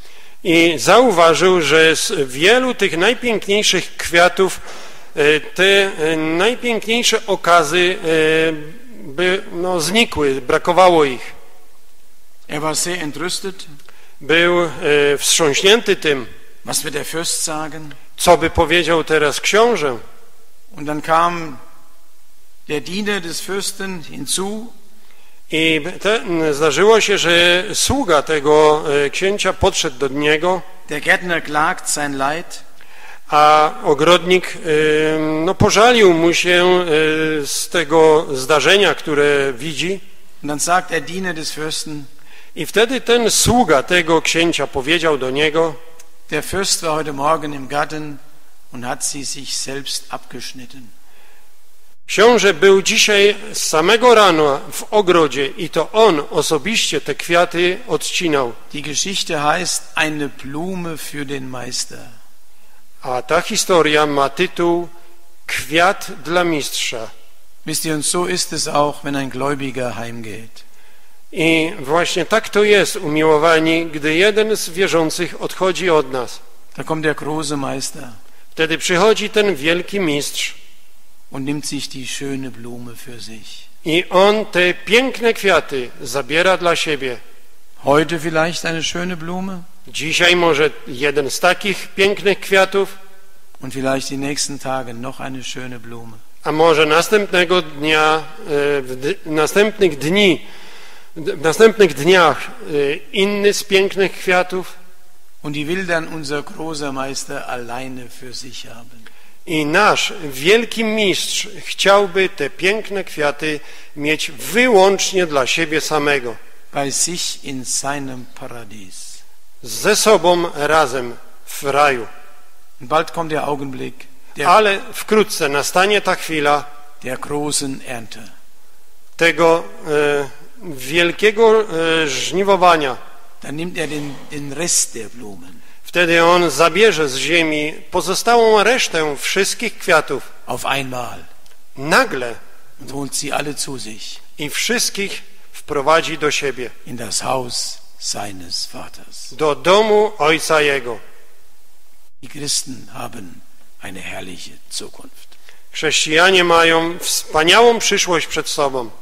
i zauważył, że z wielu tych najpiękniejszych kwiatów te najpiękniejsze okazy by no, znikły, brakowało ich. Er war sehr entrüstet. Był wstrząśnięty tym, Was wird der Fürst sagen? co by powiedział teraz książę. Und dann kam der Diener des Fürsten hinzu. I te, zdarzyło się, że sługa tego księcia podszedł do niego. Der Gärtner klagt sein Leid. A ogrodnik no, pożalił mu się z tego zdarzenia, które widzi. Und dann sagt der Diener des Fürsten, I wtedy ten sługa tego księcia powiedział do niego: der Fürst war heute Morgen im Garten und hat sie sich selbst abgeschnitten. Książę był dzisiaj z samego rana w ogrodzie i to on osobiście te kwiaty odcinał. Die Geschichte heißt eine Blume für den Meister. A ta historia ma tytuł Kwiat dla mistrza. Wisst ihr, und so ist es auch, wenn ein Gläubiger heimgeht. I właśnie tak to jest, umiłowani, gdy jeden z wierzących odchodzi od nas. Da kommt der große Meister Wtedy przychodzi ten wielki mistrz und nimmt sich die schöne Blume für sich. i on te piękne kwiaty zabiera dla siebie. Heute vielleicht eine schöne Blume Dzisiaj może jeden z takich pięknych kwiatów, und vielleicht die nächsten Tage noch eine schöne Blume. a może następnego dnia, w następnych dni, w następnych dniach inny z pięknych kwiatów. Und die will dann unser großer Meister alleine für sich haben. I nasz wielki mistrz chciałby te piękne kwiaty mieć wyłącznie dla siebie samego. Bei sich in seinem Paradies. Ze sobą razem w raju. Und bald kommt der Augenblick der, Ale wkrótce nastanie ta chwila der großen Ernte. tego e, wielkiego e, żniwowania. Dann nimmt er den, den Rest der Blumen. Wtedy on zabierze z ziemi pozostałą resztę wszystkich kwiatów. Auf einmal. Nagle. Und holt sie alle zu sich. I wszystkich wprowadzi do siebie. In das Haus seines Vaters. Do domu Ojca Jego. Die Christen haben eine herrliche Zukunft. Chrześcijanie mają wspaniałą przyszłość przed sobą.